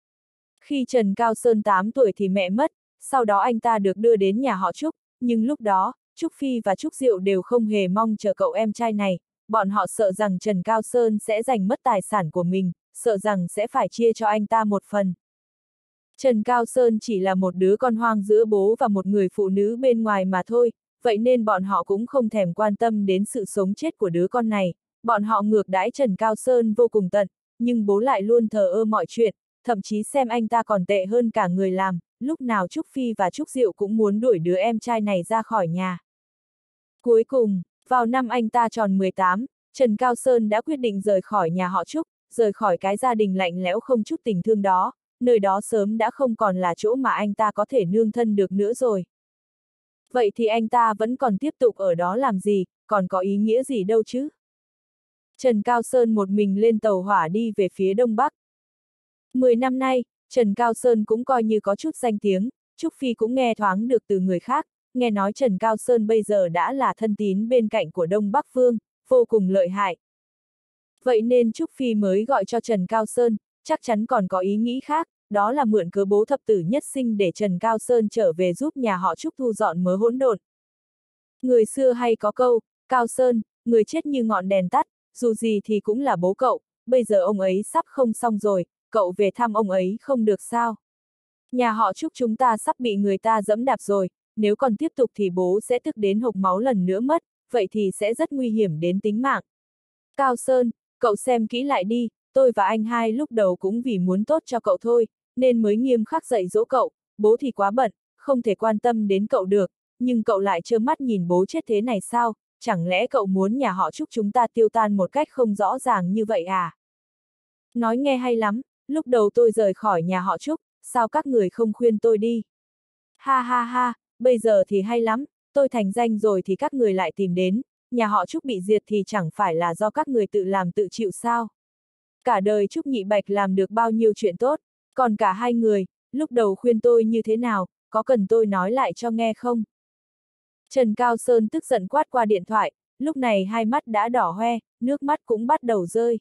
S1: Khi Trần Cao Sơn tám tuổi thì mẹ mất, sau đó anh ta được đưa đến nhà họ Trúc, nhưng lúc đó, Trúc Phi và Trúc Diệu đều không hề mong chờ cậu em trai này, bọn họ sợ rằng Trần Cao Sơn sẽ giành mất tài sản của mình, sợ rằng sẽ phải chia cho anh ta một phần. Trần Cao Sơn chỉ là một đứa con hoang giữa bố và một người phụ nữ bên ngoài mà thôi, vậy nên bọn họ cũng không thèm quan tâm đến sự sống chết của đứa con này, bọn họ ngược đãi Trần Cao Sơn vô cùng tận, nhưng bố lại luôn thờ ơ mọi chuyện, thậm chí xem anh ta còn tệ hơn cả người làm, lúc nào Trúc Phi và Trúc Diệu cũng muốn đuổi đứa em trai này ra khỏi nhà. Cuối cùng, vào năm anh ta tròn mười tám, Trần Cao Sơn đã quyết định rời khỏi nhà họ Trúc, rời khỏi cái gia đình lạnh lẽo không chút tình thương đó, nơi đó sớm đã không còn là chỗ mà anh ta có thể nương thân được nữa rồi. Vậy thì anh ta vẫn còn tiếp tục ở đó làm gì, còn có ý nghĩa gì đâu chứ? Trần Cao Sơn một mình lên tàu hỏa đi về phía Đông Bắc. Mười năm nay, Trần Cao Sơn cũng coi như có chút danh tiếng, Trúc Phi cũng nghe thoáng được từ người khác, nghe nói Trần Cao Sơn bây giờ đã là thân tín bên cạnh của Đông Bắc Vương, vô cùng lợi hại. Vậy nên Trúc Phi mới gọi cho Trần Cao Sơn, chắc chắn còn có ý nghĩ khác, đó là mượn cớ bố thập tử nhất sinh để Trần Cao Sơn trở về giúp nhà họ Trúc thu dọn mớ hỗn độn. Người xưa hay có câu, Cao Sơn, người chết như ngọn đèn tắt, dù gì thì cũng là bố cậu, bây giờ ông ấy sắp không xong rồi, cậu về thăm ông ấy không được sao? Nhà họ Trúc chúng ta sắp bị người ta dẫm đạp rồi, nếu còn tiếp tục thì bố sẽ tức đến hộc máu lần nữa mất, vậy thì sẽ rất nguy hiểm đến tính mạng. Cao Sơn, cậu xem kỹ lại đi, tôi và anh hai lúc đầu cũng vì muốn tốt cho cậu thôi, nên mới nghiêm khắc dạy dỗ cậu, bố thì quá bận, không thể quan tâm đến cậu được, nhưng cậu lại trơ mắt nhìn bố chết thế này sao, chẳng lẽ cậu muốn nhà họ Trúc chúng ta tiêu tan một cách không rõ ràng như vậy à? Nói nghe hay lắm, lúc đầu tôi rời khỏi nhà họ Trúc, sao các người không khuyên tôi đi? Ha ha ha, bây giờ thì hay lắm, tôi thành danh rồi thì các người lại tìm đến, nhà họ Trúc bị diệt thì chẳng phải là do các người tự làm tự chịu sao? Cả đời Trúc Nhị Bạch làm được bao nhiêu chuyện tốt, còn cả hai người, lúc đầu khuyên tôi như thế nào, có cần tôi nói lại cho nghe không? Trần Cao Sơn tức giận quát qua điện thoại, lúc này hai mắt đã đỏ hoe, nước mắt cũng bắt đầu rơi.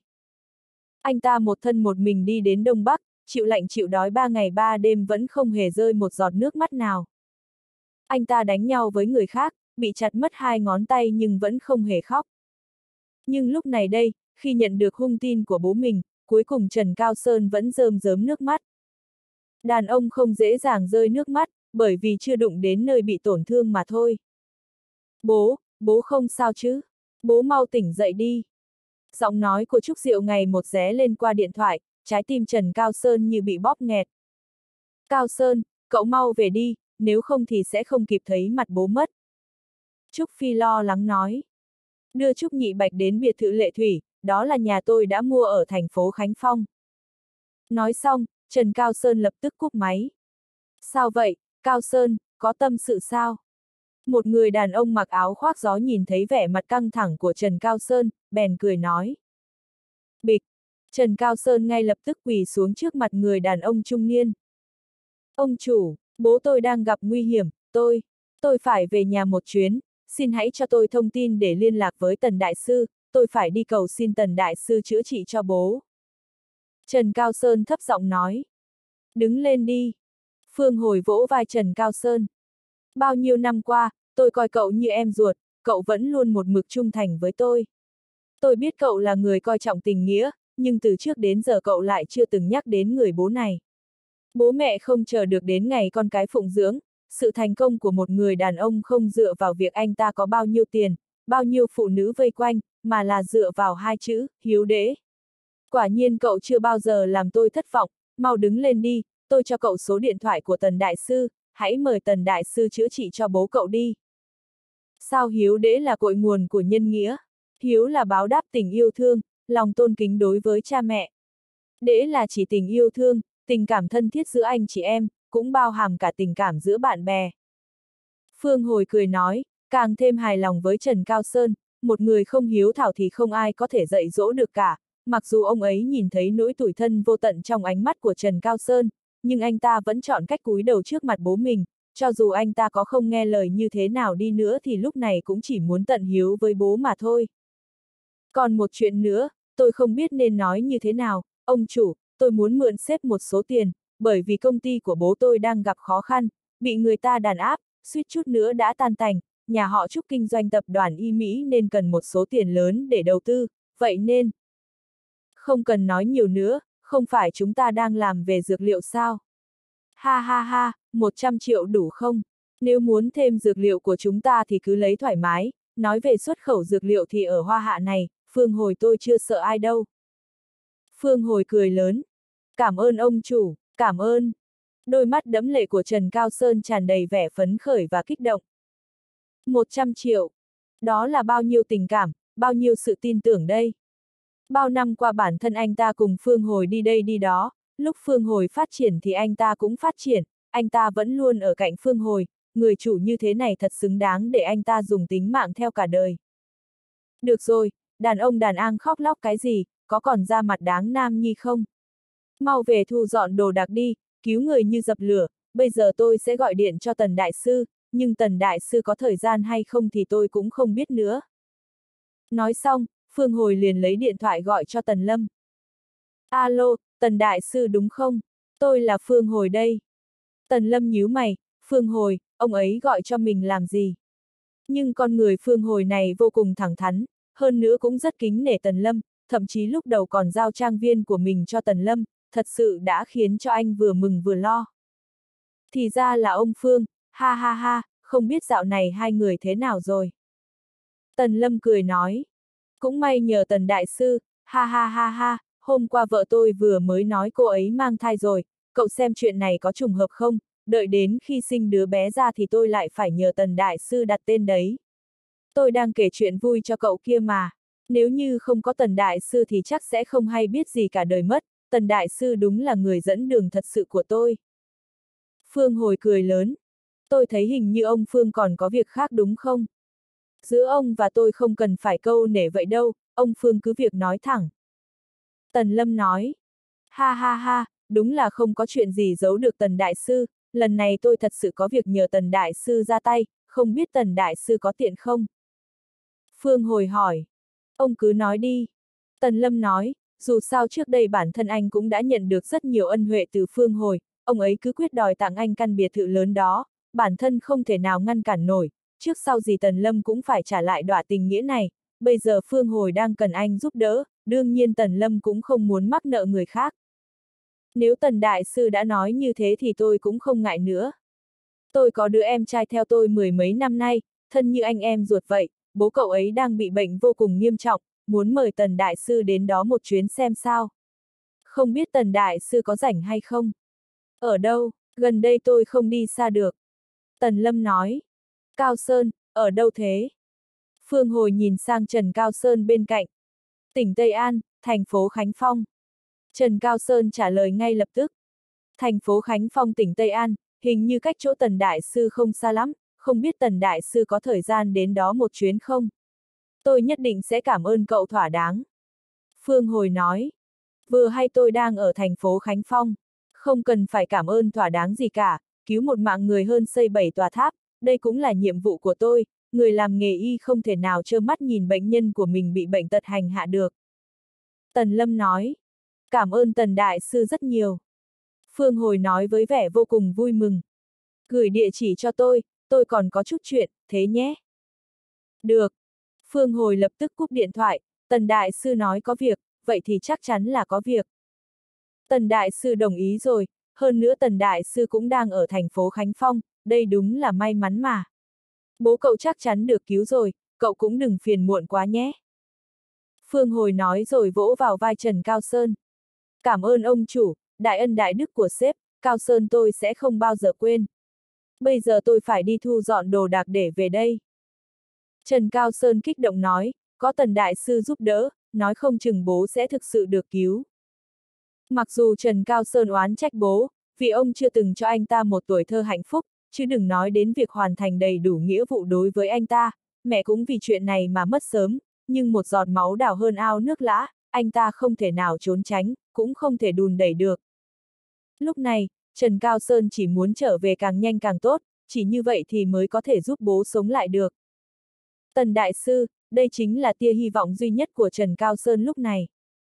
S1: Anh ta một thân một mình đi đến Đông Bắc, chịu lạnh chịu đói ba ngày ba đêm vẫn không hề rơi một giọt nước mắt nào. Anh ta đánh nhau với người khác, bị chặt mất hai ngón tay nhưng vẫn không hề khóc. Nhưng lúc này đây, khi nhận được hung tin của bố mình, cuối cùng Trần Cao Sơn vẫn rơm rớm nước mắt. Đàn ông không dễ dàng rơi nước mắt, bởi vì chưa đụng đến nơi bị tổn thương mà thôi. Bố, bố không sao chứ? Bố mau tỉnh dậy đi. Giọng nói của Trúc Diệu ngày một ré lên qua điện thoại, trái tim Trần Cao Sơn như bị bóp nghẹt. Cao Sơn, cậu mau về đi, nếu không thì sẽ không kịp thấy mặt bố mất. Trúc Phi lo lắng nói. Đưa Trúc Nhị Bạch đến biệt thự Lệ Thủy, đó là nhà tôi đã mua ở thành phố Khánh Phong. Nói xong, Trần Cao Sơn lập tức cúp máy. Sao vậy, Cao Sơn, có tâm sự sao? Một người đàn ông mặc áo khoác gió nhìn thấy vẻ mặt căng thẳng của Trần Cao Sơn, bèn cười nói. Bịch! Trần Cao Sơn ngay lập tức quỳ xuống trước mặt người đàn ông trung niên. Ông chủ, bố tôi đang gặp nguy hiểm, tôi, tôi phải về nhà một chuyến, xin hãy cho tôi thông tin để liên lạc với Tần Đại Sư, tôi phải đi cầu xin Tần Đại Sư chữa trị cho bố. Trần Cao Sơn thấp giọng nói. Đứng lên đi. Phương Hồi vỗ vai Trần Cao Sơn. Bao nhiêu năm qua, tôi coi cậu như em ruột, cậu vẫn luôn một mực trung thành với tôi. Tôi biết cậu là người coi trọng tình nghĩa, nhưng từ trước đến giờ cậu lại chưa từng nhắc đến người bố này. Bố mẹ không chờ được đến ngày con cái phụng dưỡng, sự thành công của một người đàn ông không dựa vào việc anh ta có bao nhiêu tiền, bao nhiêu phụ nữ vây quanh, mà là dựa vào hai chữ, hiếu đễ. Quả nhiên cậu chưa bao giờ làm tôi thất vọng, mau đứng lên đi, tôi cho cậu số điện thoại của Tần Đại Sư, hãy mời Tần Đại Sư chữa trị cho bố cậu đi. Sao hiếu đễ là cội nguồn của nhân nghĩa? Hiếu là báo đáp tình yêu thương, lòng tôn kính đối với cha mẹ. Đễ là chỉ tình yêu thương, tình cảm thân thiết giữa anh chị em, cũng bao hàm cả tình cảm giữa bạn bè. Phương Hồi cười nói, càng thêm hài lòng với Trần Cao Sơn, một người không hiếu thảo thì không ai có thể dạy dỗ được cả, mặc dù ông ấy nhìn thấy nỗi tủi thân vô tận trong ánh mắt của Trần Cao Sơn, nhưng anh ta vẫn chọn cách cúi đầu trước mặt bố mình, cho dù anh ta có không nghe lời như thế nào đi nữa thì lúc này cũng chỉ muốn tận hiếu với bố mà thôi. Còn một chuyện nữa, tôi không biết nên nói như thế nào, ông chủ, tôi muốn mượn xếp một số tiền, bởi vì công ty của bố tôi đang gặp khó khăn, bị người ta đàn áp, suýt chút nữa đã tan tành, nhà họ Trúc kinh doanh tập đoàn Y Mỹ nên cần một số tiền lớn để đầu tư, vậy nên... Không cần nói nhiều nữa, không phải chúng ta đang làm về dược liệu sao? Ha ha ha, một trăm triệu đủ không? Nếu muốn thêm dược liệu của chúng ta thì cứ lấy thoải mái, nói về xuất khẩu dược liệu thì ở Hoa Hạ này, Phương Hồi tôi chưa sợ ai đâu. Phương Hồi cười lớn. Cảm ơn ông chủ, cảm ơn. Đôi mắt đẫm lệ của Trần Cao Sơn tràn đầy vẻ phấn khởi và kích động. một trăm triệu. Đó là bao nhiêu tình cảm, bao nhiêu sự tin tưởng đây. Bao năm qua bản thân anh ta cùng Phương Hồi đi đây đi đó, lúc Phương Hồi phát triển thì anh ta cũng phát triển, anh ta vẫn luôn ở cạnh Phương Hồi, người chủ như thế này thật xứng đáng để anh ta dùng tính mạng theo cả đời. Được rồi, đàn ông đàn an khóc lóc cái gì, có còn ra mặt đáng nam nhi không? Mau về thu dọn đồ đạc đi, cứu người như dập lửa, bây giờ tôi sẽ gọi điện cho Tần Đại Sư, nhưng Tần Đại Sư có thời gian hay không thì tôi cũng không biết nữa. Nói xong, Phương Hồi liền lấy điện thoại gọi cho Tần Lâm. Alo, Tần Đại Sư đúng không? Tôi là Phương Hồi đây. Tần Lâm nhíu mày, Phương Hồi, ông ấy gọi cho mình làm gì? Nhưng con người Phương Hồi này vô cùng thẳng thắn, hơn nữa cũng rất kính nể Tần Lâm, thậm chí lúc đầu còn giao trang viên của mình cho Tần Lâm, thật sự đã khiến cho anh vừa mừng vừa lo. Thì ra là ông Phương, ha ha ha, không biết dạo này hai người thế nào rồi. Tần Lâm cười nói, cũng may nhờ Tần Đại Sư, ha ha ha ha, hôm qua vợ tôi vừa mới nói cô ấy mang thai rồi, cậu xem chuyện này có trùng hợp không, đợi đến khi sinh đứa bé ra thì tôi lại phải nhờ Tần Đại Sư đặt tên đấy. Tôi đang kể chuyện vui cho cậu kia mà, nếu như không có Tần Đại Sư thì chắc sẽ không hay biết gì cả đời mất, Tần Đại Sư đúng là người dẫn đường thật sự của tôi. Phương Hồi cười lớn, tôi thấy hình như ông Phương còn có việc khác đúng không? Giữa ông và tôi không cần phải câu nể vậy đâu, ông Phương cứ việc nói thẳng. Tần Lâm nói, ha ha ha, đúng là không có chuyện gì giấu được Tần Đại Sư, lần này tôi thật sự có việc nhờ Tần Đại Sư ra tay, không biết Tần Đại Sư có tiện không? Phương Hồi hỏi, ông cứ nói đi. Tần Lâm nói, dù sao trước đây bản thân anh cũng đã nhận được rất nhiều ân huệ từ Phương Hồi, ông ấy cứ quyết đòi tặng anh căn biệt thự lớn đó, bản thân không thể nào ngăn cản nổi, trước sau gì Tần Lâm cũng phải trả lại đọa tình nghĩa này, bây giờ Phương Hồi đang cần anh giúp đỡ, đương nhiên Tần Lâm cũng không muốn mắc nợ người khác. Nếu Tần Đại Sư đã nói như thế thì tôi cũng không ngại nữa. Tôi có đứa em trai theo tôi mười mấy năm nay, thân như anh em ruột vậy, bố cậu ấy đang bị bệnh vô cùng nghiêm trọng, muốn mời Tần Đại Sư đến đó một chuyến xem sao. Không biết Tần Đại Sư có rảnh hay không? Ở đâu, gần đây tôi không đi xa được. Tần Lâm nói. Cao Sơn, ở đâu thế? Phương Hồi nhìn sang Trần Cao Sơn bên cạnh. Tỉnh Tây An, thành phố Khánh Phong. Trần Cao Sơn trả lời ngay lập tức. Thành phố Khánh Phong tỉnh Tây An, hình như cách chỗ Tần Đại Sư không xa lắm, không biết Tần Đại Sư có thời gian đến đó một chuyến không? Tôi nhất định sẽ cảm ơn cậu thỏa đáng. Phương Hồi nói. Vừa hay tôi đang ở thành phố Khánh Phong, không cần phải cảm ơn thỏa đáng gì cả, cứu một mạng người hơn xây bảy tòa tháp, đây cũng là nhiệm vụ của tôi, người làm nghề y không thể nào trơ mắt nhìn bệnh nhân của mình bị bệnh tật hành hạ được. Tần Lâm nói, cảm ơn Tần Đại Sư rất nhiều. Phương Hồi nói với vẻ vô cùng vui mừng. Gửi địa chỉ cho tôi, tôi còn có chút chuyện, thế nhé. Được. Phương Hồi lập tức cúp điện thoại, Tần Đại Sư nói có việc, vậy thì chắc chắn là có việc. Tần Đại Sư đồng ý rồi, hơn nữa Tần Đại Sư cũng đang ở thành phố Khánh Phong, đây đúng là may mắn mà. Bố cậu chắc chắn được cứu rồi, cậu cũng đừng phiền muộn quá nhé. Phương Hồi nói rồi vỗ vào vai Trần Cao Sơn. Cảm ơn ông chủ, đại ân đại đức của sếp, Cao Sơn tôi sẽ không bao giờ quên. Bây giờ tôi phải đi thu dọn đồ đạc để về đây. Trần Cao Sơn kích động nói, có Tần Đại Sư giúp đỡ, nói không chừng bố sẽ thực sự được cứu. Mặc dù Trần Cao Sơn oán trách bố, vì ông chưa từng cho anh ta một tuổi thơ hạnh phúc, chứ đừng nói đến việc hoàn thành đầy đủ nghĩa vụ đối với anh ta, mẹ cũng vì chuyện này mà mất sớm, nhưng một giọt máu đào hơn ao nước lã, anh ta không thể nào trốn tránh, cũng không thể đùn đẩy được. Lúc này, Trần Cao Sơn chỉ muốn trở về càng nhanh càng tốt, chỉ như vậy thì mới có thể giúp bố sống lại được. Tần Đại Sư, đây chính là tia hy vọng duy nhất của Trần Cao Sơn lúc này.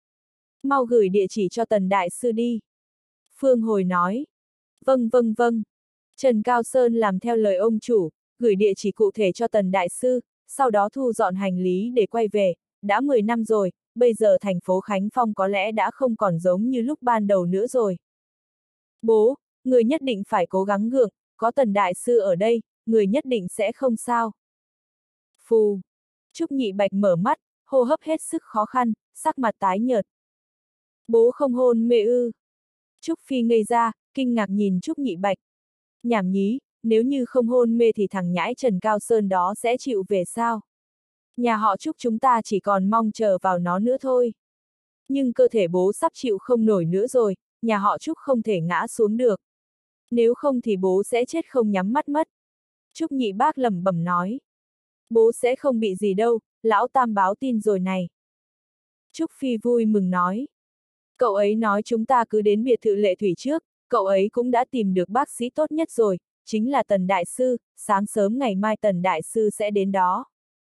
S1: Mau gửi địa chỉ cho Tần Đại Sư đi. Phương Hồi nói. Vâng vâng vâng. Trần Cao Sơn làm theo lời ông chủ, gửi địa chỉ cụ thể cho Tần Đại Sư, sau đó thu dọn hành lý để quay về. Đã mười năm rồi, bây giờ thành phố Khánh Phong có lẽ đã không còn giống như lúc ban đầu nữa rồi. Bố, người nhất định phải cố gắng gượng, có Tần Đại Sư ở đây, người nhất định sẽ không sao. Phù. Trúc Nhị Bạch mở mắt, hô hấp hết sức khó khăn, sắc mặt tái nhợt. Bố không hôn mê ư. Trúc Phi ngây ra, kinh ngạc nhìn Trúc Nhị Bạch. Nhảm nhí, nếu như không hôn mê thì thằng nhãi Trần Cao Sơn đó sẽ chịu về sao? Nhà họ Trúc chúng ta chỉ còn mong chờ vào nó nữa thôi. Nhưng cơ thể bố sắp chịu không nổi nữa rồi, nhà họ Trúc không thể ngã xuống được. Nếu không thì bố sẽ chết không nhắm mắt mất. Trúc Nhị Bác lẩm bẩm nói. Bố sẽ không bị gì đâu, lão Tam báo tin rồi này. Trúc Phi vui mừng nói. Cậu ấy nói chúng ta cứ đến biệt thự Lệ Thủy trước, cậu ấy cũng đã tìm được bác sĩ tốt nhất rồi, chính là Tần Đại Sư, sáng sớm ngày mai Tần Đại Sư sẽ đến đó.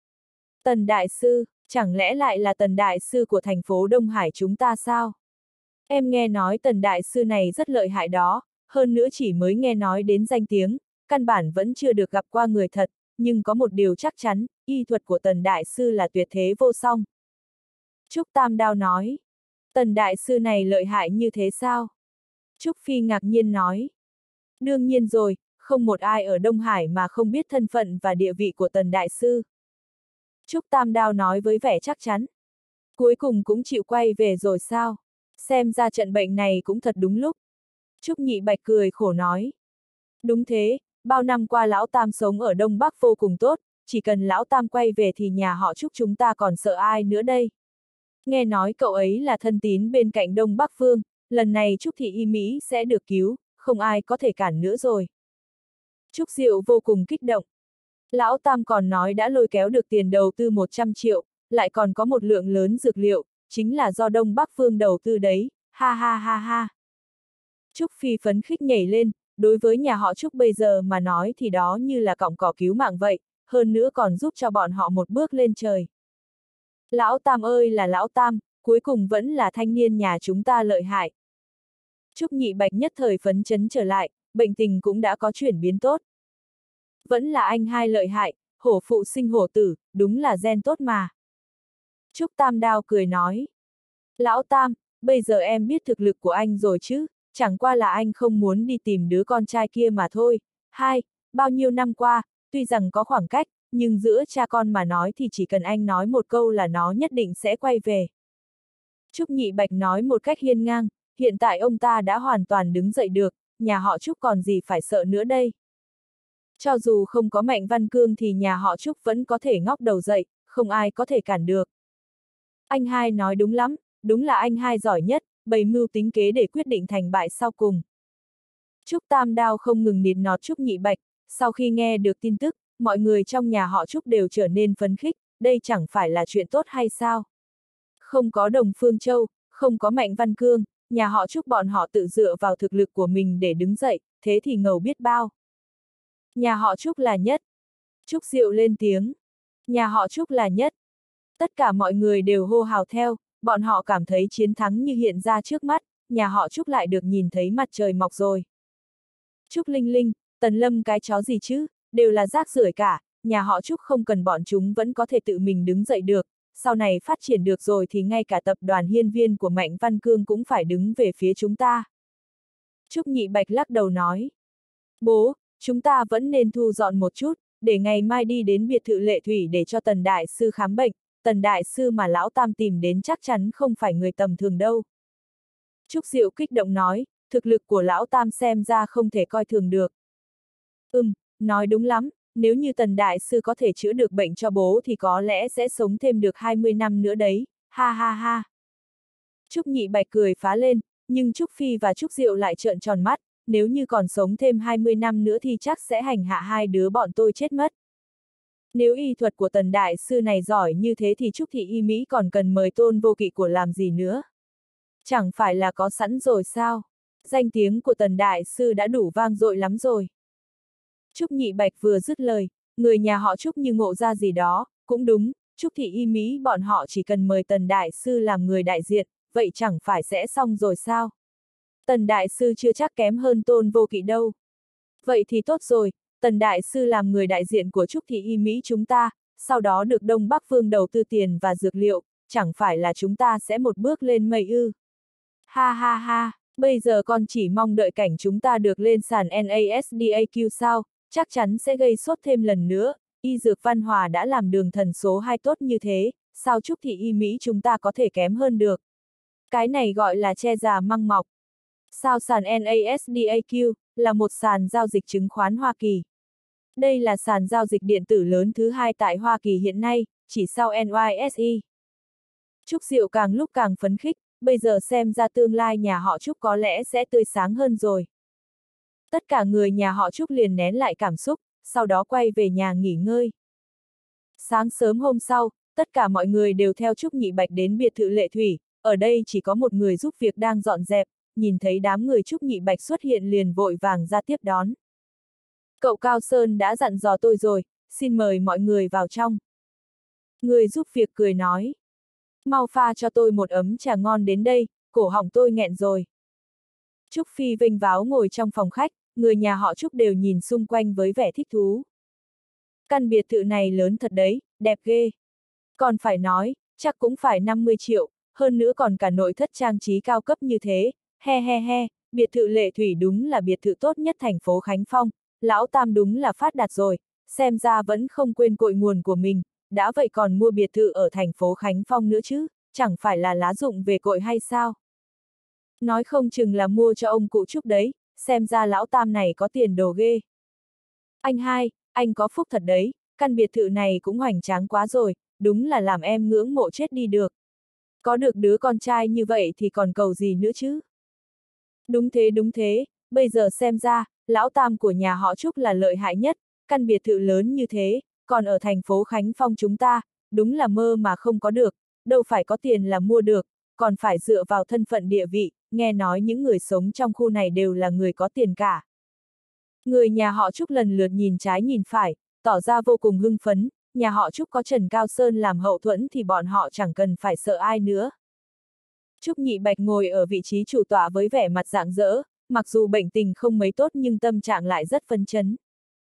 S1: Tần Đại Sư, chẳng lẽ lại là Tần Đại Sư của thành phố Đông Hải chúng ta sao? Em nghe nói Tần Đại Sư này rất lợi hại đó, hơn nữa chỉ mới nghe nói đến danh tiếng, căn bản vẫn chưa được gặp qua người thật, nhưng có một điều chắc chắn, y thuật của Tần Đại Sư là tuyệt thế vô song. Trúc Tam Đao nói, Tần Đại Sư này lợi hại như thế sao? Trúc Phi ngạc nhiên nói, Đương nhiên rồi, không một ai ở Đông Hải mà không biết thân phận và địa vị của Tần Đại Sư. Trúc Tam Đao nói với vẻ chắc chắn. Cuối cùng cũng chịu quay về rồi sao? Xem ra trận bệnh này cũng thật đúng lúc. Trúc Nhị Bạch cười khổ nói. Đúng thế, bao năm qua Lão Tam sống ở Đông Bắc vô cùng tốt, chỉ cần Lão Tam quay về thì nhà họ Trúc chúng ta còn sợ ai nữa đây. Nghe nói cậu ấy là thân tín bên cạnh Đông Bắc Phương, lần này Trúc Thị Y Mỹ sẽ được cứu, không ai có thể cản nữa rồi. Trúc Diệu vô cùng kích động. Lão Tam còn nói đã lôi kéo được tiền đầu tư một trăm triệu, lại còn có một lượng lớn dược liệu, chính là do Đông Bắc Phương đầu tư đấy, ha ha ha ha. Trúc Phi phấn khích nhảy lên, đối với nhà họ Trúc bây giờ mà nói thì đó như là cọng cỏ cứu mạng vậy, hơn nữa còn giúp cho bọn họ một bước lên trời. Lão Tam ơi là Lão Tam, cuối cùng vẫn là thanh niên nhà chúng ta lợi hại. Trúc Nhị Bạch nhất thời phấn chấn trở lại, bệnh tình cũng đã có chuyển biến tốt. Vẫn là anh hai lợi hại, hổ phụ sinh hổ tử, đúng là gen tốt mà. Trúc Tam Đao cười nói. Lão Tam, bây giờ em biết thực lực của anh rồi chứ, chẳng qua là anh không muốn đi tìm đứa con trai kia mà thôi. Hai, bao nhiêu năm qua, tuy rằng có khoảng cách, nhưng giữa cha con mà nói thì chỉ cần anh nói một câu là nó nhất định sẽ quay về. Trúc Nhị Bạch nói một cách hiên ngang, hiện tại ông ta đã hoàn toàn đứng dậy được, nhà họ Trúc còn gì phải sợ nữa đây. Cho dù không có Mạnh Văn Cương thì nhà họ Trúc vẫn có thể ngóc đầu dậy, không ai có thể cản được. Anh hai nói đúng lắm, đúng là anh hai giỏi nhất, bày mưu tính kế để quyết định thành bại sau cùng. Trúc Tam Đao không ngừng nịt nọt Trúc Nhị Bạch, sau khi nghe được tin tức, mọi người trong nhà họ Trúc đều trở nên phấn khích, đây chẳng phải là chuyện tốt hay sao? Không có Đồng Phương Châu, không có Mạnh Văn Cương, nhà họ Trúc bọn họ tự dựa vào thực lực của mình để đứng dậy, thế thì ngầu biết bao. Nhà họ Trúc là nhất. Trúc Diệu lên tiếng. Nhà họ Trúc là nhất. Tất cả mọi người đều hô hào theo, bọn họ cảm thấy chiến thắng như hiện ra trước mắt, nhà họ Trúc lại được nhìn thấy mặt trời mọc rồi. Trúc Linh Linh, Tần Lâm cái chó gì chứ, đều là rác rưởi cả, nhà họ Trúc không cần bọn chúng vẫn có thể tự mình đứng dậy được, sau này phát triển được rồi thì ngay cả tập đoàn Hiên Viên của Mạnh Văn Cương cũng phải đứng về phía chúng ta. Trúc Nhị Bạch lắc đầu nói. Bố, chúng ta vẫn nên thu dọn một chút, để ngày mai đi đến biệt thự Lệ Thủy để cho Tần Đại Sư khám bệnh, Tần Đại Sư mà Lão Tam tìm đến chắc chắn không phải người tầm thường đâu. Trúc Diệu kích động nói, thực lực của Lão Tam xem ra không thể coi thường được. Ừm, nói đúng lắm, nếu như Tần Đại Sư có thể chữa được bệnh cho bố thì có lẽ sẽ sống thêm được hai mươi năm nữa đấy, ha ha ha. Trúc Nhị Bạch cười phá lên, nhưng Trúc Phi và Trúc Diệu lại trợn tròn mắt, nếu như còn sống thêm hai mươi năm nữa thì chắc sẽ hành hạ hai đứa bọn tôi chết mất. Nếu y thuật của Tần Đại Sư này giỏi như thế thì Trúc Thị Y Mỹ còn cần mời Tôn Vô Kỵ của làm gì nữa? Chẳng phải là có sẵn rồi sao? Danh tiếng của Tần Đại Sư đã đủ vang dội lắm rồi. Trúc Nhị Bạch vừa dứt lời, người nhà họ Trúc như ngộ ra gì đó, cũng đúng, Trúc Thị Y Mỹ bọn họ chỉ cần mời Tần Đại Sư làm người đại diện, vậy chẳng phải sẽ xong rồi sao? Tần Đại Sư chưa chắc kém hơn Tôn Vô Kỵ đâu. Vậy thì tốt rồi, Tần Đại Sư làm người đại diện của Trúc Thị Y Mỹ chúng ta, sau đó được Đông Bắc Phương đầu tư tiền và dược liệu, chẳng phải là chúng ta sẽ một bước lên mây ư. Ha ha ha, bây giờ con chỉ mong đợi cảnh chúng ta được lên sàn NASDAQ sao, chắc chắn sẽ gây sốt thêm lần nữa, y dược Văn Hòa đã làm đường thần số hai tốt như thế, sao Trúc Thị Y Mỹ chúng ta có thể kém hơn được. Cái này gọi là che già măng mọc. Sao sàn NASDAQ là một sàn giao dịch chứng khoán Hoa Kỳ. Đây là sàn giao dịch điện tử lớn thứ hai tại Hoa Kỳ hiện nay, chỉ sau en i ét e. Trúc Diệu càng lúc càng phấn khích, bây giờ xem ra tương lai nhà họ Trúc có lẽ sẽ tươi sáng hơn rồi. Tất cả người nhà họ Trúc liền nén lại cảm xúc, sau đó quay về nhà nghỉ ngơi. Sáng sớm hôm sau, tất cả mọi người đều theo Trúc Nhị Bạch đến biệt thự Lệ Thủy, ở đây chỉ có một người giúp việc đang dọn dẹp, nhìn thấy đám người Trúc Nhị Bạch xuất hiện liền vội vàng ra tiếp đón. Cậu Cao Sơn đã dặn dò tôi rồi, xin mời mọi người vào trong. Người giúp việc cười nói. Mau pha cho tôi một ấm trà ngon đến đây, cổ họng tôi nghẹn rồi. Trúc Phi vênh váo ngồi trong phòng khách, người nhà họ Trúc đều nhìn xung quanh với vẻ thích thú. Căn biệt thự này lớn thật đấy, đẹp ghê. Còn phải nói, chắc cũng phải năm mươi triệu, hơn nữa còn cả nội thất trang trí cao cấp như thế, he he he, biệt thự Lệ Thủy đúng là biệt thự tốt nhất thành phố Khánh Phong, lão Tam đúng là phát đạt rồi, xem ra vẫn không quên cội nguồn của mình, đã vậy còn mua biệt thự ở thành phố Khánh Phong nữa chứ, chẳng phải là lá dụng về cội hay sao? Nói không chừng là mua cho ông cụ Trúc đấy, xem ra lão Tam này có tiền đồ ghê. Anh hai, anh có phúc thật đấy, căn biệt thự này cũng hoành tráng quá rồi, đúng là làm em ngưỡng mộ chết đi được. Có được đứa con trai như vậy thì còn cầu gì nữa chứ? Đúng thế đúng thế, bây giờ xem ra, lão Tam của nhà họ Trúc là lợi hại nhất, căn biệt thự lớn như thế, còn ở thành phố Khánh Phong chúng ta, đúng là mơ mà không có được, đâu phải có tiền là mua được, còn phải dựa vào thân phận địa vị, nghe nói những người sống trong khu này đều là người có tiền cả. Người nhà họ Trúc lần lượt nhìn trái nhìn phải, tỏ ra vô cùng hưng phấn, nhà họ Trúc có Trần Cao Sơn làm hậu thuẫn thì bọn họ chẳng cần phải sợ ai nữa. Trúc Nhị Bạch ngồi ở vị trí chủ tọa với vẻ mặt rạng rỡ, mặc dù bệnh tình không mấy tốt nhưng tâm trạng lại rất phấn chấn.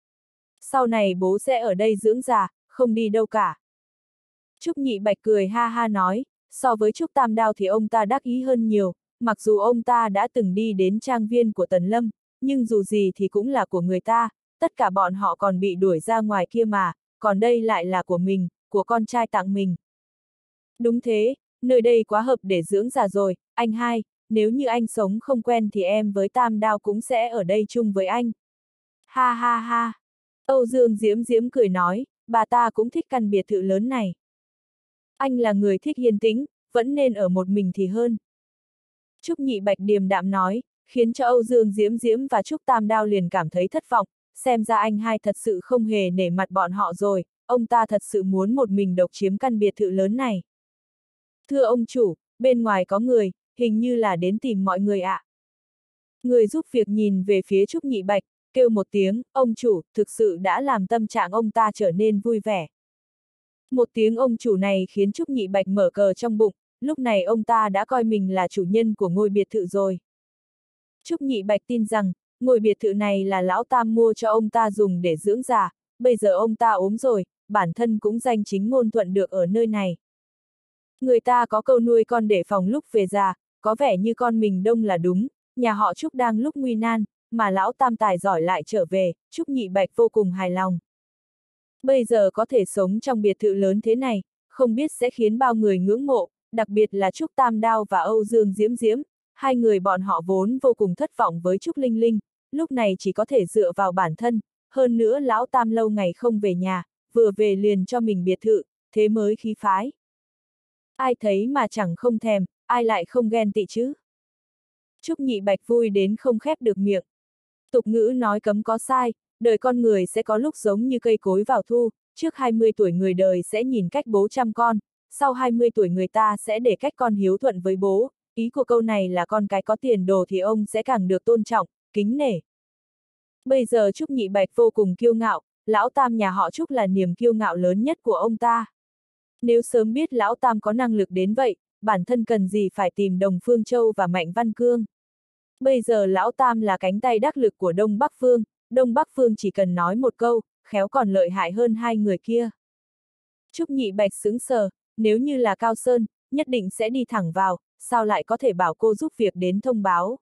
S1: Sau này bố sẽ ở đây dưỡng già, không đi đâu cả. Trúc Nhị Bạch cười ha ha nói, so với Trúc Tam Đao thì ông ta đắc ý hơn nhiều, mặc dù ông ta đã từng đi đến trang viên của Tần Lâm, nhưng dù gì thì cũng là của người ta, tất cả bọn họ còn bị đuổi ra ngoài kia mà, còn đây lại là của mình, của con trai tặng mình. Đúng thế, nơi đây quá hợp để dưỡng già rồi, anh hai, nếu như anh sống không quen thì em với Tam Đao cũng sẽ ở đây chung với anh. Ha ha ha. Âu Dương Diễm Diễm cười nói, bà ta cũng thích căn biệt thự lớn này. Anh là người thích yên tĩnh, vẫn nên ở một mình thì hơn. Trúc Nhị Bạch điềm đạm nói, khiến cho Âu Dương Diễm Diễm và Trúc Tam Đao liền cảm thấy thất vọng, xem ra anh hai thật sự không hề nể mặt bọn họ rồi, ông ta thật sự muốn một mình độc chiếm căn biệt thự lớn này. Thưa ông chủ, bên ngoài có người, hình như là đến tìm mọi người ạ. À. Người giúp việc nhìn về phía Trúc Nhị Bạch, kêu một tiếng, ông chủ, thực sự đã làm tâm trạng ông ta trở nên vui vẻ. Một tiếng ông chủ này khiến Trúc Nhị Bạch mở cờ trong bụng, lúc này ông ta đã coi mình là chủ nhân của ngôi biệt thự rồi. Trúc Nhị Bạch tin rằng, ngôi biệt thự này là lão Tam mua cho ông ta dùng để dưỡng già, bây giờ ông ta ốm rồi, bản thân cũng danh chính ngôn thuận được ở nơi này. Người ta có câu nuôi con để phòng lúc về già, có vẻ như con mình đông là đúng, nhà họ Trúc đang lúc nguy nan, mà lão Tam tài giỏi lại trở về, Trúc Nhị Bạch vô cùng hài lòng. Bây giờ có thể sống trong biệt thự lớn thế này, không biết sẽ khiến bao người ngưỡng mộ, đặc biệt là Trúc Tam Đao và Âu Dương Diễm Diễm, hai người bọn họ vốn vô cùng thất vọng với Trúc Linh Linh, lúc này chỉ có thể dựa vào bản thân, hơn nữa lão Tam lâu ngày không về nhà, vừa về liền cho mình biệt thự, thế mới khí phái. Ai thấy mà chẳng không thèm, ai lại không ghen tị chứ? Trúc Nhị Bạch vui đến không khép được miệng. Tục ngữ nói cấm có sai, đời con người sẽ có lúc giống như cây cối vào thu, trước hai mươi tuổi người đời sẽ nhìn cách bố chăm con, sau hai mươi tuổi người ta sẽ để cách con hiếu thuận với bố, ý của câu này là con cái có tiền đồ thì ông sẽ càng được tôn trọng, kính nể. Bây giờ Trúc Nhị Bạch vô cùng kiêu ngạo, lão Tam nhà họ Trúc là niềm kiêu ngạo lớn nhất của ông ta. Nếu sớm biết lão Tam có năng lực đến vậy, bản thân cần gì phải tìm Đồng Phương Châu và Mạnh Văn Cương. Bây giờ lão Tam là cánh tay đắc lực của Đông Bắc Phương, Đông Bắc Phương chỉ cần nói một câu, khéo còn lợi hại hơn hai người kia. Trúc Nhị Bạch sững sờ, nếu như là Cao Sơn, nhất định sẽ đi thẳng vào, sao lại có thể bảo cô giúp việc đến thông báo.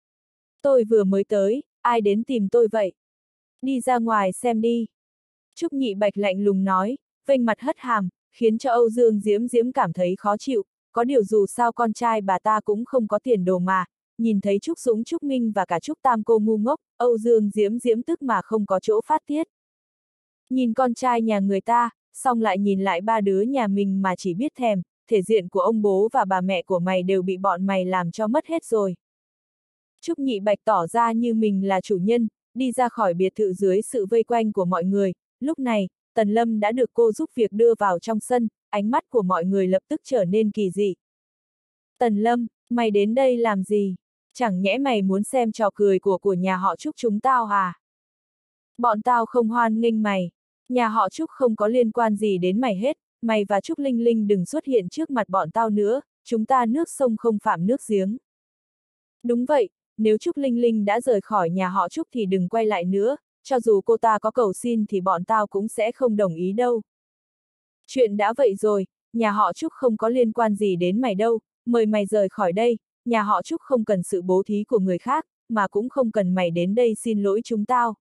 S1: Tôi vừa mới tới, ai đến tìm tôi vậy? Đi ra ngoài xem đi. Trúc Nhị Bạch lạnh lùng nói, vênh mặt hất hàm, khiến cho Âu Dương Diễm Diễm cảm thấy khó chịu, có điều dù sao con trai bà ta cũng không có tiền đồ mà, nhìn thấy Trúc Dũng Trúc Minh và cả Trúc Tam cô ngu ngốc, Âu Dương Diễm Diễm tức mà không có chỗ phát tiết. Nhìn con trai nhà người ta, xong lại nhìn lại ba đứa nhà mình mà chỉ biết thèm, thể diện của ông bố và bà mẹ của mày đều bị bọn mày làm cho mất hết rồi. Trúc Nhị Bạch tỏ ra như mình là chủ nhân, đi ra khỏi biệt thự dưới sự vây quanh của mọi người, lúc này, Tần Lâm đã được cô giúp việc đưa vào trong sân, ánh mắt của mọi người lập tức trở nên kỳ dị. Tần Lâm, mày đến đây làm gì? Chẳng nhẽ mày muốn xem trò cười của của nhà họ Trúc chúng tao à? Bọn tao không hoan nghênh mày, nhà họ Trúc không có liên quan gì đến mày hết, mày và Trúc Linh Linh đừng xuất hiện trước mặt bọn tao nữa, chúng ta nước sông không phạm nước giếng. Đúng vậy, nếu Trúc Linh Linh đã rời khỏi nhà họ Trúc thì đừng quay lại nữa, cho dù cô ta có cầu xin thì bọn tao cũng sẽ không đồng ý đâu. Chuyện đã vậy rồi, nhà họ Trúc không có liên quan gì đến mày đâu, mời mày rời khỏi đây, nhà họ Trúc không cần sự bố thí của người khác, mà cũng không cần mày đến đây xin lỗi chúng tao.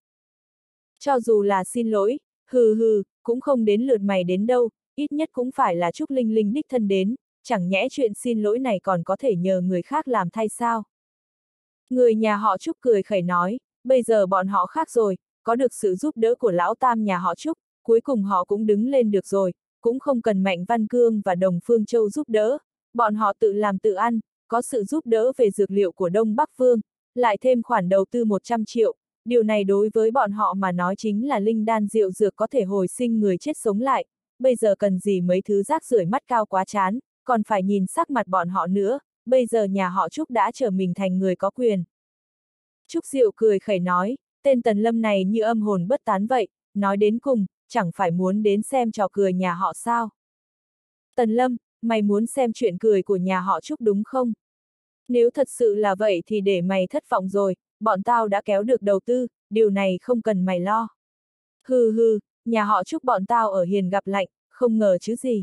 S1: Cho dù là xin lỗi, hừ hừ, cũng không đến lượt mày đến đâu, ít nhất cũng phải là Trúc Linh Linh đích thân đến, chẳng nhẽ chuyện xin lỗi này còn có thể nhờ người khác làm thay sao. Người nhà họ Trúc cười khẩy nói, bây giờ bọn họ khác rồi, có được sự giúp đỡ của lão tam nhà họ Trúc, cuối cùng họ cũng đứng lên được rồi, cũng không cần Mạnh Văn Cương và Đồng Phương Châu giúp đỡ, bọn họ tự làm tự ăn, có sự giúp đỡ về dược liệu của Đông Bắc Phương, lại thêm khoản đầu tư một trăm triệu, điều này đối với bọn họ mà nói chính là linh đan rượu dược có thể hồi sinh người chết sống lại, bây giờ cần gì mấy thứ rác rưởi mắt cao quá chán, còn phải nhìn sắc mặt bọn họ nữa, bây giờ nhà họ Trúc đã trở mình thành người có quyền. Trúc Diệu cười khẩy nói, tên Tần Lâm này như âm hồn bất tán vậy, nói đến cùng, chẳng phải muốn đến xem trò cười nhà họ sao. Tần Lâm, mày muốn xem chuyện cười của nhà họ Trúc đúng không? Nếu thật sự là vậy thì để mày thất vọng rồi, bọn tao đã kéo được đầu tư, điều này không cần mày lo. Hừ hừ, nhà họ Trúc bọn tao ở hiền gặp lạnh, không ngờ chứ gì.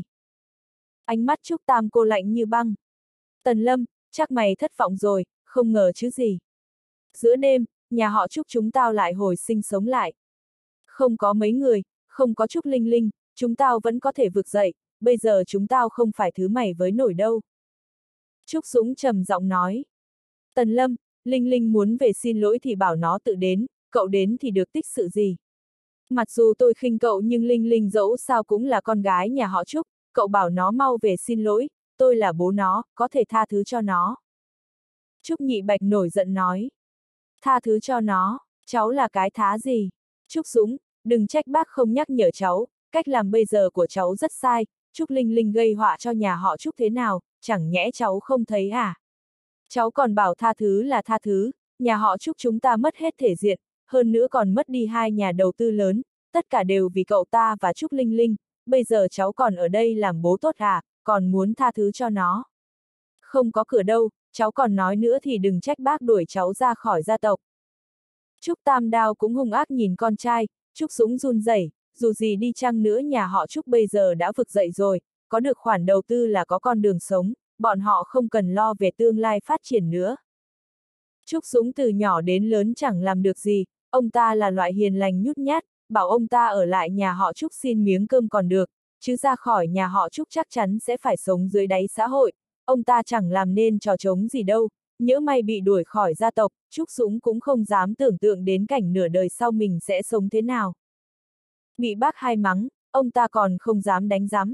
S1: Ánh mắt Trúc Tam cô lạnh như băng. Tần Lâm, chắc mày thất vọng rồi, không ngờ chứ gì. Giữa đêm, nhà họ Trúc chúng tao lại hồi sinh sống lại. Không có mấy người, không có Trúc Linh Linh, chúng tao vẫn có thể vực dậy, bây giờ chúng tao không phải thứ mày với nổi đâu. Trúc Dũng trầm giọng nói. Tần Lâm, Linh Linh muốn về xin lỗi thì bảo nó tự đến, cậu đến thì được tích sự gì. Mặc dù tôi khinh cậu nhưng Linh Linh dẫu sao cũng là con gái nhà họ Trúc, cậu bảo nó mau về xin lỗi, tôi là bố nó, có thể tha thứ cho nó. Trúc Nhị Bạch nổi giận nói. Tha thứ cho nó, cháu là cái thá gì? Trúc Dũng, đừng trách bác không nhắc nhở cháu, cách làm bây giờ của cháu rất sai, Trúc Linh Linh gây họa cho nhà họ Trúc thế nào, chẳng nhẽ cháu không thấy à? Cháu còn bảo tha thứ là tha thứ, nhà họ Trúc chúng ta mất hết thể diện, hơn nữa còn mất đi hai nhà đầu tư lớn, tất cả đều vì cậu ta và Trúc Linh Linh, bây giờ cháu còn ở đây làm bố tốt à, còn muốn tha thứ cho nó. Không có cửa đâu, cháu còn nói nữa thì đừng trách bác đuổi cháu ra khỏi gia tộc. Trúc Tam Đao cũng hung ác nhìn con trai, Trúc Dũng run rẩy, dù gì đi chăng nữa nhà họ Trúc bây giờ đã vực dậy rồi, có được khoản đầu tư là có con đường sống, bọn họ không cần lo về tương lai phát triển nữa. Trúc Dũng từ nhỏ đến lớn chẳng làm được gì, ông ta là loại hiền lành nhút nhát, bảo ông ta ở lại nhà họ Trúc xin miếng cơm còn được, chứ ra khỏi nhà họ Trúc chắc chắn sẽ phải sống dưới đáy xã hội, ông ta chẳng làm nên trò trống gì đâu, nhỡ may bị đuổi khỏi gia tộc, Trúc Dũng cũng không dám tưởng tượng đến cảnh nửa đời sau mình sẽ sống thế nào. Bị bác hai mắng, ông ta còn không dám đánh giám.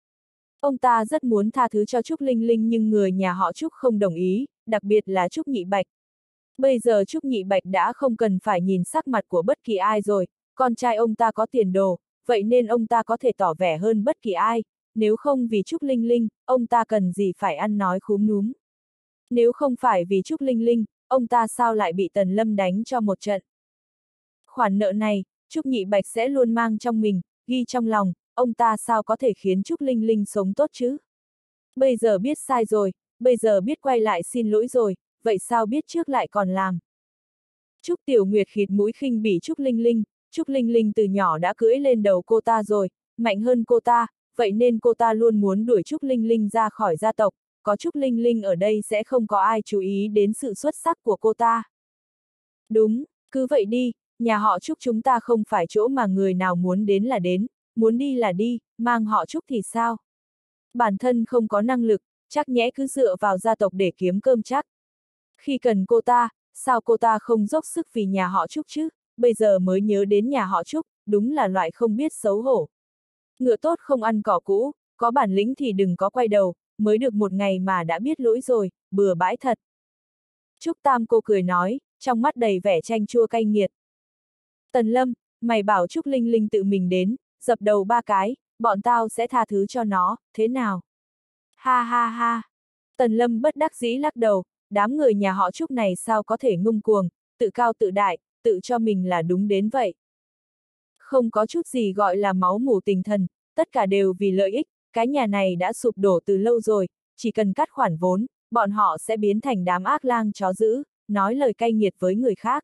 S1: Ông ta rất muốn tha thứ cho Trúc Linh Linh nhưng người nhà họ Trúc không đồng ý, đặc biệt là Trúc Nhị Bạch. Bây giờ Trúc Nhị Bạch đã không cần phải nhìn sắc mặt của bất kỳ ai rồi, con trai ông ta có tiền đồ, vậy nên ông ta có thể tỏ vẻ hơn bất kỳ ai, nếu không vì Trúc Linh Linh, ông ta cần gì phải ăn nói khúm núm. Nếu không phải vì Trúc Linh Linh, ông ta sao lại bị Tần Lâm đánh cho một trận. Khoản nợ này, Trúc Nhị Bạch sẽ luôn mang trong mình, ghi trong lòng, ông ta sao có thể khiến Trúc Linh Linh sống tốt chứ? Bây giờ biết sai rồi, bây giờ biết quay lại xin lỗi rồi, vậy sao biết trước lại còn làm? Trúc Tiểu Nguyệt khịt mũi khinh bỉ Trúc Linh Linh, Trúc Linh Linh từ nhỏ đã cưỡi lên đầu cô ta rồi, mạnh hơn cô ta, vậy nên cô ta luôn muốn đuổi Trúc Linh Linh ra khỏi gia tộc, có Trúc Linh Linh ở đây sẽ không có ai chú ý đến sự xuất sắc của cô ta. Đúng, cứ vậy đi, nhà họ Trúc chúng ta không phải chỗ mà người nào muốn đến là đến, muốn đi là đi, mang họ Trúc thì sao? Bản thân không có năng lực, chắc nhẽ cứ dựa vào gia tộc để kiếm cơm chắc. Khi cần cô ta, sao cô ta không dốc sức vì nhà họ Trúc chứ, bây giờ mới nhớ đến nhà họ Trúc, đúng là loại không biết xấu hổ. Ngựa tốt không ăn cỏ cũ, có bản lĩnh thì đừng có quay đầu, mới được một ngày mà đã biết lỗi rồi, bừa bãi thật. Trúc Tam cô cười nói, trong mắt đầy vẻ chanh chua cay nghiệt. Tần Lâm, mày bảo Trúc Linh Linh tự mình đến, dập đầu ba cái, bọn tao sẽ tha thứ cho nó, thế nào? Ha ha ha. Tần Lâm bất đắc dĩ lắc đầu, đám người nhà họ Trúc này sao có thể ngông cuồng, tự cao tự đại, tự cho mình là đúng đến vậy. Không có chút gì gọi là máu mủ tình thần, tất cả đều vì lợi ích, cái nhà này đã sụp đổ từ lâu rồi, chỉ cần cắt khoản vốn, bọn họ sẽ biến thành đám ác lang chó dữ, nói lời cay nghiệt với người khác.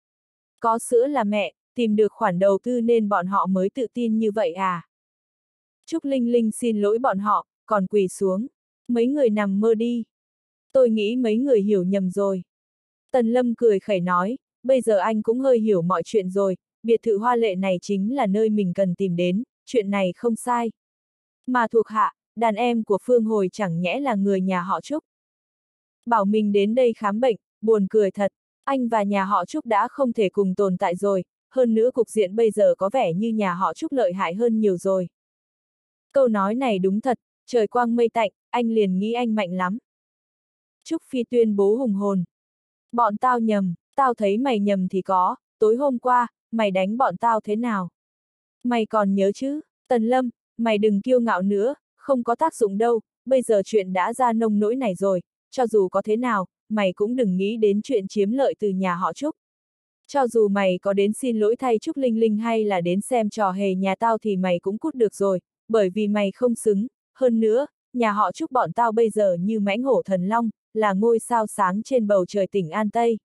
S1: Có sữa là mẹ, tìm được khoản đầu tư nên bọn họ mới tự tin như vậy à? Trúc Linh Linh xin lỗi bọn họ, còn quỳ xuống. Mấy người nằm mơ đi. Tôi nghĩ mấy người hiểu nhầm rồi. Tần Lâm cười khẩy nói, bây giờ anh cũng hơi hiểu mọi chuyện rồi, biệt thự hoa lệ này chính là nơi mình cần tìm đến, chuyện này không sai. Mà thuộc hạ, đàn em của Phương Hồi chẳng nhẽ là người nhà họ Trúc. Bảo mình đến đây khám bệnh, buồn cười thật, anh và nhà họ Trúc đã không thể cùng tồn tại rồi, hơn nữa cục diện bây giờ có vẻ như nhà họ Trúc lợi hại hơn nhiều rồi. Câu nói này đúng thật, trời quang mây tạnh, anh liền nghĩ anh mạnh lắm. Trúc Phi tuyên bố hùng hồn. Bọn tao nhầm, tao thấy mày nhầm thì có, tối hôm qua, mày đánh bọn tao thế nào? Mày còn nhớ chứ, Tần Lâm, mày đừng kiêu ngạo nữa, không có tác dụng đâu, bây giờ chuyện đã ra nông nỗi này rồi, cho dù có thế nào, mày cũng đừng nghĩ đến chuyện chiếm lợi từ nhà họ Trúc. Cho dù mày có đến xin lỗi thay Trúc Linh Linh hay là đến xem trò hề nhà tao thì mày cũng cút được rồi, bởi vì mày không xứng, hơn nữa, nhà họ Trúc bọn tao bây giờ như mãnh hổ thần long, là ngôi sao sáng trên bầu trời tỉnh An Tây.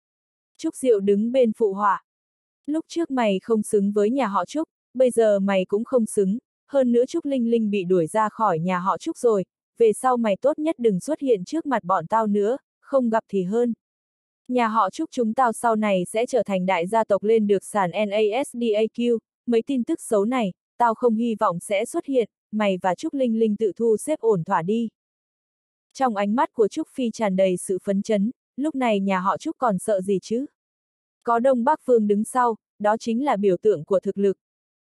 S1: Trúc Diệu đứng bên phụ họa. Lúc trước mày không xứng với nhà họ Trúc, bây giờ mày cũng không xứng, hơn nữa Trúc Linh Linh bị đuổi ra khỏi nhà họ Trúc rồi, về sau mày tốt nhất đừng xuất hiện trước mặt bọn tao nữa, không gặp thì hơn. Nhà họ Trúc chúng tao sau này sẽ trở thành đại gia tộc lên được sàn NASDAQ, mấy tin tức xấu này, tao không hy vọng sẽ xuất hiện, mày và Trúc Linh Linh tự thu xếp ổn thỏa đi. Trong ánh mắt của Trúc Phi tràn đầy sự phấn chấn, lúc này nhà họ Trúc còn sợ gì chứ? Có Đông Bắc Vương đứng sau, đó chính là biểu tượng của thực lực.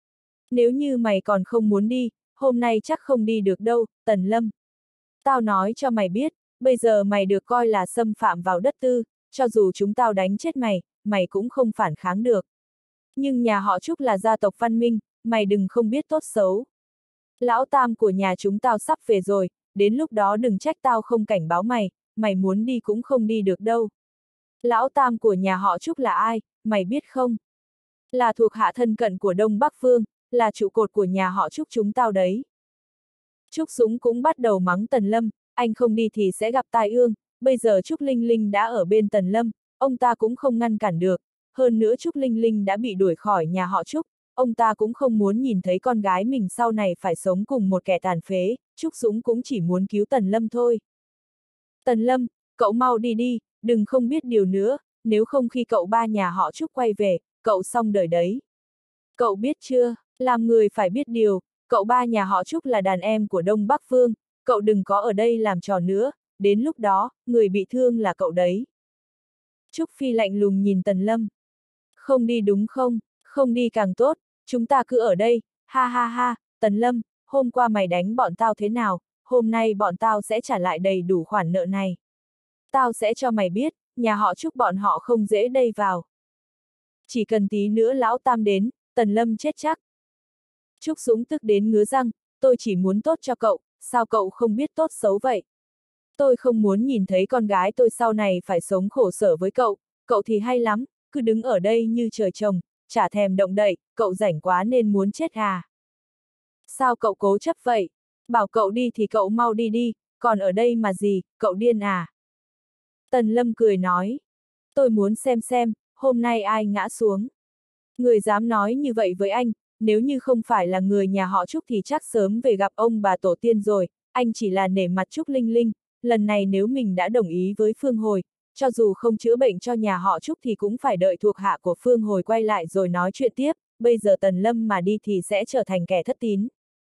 S1: Nếu như mày còn không muốn đi, hôm nay chắc không đi được đâu, Tần Lâm. Tao nói cho mày biết, bây giờ mày được coi là xâm phạm vào đất tư, cho dù chúng tao đánh chết mày, mày cũng không phản kháng được. Nhưng nhà họ Trúc là gia tộc văn minh, mày đừng không biết tốt xấu. Lão tam của nhà chúng tao sắp về rồi, đến lúc đó đừng trách tao không cảnh báo mày, mày muốn đi cũng không đi được đâu. Lão tam của nhà họ Trúc là ai, mày biết không? Là thuộc hạ thân cận của Đông Bắc Vương, là trụ cột của nhà họ Trúc chúng tao đấy. Trúc Dũng cũng bắt đầu mắng Tần Lâm, anh không đi thì sẽ gặp tai ương, bây giờ Trúc Linh Linh đã ở bên Tần Lâm, ông ta cũng không ngăn cản được, hơn nữa Trúc Linh Linh đã bị đuổi khỏi nhà họ Trúc, ông ta cũng không muốn nhìn thấy con gái mình sau này phải sống cùng một kẻ tàn phế, Trúc Dũng cũng chỉ muốn cứu Tần Lâm thôi. Tần Lâm, cậu mau đi đi, đừng không biết điều nữa, nếu không khi cậu ba nhà họ Trúc quay về, cậu xong đời đấy. Cậu biết chưa, làm người phải biết điều, cậu ba nhà họ Trúc là đàn em của Đông Bắc Vương, cậu đừng có ở đây làm trò nữa, đến lúc đó, người bị thương là cậu đấy. Trúc Phi lạnh lùng nhìn Tần Lâm. Không đi đúng không, không đi càng tốt, chúng ta cứ ở đây, ha ha ha, Tần Lâm, hôm qua mày đánh bọn tao thế nào, hôm nay bọn tao sẽ trả lại đầy đủ khoản nợ này. Tao sẽ cho mày biết, nhà họ Trúc bọn họ không dễ đây vào. Chỉ cần tí nữa lão tam đến, Tần Lâm chết chắc. Trúc Dũng tức đến ngứa răng, tôi chỉ muốn tốt cho cậu, sao cậu không biết tốt xấu vậy? Tôi không muốn nhìn thấy con gái tôi sau này phải sống khổ sở với cậu, cậu thì hay lắm, cứ đứng ở đây như trời trồng, chả thèm động đậy, cậu rảnh quá nên muốn chết à? Sao cậu cố chấp vậy? Bảo cậu đi thì cậu mau đi đi, còn ở đây mà gì, cậu điên à? Tần Lâm cười nói, tôi muốn xem xem, hôm nay ai ngã xuống. Người dám nói như vậy với anh, nếu như không phải là người nhà họ Trúc thì chắc sớm về gặp ông bà tổ tiên rồi, anh chỉ là nể mặt Trúc Linh Linh, lần này nếu mình đã đồng ý với Phương Hồi, cho dù không chữa bệnh cho nhà họ Trúc thì cũng phải đợi thuộc hạ của Phương Hồi quay lại rồi nói chuyện tiếp, bây giờ Tần Lâm mà đi thì sẽ trở thành kẻ thất tín.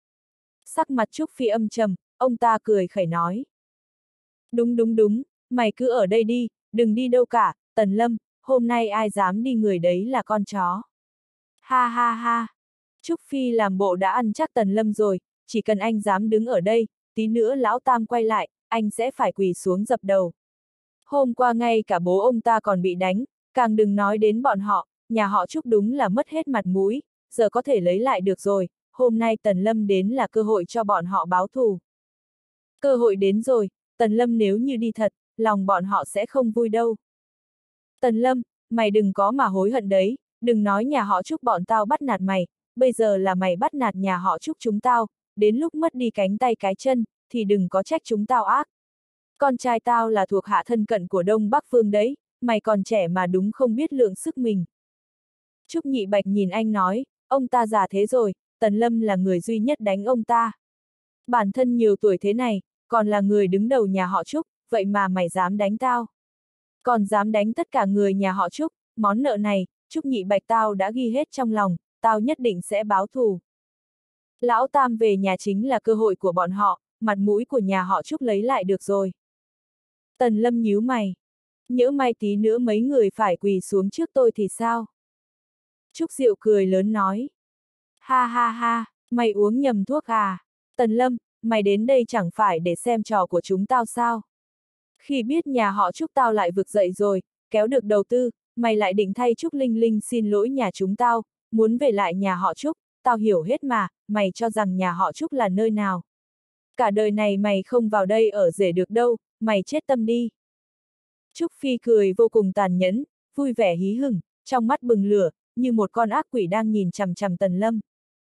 S1: Sắc mặt Trúc Phi âm trầm, ông ta cười khẩy nói. Đúng đúng đúng, mày cứ ở đây đi, đừng đi đâu cả, Tần Lâm, hôm nay ai dám đi người đấy là con chó. Ha ha ha. Trúc Phi làm bộ đã ăn chắc Tần Lâm rồi, chỉ cần anh dám đứng ở đây, tí nữa lão tam quay lại, anh sẽ phải quỳ xuống dập đầu. Hôm qua ngay cả bố ông ta còn bị đánh, càng đừng nói đến bọn họ, nhà họ Trúc đúng là mất hết mặt mũi, giờ có thể lấy lại được rồi, hôm nay Tần Lâm đến là cơ hội cho bọn họ báo thù. Cơ hội đến rồi, Tần Lâm nếu như đi thật, lòng bọn họ sẽ không vui đâu. Tần Lâm, mày đừng có mà hối hận đấy, đừng nói nhà họ Trúc bọn tao bắt nạt mày, bây giờ là mày bắt nạt nhà họ Trúc chúng tao, đến lúc mất đi cánh tay cái chân, thì đừng có trách chúng tao ác. Con trai tao là thuộc hạ thân cận của Đông Bắc Phương đấy, mày còn trẻ mà đúng không biết lượng sức mình. Trúc Nhị Bạch nhìn anh nói, ông ta già thế rồi, Tần Lâm là người duy nhất đánh ông ta. Bản thân nhiều tuổi thế này, còn là người đứng đầu nhà họ Trúc, vậy mà mày dám đánh tao. Còn dám đánh tất cả người nhà họ Trúc, món nợ này, Trúc Nhị Bạch tao đã ghi hết trong lòng, tao nhất định sẽ báo thù. Lão Tam về nhà chính là cơ hội của bọn họ, mặt mũi của nhà họ Trúc lấy lại được rồi. Tần Lâm nhíu mày. Nhỡ may tí nữa mấy người phải quỳ xuống trước tôi thì sao? Trúc Diệu cười lớn nói. Ha ha ha, mày uống nhầm thuốc à? Tần Lâm, mày đến đây chẳng phải để xem trò của chúng tao sao? Khi biết nhà họ Trúc tao lại vực dậy rồi, kéo được đầu tư, mày lại định thay Trúc Linh Linh xin lỗi nhà chúng tao, muốn về lại nhà họ Trúc, tao hiểu hết mà, mày cho rằng nhà họ Trúc là nơi nào? Cả đời này mày không vào đây ở rể được đâu, mày chết tâm đi. Trúc Phi cười vô cùng tàn nhẫn, vui vẻ hí hửng, trong mắt bừng lửa, như một con ác quỷ đang nhìn chằm chằm Tần Lâm.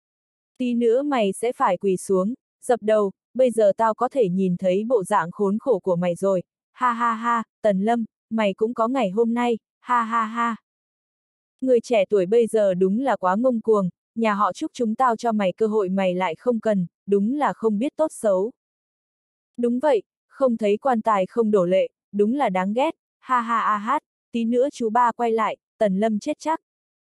S1: Tí nữa mày sẽ phải quỳ xuống, dập đầu, bây giờ tao có thể nhìn thấy bộ dạng khốn khổ của mày rồi, ha ha ha, Tần Lâm, mày cũng có ngày hôm nay, ha ha ha. Người trẻ tuổi bây giờ đúng là quá ngông cuồng, nhà họ Trúc chúng tao cho mày cơ hội mày lại không cần, đúng là không biết tốt xấu. Đúng vậy, không thấy quan tài không đổ lệ, đúng là đáng ghét, ha ha ha hát, tí nữa chú ba quay lại, Tần Lâm chết chắc.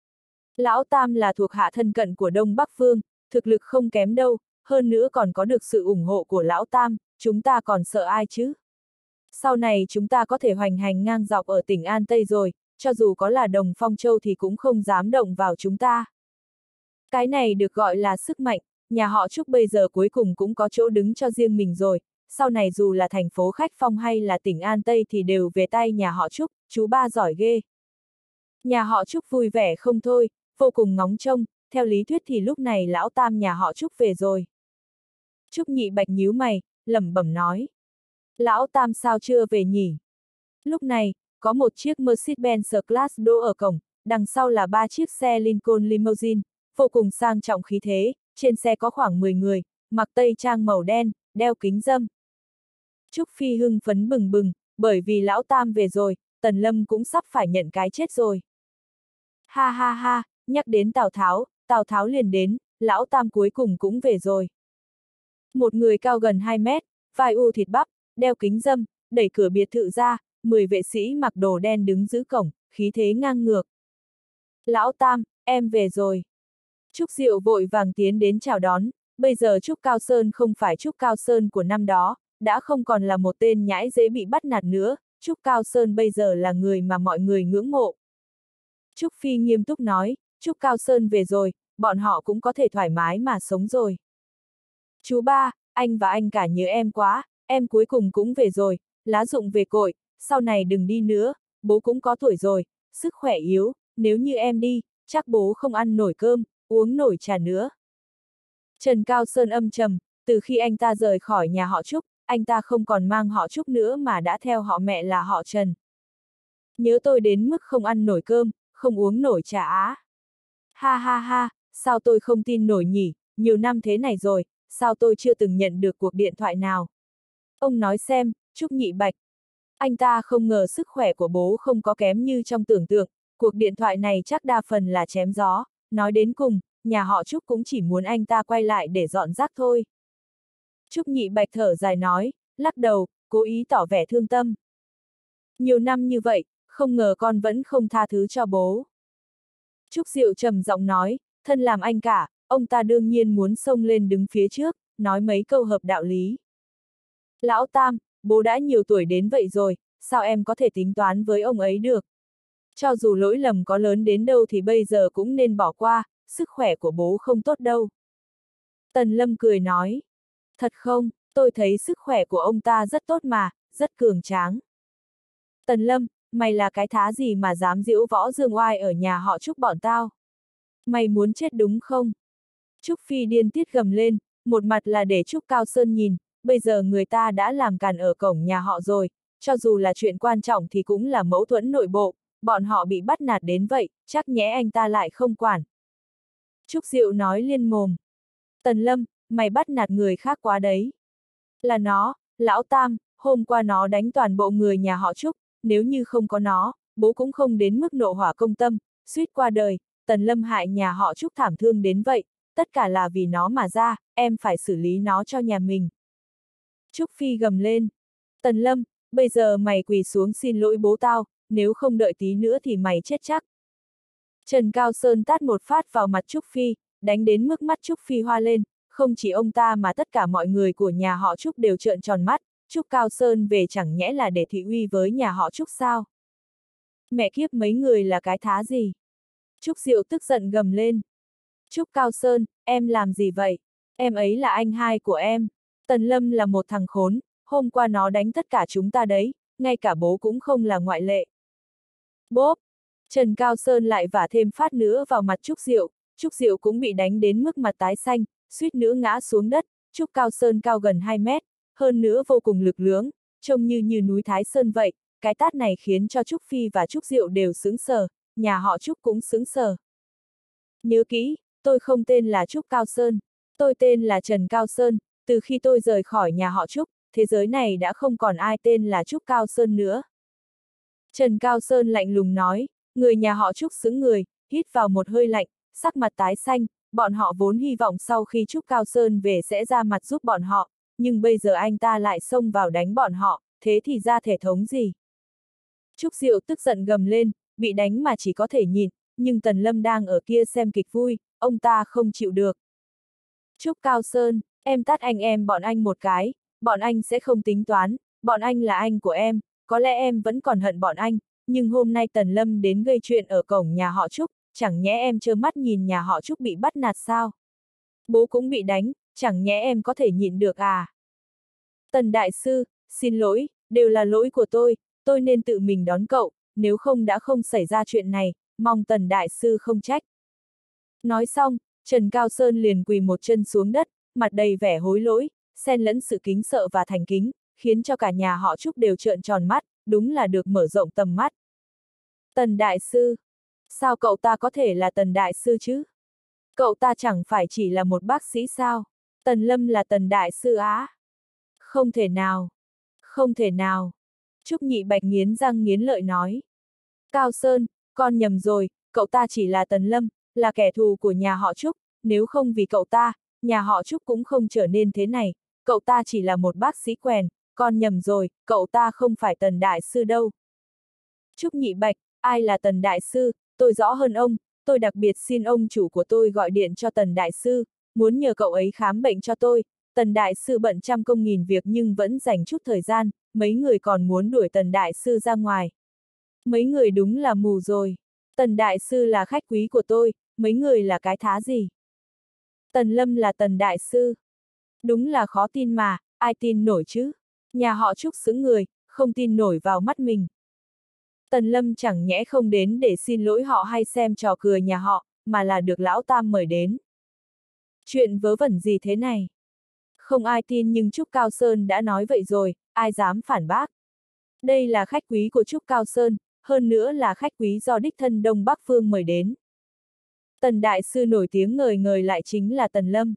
S1: Lão Tam là thuộc hạ thân cận của Đông Bắc Phương, thực lực không kém đâu, hơn nữa còn có được sự ủng hộ của Lão Tam, chúng ta còn sợ ai chứ? Sau này chúng ta có thể hoành hành ngang dọc ở tỉnh An Tây rồi, cho dù có là Đồng Phong Châu thì cũng không dám động vào chúng ta. Cái này được gọi là sức mạnh, nhà họ Trúc bây giờ cuối cùng cũng có chỗ đứng cho riêng mình rồi, sau này dù là thành phố Khách Phong hay là tỉnh An Tây thì đều về tay nhà họ Trúc, chú ba giỏi ghê. Nhà họ Trúc vui vẻ không thôi, vô cùng ngóng trông, theo lý thuyết thì lúc này lão Tam nhà họ Trúc về rồi. Trúc Nhị Bạch nhíu mày, lẩm bẩm nói. Lão Tam sao chưa về nhỉ? Lúc này, có một chiếc Mercedes-Benz S-Class đỗ ở cổng, đằng sau là ba chiếc xe Lincoln Limousine, vô cùng sang trọng khí thế, trên xe có khoảng mười người, mặc tây trang màu đen, đeo kính râm. Trúc Phi hưng phấn bừng bừng, bởi vì lão Tam về rồi, Tần Lâm cũng sắp phải nhận cái chết rồi. Ha ha ha, nhắc đến Tào Tháo, Tào Tháo liền đến, lão Tam cuối cùng cũng về rồi. Một người cao gần hai mét, vai u thịt bắp, đeo kính râm, đẩy cửa biệt thự ra, mười vệ sĩ mặc đồ đen đứng giữ cổng, khí thế ngang ngược. Lão Tam, em về rồi. Trúc Diệu vội vàng tiến đến chào đón, bây giờ Trúc Cao Sơn không phải Trúc Cao Sơn của năm đó, đã không còn là một tên nhãi dễ bị bắt nạt nữa, Trúc Cao Sơn bây giờ là người mà mọi người ngưỡng mộ. Trúc Phi nghiêm túc nói, Trúc Cao Sơn về rồi, bọn họ cũng có thể thoải mái mà sống rồi. Chú ba, anh và anh cả nhớ em quá, em cuối cùng cũng về rồi, lá dụng về cội, sau này đừng đi nữa, bố cũng có tuổi rồi, sức khỏe yếu, nếu như em đi, chắc bố không ăn nổi cơm, uống nổi trà nữa. Trần Cao Sơn âm trầm, từ khi anh ta rời khỏi nhà họ Trúc, anh ta không còn mang họ Trúc nữa mà đã theo họ mẹ là họ Trần. Nhớ tôi đến mức không ăn nổi cơm, không uống nổi trà á. Ha ha ha, sao tôi không tin nổi nhỉ, nhiều năm thế này rồi, sao tôi chưa từng nhận được cuộc điện thoại nào. Ông nói xem, Trúc Nhị Bạch. Anh ta không ngờ sức khỏe của bố không có kém như trong tưởng tượng, cuộc điện thoại này chắc đa phần là chém gió, nói đến cùng, nhà họ Trúc cũng chỉ muốn anh ta quay lại để dọn rác thôi. Trúc Nhị Bạch thở dài nói, lắc đầu, cố ý tỏ vẻ thương tâm. Nhiều năm như vậy, không ngờ con vẫn không tha thứ cho bố. Trúc Diệu trầm giọng nói, thân làm anh cả, ông ta đương nhiên muốn xông lên đứng phía trước, nói mấy câu hợp đạo lý. Lão Tam, bố đã nhiều tuổi đến vậy rồi, sao em có thể tính toán với ông ấy được? Cho dù lỗi lầm có lớn đến đâu thì bây giờ cũng nên bỏ qua, sức khỏe của bố không tốt đâu. Tần Lâm cười nói, thật không, tôi thấy sức khỏe của ông ta rất tốt mà, rất cường tráng. Tần Lâm, mày là cái thá gì mà dám giễu võ dương oai ở nhà họ Trúc bọn tao? Mày muốn chết đúng không? Trúc Phi điên tiết gầm lên, một mặt là để Trúc Cao Sơn nhìn, bây giờ người ta đã làm càn ở cổng nhà họ rồi, cho dù là chuyện quan trọng thì cũng là mâu thuẫn nội bộ, bọn họ bị bắt nạt đến vậy, chắc nhẽ anh ta lại không quản. Trúc Diệu nói liên mồm. Tần Lâm, mày bắt nạt người khác quá đấy. Là nó, lão Tam, hôm qua nó đánh toàn bộ người nhà họ Trúc, nếu như không có nó, bố cũng không đến mức nộ hỏa công tâm, suýt qua đời, Tần Lâm hại nhà họ Trúc thảm thương đến vậy, tất cả là vì nó mà ra, em phải xử lý nó cho nhà mình. Trúc Phi gầm lên. Tần Lâm, bây giờ mày quỳ xuống xin lỗi bố tao, nếu không đợi tí nữa thì mày chết chắc. Trần Cao Sơn tát một phát vào mặt Trúc Phi, đánh đến mức mắt Trúc Phi hoa lên, không chỉ ông ta mà tất cả mọi người của nhà họ Trúc đều trợn tròn mắt, Trúc Cao Sơn về chẳng nhẽ là để thị uy với nhà họ Trúc sao? Mẹ kiếp mấy người là cái thá gì? Trúc Diệu tức giận gầm lên. Trúc Cao Sơn, em làm gì vậy? Em ấy là anh hai của em. Tần Lâm là một thằng khốn, hôm qua nó đánh tất cả chúng ta đấy, ngay cả bố cũng không là ngoại lệ. Bốp! Trần Cao Sơn lại vả thêm phát nữa vào mặt Trúc Diệu, Trúc Diệu cũng bị đánh đến mức mặt tái xanh, suýt nữa ngã xuống đất. Trúc Cao Sơn cao gần hai mét, hơn nữa vô cùng lực lưỡng, trông như như núi Thái Sơn vậy, cái tát này khiến cho Trúc Phi và Trúc Diệu đều sững sờ, nhà họ Trúc cũng sững sờ. Nhớ kỹ, tôi không tên là Trúc Cao Sơn, tôi tên là Trần Cao Sơn, từ khi tôi rời khỏi nhà họ Trúc, thế giới này đã không còn ai tên là Trúc Cao Sơn nữa. Trần Cao Sơn lạnh lùng nói, người nhà họ Trúc sững người, hít vào một hơi lạnh, sắc mặt tái xanh, bọn họ vốn hy vọng sau khi Trúc Cao Sơn về sẽ ra mặt giúp bọn họ, nhưng bây giờ anh ta lại xông vào đánh bọn họ, thế thì ra thể thống gì? Trúc Diệu tức giận gầm lên, bị đánh mà chỉ có thể nhìn, nhưng Tần Lâm đang ở kia xem kịch vui, ông ta không chịu được. Trúc Cao Sơn, em tát anh em bọn anh một cái, bọn anh sẽ không tính toán, bọn anh là anh của em, có lẽ em vẫn còn hận bọn anh, nhưng hôm nay Tần Lâm đến gây chuyện ở cổng nhà họ Trúc, chẳng nhẽ em trơ mắt nhìn nhà họ Trúc bị bắt nạt sao? Bố cũng bị đánh, chẳng nhẽ em có thể nhịn được à? Tần Đại Sư, xin lỗi, đều là lỗi của tôi, tôi nên tự mình đón cậu, nếu không đã không xảy ra chuyện này, mong Tần Đại Sư không trách. Nói xong, Trần Cao Sơn liền quỳ một chân xuống đất, mặt đầy vẻ hối lỗi, xen lẫn sự kính sợ và thành kính, khiến cho cả nhà họ Trúc đều trợn tròn mắt, đúng là được mở rộng tầm mắt. Tần Đại Sư, sao cậu ta có thể là Tần Đại Sư chứ? Cậu ta chẳng phải chỉ là một bác sĩ sao? Tần Lâm là Tần Đại Sư á? Không thể nào, không thể nào. Trúc Nhị Bạch nghiến răng nghiến lợi nói. Cao Sơn, con nhầm rồi, cậu ta chỉ là Tần Lâm, là kẻ thù của nhà họ Trúc, nếu không vì cậu ta, nhà họ Trúc cũng không trở nên thế này, cậu ta chỉ là một bác sĩ quèn, con nhầm rồi, cậu ta không phải Tần Đại Sư đâu. Trúc Nhị Bạch, ai là Tần Đại Sư, tôi rõ hơn ông, tôi đặc biệt xin ông chủ của tôi gọi điện cho Tần Đại Sư, muốn nhờ cậu ấy khám bệnh cho tôi. Tần Đại Sư bận trăm công nghìn việc nhưng vẫn dành chút thời gian, mấy người còn muốn đuổi Tần Đại Sư ra ngoài. Mấy người đúng là mù rồi. Tần Đại Sư là khách quý của tôi, mấy người là cái thá gì? Tần Lâm là Tần Đại Sư. Đúng là khó tin mà, ai tin nổi chứ? Nhà họ Trúc sững người, không tin nổi vào mắt mình. Tần Lâm chẳng nhẽ không đến để xin lỗi họ hay xem trò cười nhà họ, mà là được Lão Tam mời đến. Chuyện vớ vẩn gì thế này? Không ai tin nhưng Trúc Cao Sơn đã nói vậy rồi, ai dám phản bác. Đây là khách quý của Trúc Cao Sơn, hơn nữa là khách quý do đích thân Đông Bắc Phương mời đến. Tần Đại Sư nổi tiếng ngời ngời lại chính là Tần Lâm.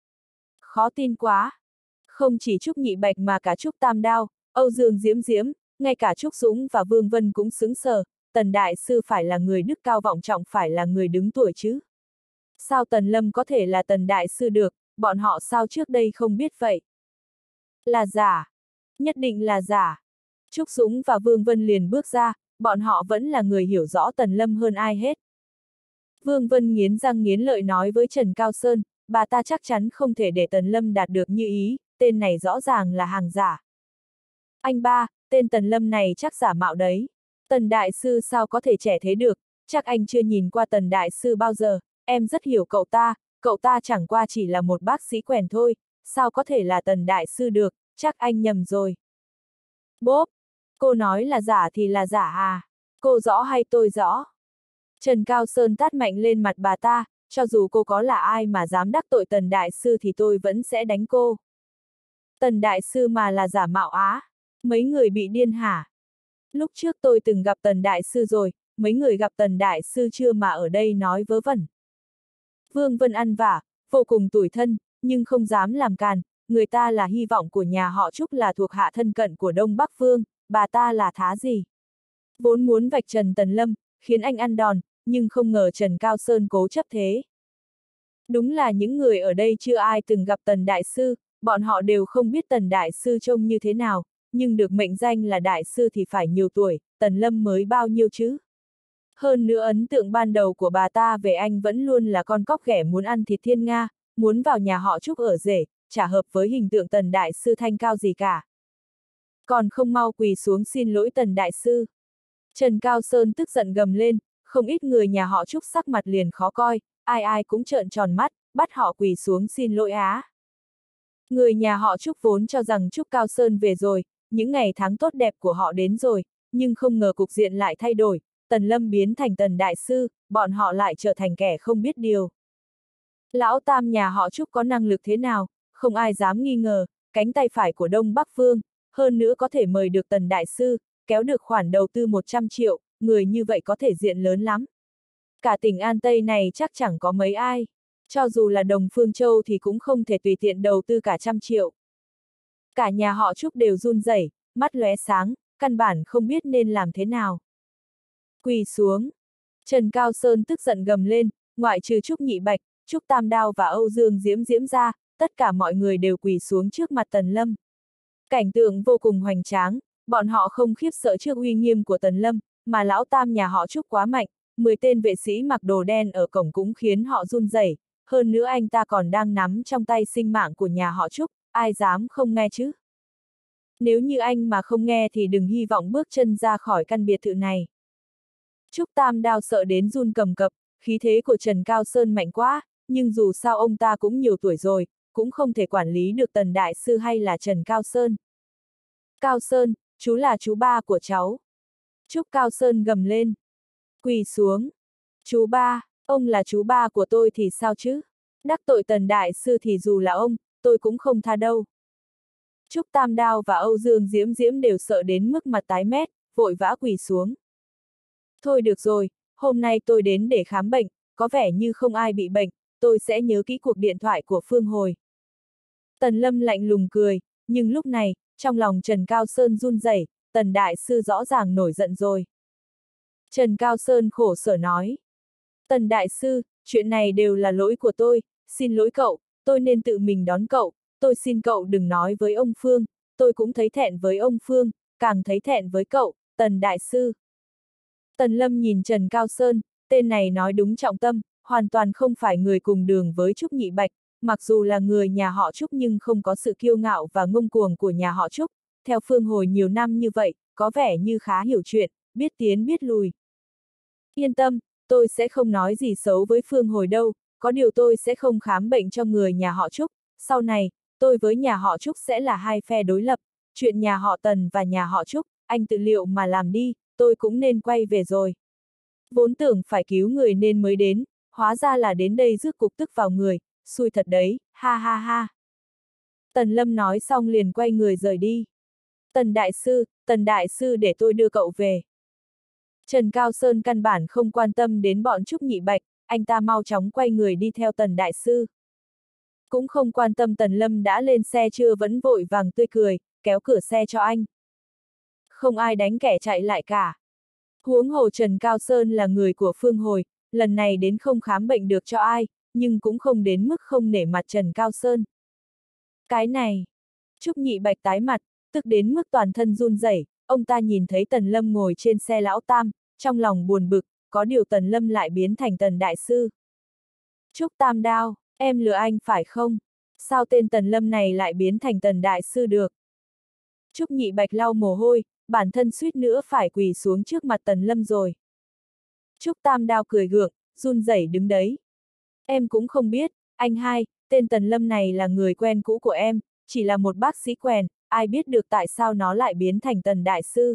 S1: Khó tin quá. Không chỉ Trúc Nhị Bạch mà cả Trúc Tam Đao, Âu Dương Diễm Diễm, ngay cả Trúc Dũng và Vương Vân cũng sững sờ, Tần Đại Sư phải là người đức cao vọng trọng, phải là người đứng tuổi chứ. Sao Tần Lâm có thể là Tần Đại Sư được, bọn họ sao trước đây không biết vậy? Là giả. Nhất định là giả. Trúc Dũng và Vương Vân liền bước ra, bọn họ vẫn là người hiểu rõ Tần Lâm hơn ai hết. Vương Vân nghiến răng nghiến lợi nói với Trần Cao Sơn, bà ta chắc chắn không thể để Tần Lâm đạt được như ý, tên này rõ ràng là hàng giả. Anh ba, tên Tần Lâm này chắc giả mạo đấy. Tần Đại Sư sao có thể trẻ thế được, chắc anh chưa nhìn qua Tần Đại Sư bao giờ, em rất hiểu cậu ta, cậu ta chẳng qua chỉ là một bác sĩ quèn thôi, sao có thể là Tần Đại Sư được, chắc anh nhầm rồi. Bốp, cô nói là giả thì là giả à, cô rõ hay tôi rõ? Trần Cao Sơn tát mạnh lên mặt bà ta, cho dù cô có là ai mà dám đắc tội Tần Đại Sư thì tôi vẫn sẽ đánh cô. Tần Đại Sư mà là giả mạo á, mấy người bị điên hả? Lúc trước tôi từng gặp Tần Đại Sư rồi, mấy người gặp Tần Đại Sư chưa mà ở đây nói vớ vẩn. Vương Vân ăn vả, vô cùng tủi thân, nhưng không dám làm càn, người ta là hy vọng của nhà họ Trúc, là thuộc hạ thân cận của Đông Bắc Phương, bà ta là thá gì? Vốn muốn vạch trần Tần Lâm, khiến anh ăn đòn, nhưng không ngờ Trần Cao Sơn cố chấp thế. Đúng là những người ở đây chưa ai từng gặp Tần Đại Sư, bọn họ đều không biết Tần Đại Sư trông như thế nào, nhưng được mệnh danh là Đại Sư thì phải nhiều tuổi, Tần Lâm mới bao nhiêu chứ? Hơn nữa ấn tượng ban đầu của bà ta về anh vẫn luôn là con cóc ghẻ muốn ăn thịt thiên nga, muốn vào nhà họ Trúc ở rể, chả hợp với hình tượng Tần Đại Sư thanh cao gì cả. Còn không mau quỳ xuống xin lỗi Tần Đại Sư. Trần Cao Sơn tức giận gầm lên, không ít người nhà họ Trúc sắc mặt liền khó coi, ai ai cũng trợn tròn mắt, bắt họ quỳ xuống xin lỗi á. Người nhà họ Trúc vốn cho rằng Trúc Cao Sơn về rồi, những ngày tháng tốt đẹp của họ đến rồi, nhưng không ngờ cục diện lại thay đổi, Tần Lâm biến thành Tần Đại Sư, bọn họ lại trở thành kẻ không biết điều. Lão Tam nhà họ Trúc có năng lực thế nào, không ai dám nghi ngờ, cánh tay phải của Đông Bắc Vương, hơn nữa có thể mời được Tần Đại Sư, kéo được khoản đầu tư một trăm triệu, người như vậy có thể diện lớn lắm. Cả tỉnh An Tây này chắc chẳng có mấy ai, cho dù là Đồng Phương Châu thì cũng không thể tùy tiện đầu tư cả trăm triệu. Cả nhà họ Trúc đều run rẩy, mắt lóe sáng, căn bản không biết nên làm thế nào. Quỳ xuống. Trần Cao Sơn tức giận gầm lên, ngoại trừ Trúc Nhị Bạch, Trúc Tam Đao và Âu Dương Diễm Diễm ra, tất cả mọi người đều quỳ xuống trước mặt Tần Lâm. Cảnh tượng vô cùng hoành tráng, bọn họ không khiếp sợ trước uy nghiêm của Tần Lâm, mà lão Tam nhà họ Trúc quá mạnh, mười tên vệ sĩ mặc đồ đen ở cổng cũng khiến họ run rẩy. Hơn nữa anh ta còn đang nắm trong tay sinh mạng của nhà họ Trúc, ai dám không nghe chứ? Nếu như anh mà không nghe thì đừng hy vọng bước chân ra khỏi căn biệt thự này. Trúc Tam Đao sợ đến run cầm cập, khí thế của Trần Cao Sơn mạnh quá, nhưng dù sao ông ta cũng nhiều tuổi rồi, cũng không thể quản lý được Tần Đại Sư hay là Trần Cao Sơn. Cao Sơn, chú là chú ba của cháu. Trúc Cao Sơn gầm lên. Quỳ xuống. Chú ba, ông là chú ba của tôi thì sao chứ? Đắc tội Tần Đại Sư thì dù là ông, tôi cũng không tha đâu. Trúc Tam Đao và Âu Dương Diễm Diễm đều sợ đến mức mặt tái mét, vội vã quỳ xuống. Thôi được rồi, hôm nay tôi đến để khám bệnh, có vẻ như không ai bị bệnh, tôi sẽ nhớ kỹ cuộc điện thoại của Phương Hồi. Tần Lâm lạnh lùng cười, nhưng lúc này, trong lòng Trần Cao Sơn run rẩy, Tần Đại Sư rõ ràng nổi giận rồi. Trần Cao Sơn khổ sở nói. Tần Đại Sư, chuyện này đều là lỗi của tôi, xin lỗi cậu, tôi nên tự mình đón cậu, tôi xin cậu đừng nói với ông Phương, tôi cũng thấy thẹn với ông Phương, càng thấy thẹn với cậu, Tần Đại Sư. Tần Lâm nhìn Trần Cao Sơn, tên này nói đúng trọng tâm, hoàn toàn không phải người cùng đường với Trúc Nhị Bạch, mặc dù là người nhà họ Trúc nhưng không có sự kiêu ngạo và ngông cuồng của nhà họ Trúc, theo Phương Hồi nhiều năm như vậy, có vẻ như khá hiểu chuyện, biết tiến biết lùi. Yên tâm, tôi sẽ không nói gì xấu với Phương Hồi đâu, có điều tôi sẽ không khám bệnh cho người nhà họ Trúc, sau này, tôi với nhà họ Trúc sẽ là hai phe đối lập, chuyện nhà họ Tần và nhà họ Trúc, anh tự liệu mà làm đi, tôi cũng nên quay về rồi. Vốn tưởng phải cứu người nên mới đến, hóa ra là đến đây rước cục tức vào người, xui thật đấy, ha ha ha. Tần Lâm nói xong liền quay người rời đi. Tần Đại Sư, Tần Đại Sư để tôi đưa cậu về. Trần Cao Sơn căn bản không quan tâm đến bọn Trúc Nhị Bạch, anh ta mau chóng quay người đi theo Tần Đại Sư. Cũng không quan tâm Tần Lâm đã lên xe chưa vẫn vội vàng tươi cười, kéo cửa xe cho anh. Không ai đánh kẻ chạy lại cả. Huống hồ Trần Cao Sơn là người của Phương Hồi, lần này đến không khám bệnh được cho ai, nhưng cũng không đến mức không nể mặt Trần Cao Sơn. Cái này, Trúc Nhị Bạch tái mặt, tức đến mức toàn thân run rẩy, ông ta nhìn thấy Tần Lâm ngồi trên xe lão Tam, trong lòng buồn bực, có điều Tần Lâm lại biến thành Tần Đại Sư. Trúc Tam Đao, em lừa anh phải không? Sao tên Tần Lâm này lại biến thành Tần Đại Sư được? Trúc Nhị Bạch lau mồ hôi, bản thân suýt nữa phải quỳ xuống trước mặt Tần Lâm rồi. Trúc Tam Đao cười gượng, run rẩy đứng đấy. Em cũng không biết, anh hai, tên Tần Lâm này là người quen cũ của em, chỉ là một bác sĩ quèn, ai biết được tại sao nó lại biến thành Tần Đại Sư.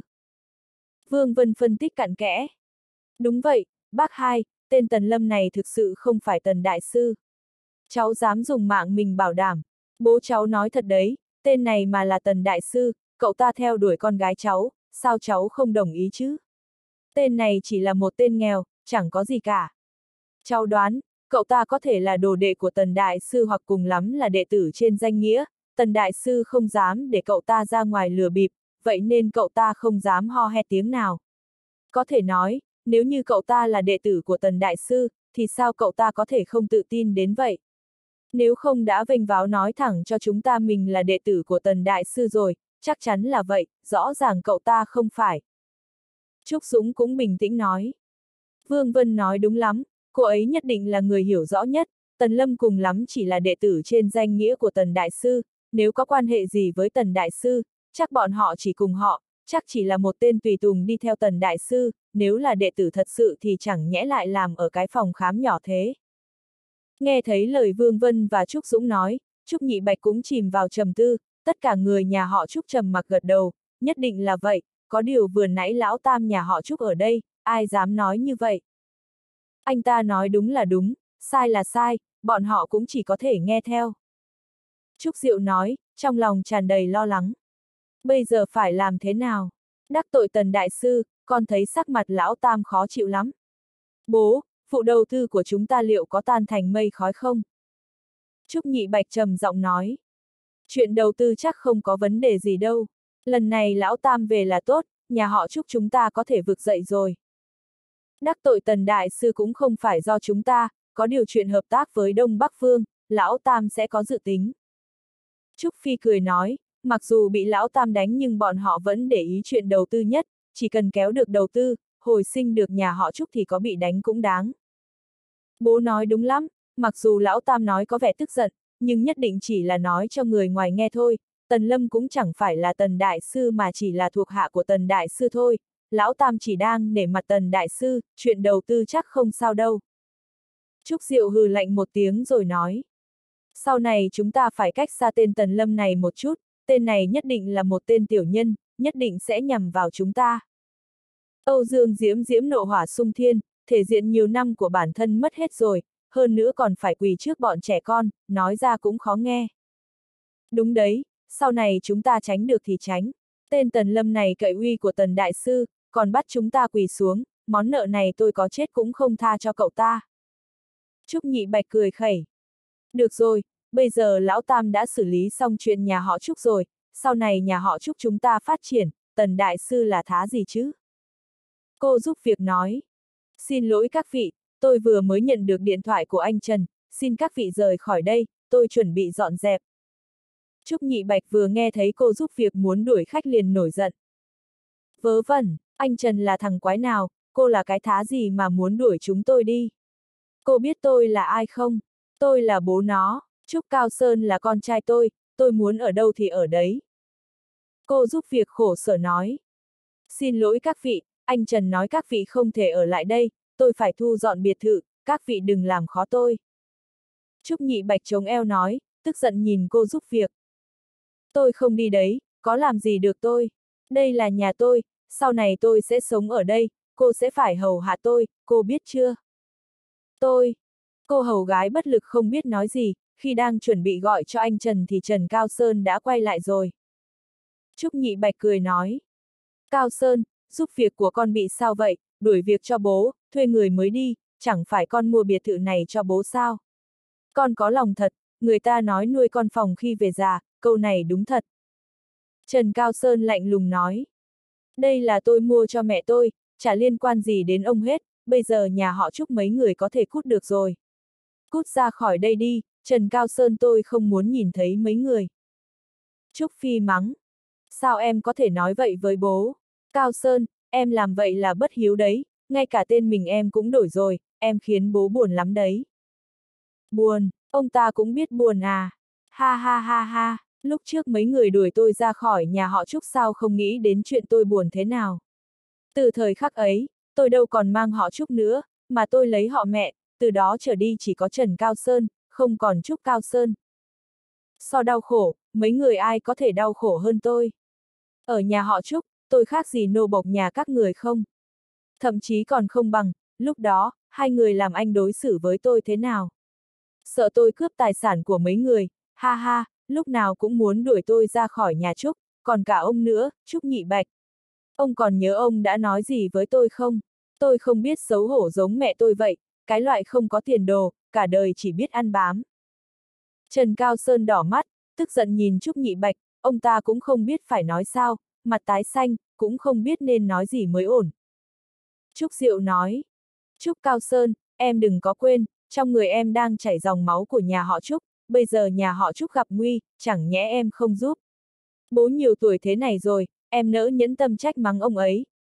S1: Vương Vân phân tích cặn kẽ. Đúng vậy, bác hai, tên Tần Lâm này thực sự không phải Tần Đại Sư. Cháu dám dùng mạng mình bảo đảm, bố cháu nói thật đấy, tên này mà là Tần Đại Sư, cậu ta theo đuổi con gái cháu, sao cháu không đồng ý chứ? Tên này chỉ là một tên nghèo, chẳng có gì cả. Cháu đoán, cậu ta có thể là đồ đệ của Tần Đại Sư hoặc cùng lắm là đệ tử trên danh nghĩa, Tần Đại Sư không dám để cậu ta ra ngoài lừa bịp, vậy nên cậu ta không dám ho he tiếng nào. Có thể nói, nếu như cậu ta là đệ tử của Tần Đại Sư, thì sao cậu ta có thể không tự tin đến vậy? Nếu không đã vênh váo nói thẳng cho chúng ta mình là đệ tử của Tần Đại Sư rồi, chắc chắn là vậy, rõ ràng cậu ta không phải. Trúc Dũng cũng bình tĩnh nói. Vương Vân nói đúng lắm, cô ấy nhất định là người hiểu rõ nhất, Tần Lâm cùng lắm chỉ là đệ tử trên danh nghĩa của Tần Đại Sư, nếu có quan hệ gì với Tần Đại Sư, chắc bọn họ chỉ cùng họ, chắc chỉ là một tên tùy tùng đi theo Tần Đại Sư, nếu là đệ tử thật sự thì chẳng nhẽ lại làm ở cái phòng khám nhỏ thế. Nghe thấy lời Vương Vân và Trúc Dũng nói, Trúc Nhị Bạch cũng chìm vào trầm tư, tất cả người nhà họ Trúc trầm mặc gật đầu, nhất định là vậy, có điều vừa nãy lão tam nhà họ Trúc ở đây, ai dám nói như vậy. Anh ta nói đúng là đúng, sai là sai, bọn họ cũng chỉ có thể nghe theo. Trúc Diệu nói, trong lòng tràn đầy lo lắng. Bây giờ phải làm thế nào? Đắc tội Tần Đại Sư, con thấy sắc mặt lão tam khó chịu lắm. Bố, vụ đầu tư của chúng ta liệu có tan thành mây khói không? Trúc Nhị Bạch trầm giọng nói. Chuyện đầu tư chắc không có vấn đề gì đâu. Lần này lão tam về là tốt, nhà họ Trúc chúng ta có thể vực dậy rồi. Đắc tội Tần Đại Sư cũng không phải do chúng ta, có điều chuyện hợp tác với Đông Bắc Phương, lão tam sẽ có dự tính. Trúc Phi cười nói, mặc dù bị lão tam đánh nhưng bọn họ vẫn để ý chuyện đầu tư nhất, chỉ cần kéo được đầu tư, hồi sinh được nhà họ Trúc thì có bị đánh cũng đáng. Bố nói đúng lắm, mặc dù lão tam nói có vẻ tức giận, nhưng nhất định chỉ là nói cho người ngoài nghe thôi, Tần Lâm cũng chẳng phải là Tần Đại Sư mà chỉ là thuộc hạ của Tần Đại Sư thôi, lão tam chỉ đang nể mặt Tần Đại Sư, chuyện đầu tư chắc không sao đâu. Trúc Diệu hừ lạnh một tiếng rồi nói. Sau này chúng ta phải cách xa tên Tần Lâm này một chút, tên này nhất định là một tên tiểu nhân, nhất định sẽ nhằm vào chúng ta. Âu Dương Diễm Diễm nộ hỏa xung thiên, thể diện nhiều năm của bản thân mất hết rồi, hơn nữa còn phải quỳ trước bọn trẻ con, nói ra cũng khó nghe. Đúng đấy, sau này chúng ta tránh được thì tránh. Tên Tần Lâm này cậy uy của Tần Đại Sư, còn bắt chúng ta quỳ xuống, món nợ này tôi có chết cũng không tha cho cậu ta. Trúc Nhị Bạch cười khẩy. Được rồi, bây giờ lão tam đã xử lý xong chuyện nhà họ Trúc rồi, sau này nhà họ Trúc chúng ta phát triển, Tần Đại Sư là thá gì chứ? Cô giúp việc nói. Xin lỗi các vị, tôi vừa mới nhận được điện thoại của anh Trần, xin các vị rời khỏi đây, tôi chuẩn bị dọn dẹp. Trúc Nhị Bạch vừa nghe thấy cô giúp việc muốn đuổi khách liền nổi giận. Vớ vẩn, anh Trần là thằng quái nào, cô là cái thá gì mà muốn đuổi chúng tôi đi? Cô biết tôi là ai không? Tôi là bố nó, Trúc Cao Sơn là con trai tôi, tôi muốn ở đâu thì ở đấy. Cô giúp việc khổ sở nói. Xin lỗi các vị, anh Trần nói các vị không thể ở lại đây, tôi phải thu dọn biệt thự, các vị đừng làm khó tôi. Trúc Nhị Bạch chống eo nói, tức giận nhìn cô giúp việc. Tôi không đi đấy, có làm gì được tôi. Đây là nhà tôi, sau này tôi sẽ sống ở đây, cô sẽ phải hầu hạ tôi, cô biết chưa? Tôi. Cô hầu gái bất lực không biết nói gì, khi đang chuẩn bị gọi cho anh Trần thì Trần Cao Sơn đã quay lại rồi. Trúc Nhị Bạch cười nói. Cao Sơn, giúp việc của con bị sao vậy, đuổi việc cho bố, thuê người mới đi, chẳng phải con mua biệt thự này cho bố sao? Con có lòng thật, người ta nói nuôi con phòng khi về già, câu này đúng thật. Trần Cao Sơn lạnh lùng nói. Đây là tôi mua cho mẹ tôi, chả liên quan gì đến ông hết, bây giờ nhà họ Trúc mấy người có thể cút được rồi. Cút ra khỏi đây đi, Trần Cao Sơn tôi không muốn nhìn thấy mấy người. Trúc Phi mắng. Sao em có thể nói vậy với bố? Cao Sơn, em làm vậy là bất hiếu đấy, ngay cả tên mình em cũng đổi rồi, em khiến bố buồn lắm đấy. Buồn, ông ta cũng biết buồn à? Ha ha ha ha, lúc trước mấy người đuổi tôi ra khỏi nhà họ Trúc sao không nghĩ đến chuyện tôi buồn thế nào? Từ thời khắc ấy, tôi đâu còn mang họ Trúc nữa, mà tôi lấy họ mẹ, từ đó trở đi chỉ có Trần Cao Sơn, không còn Trúc Cao Sơn. So đau khổ, mấy người ai có thể đau khổ hơn tôi? Ở nhà họ Trúc, tôi khác gì nô bộc nhà các người không? Thậm chí còn không bằng, lúc đó, hai người làm anh đối xử với tôi thế nào? Sợ tôi cướp tài sản của mấy người, ha ha, lúc nào cũng muốn đuổi tôi ra khỏi nhà Trúc, còn cả ông nữa, Trúc Nhị Bạch. Ông còn nhớ ông đã nói gì với tôi không? Tôi không biết xấu hổ giống mẹ tôi vậy, cái loại không có tiền đồ, cả đời chỉ biết ăn bám. Trần Cao Sơn đỏ mắt, tức giận nhìn Trúc Nhị Bạch, ông ta cũng không biết phải nói sao, mặt tái xanh, cũng không biết nên nói gì mới ổn. Trúc Diệu nói, Trúc Cao Sơn, em đừng có quên, trong người em đang chảy dòng máu của nhà họ Trúc, bây giờ nhà họ Trúc gặp nguy, chẳng nhẽ em không giúp. Bố nhiều tuổi thế này rồi, em nỡ nhẫn tâm trách mắng ông ấy,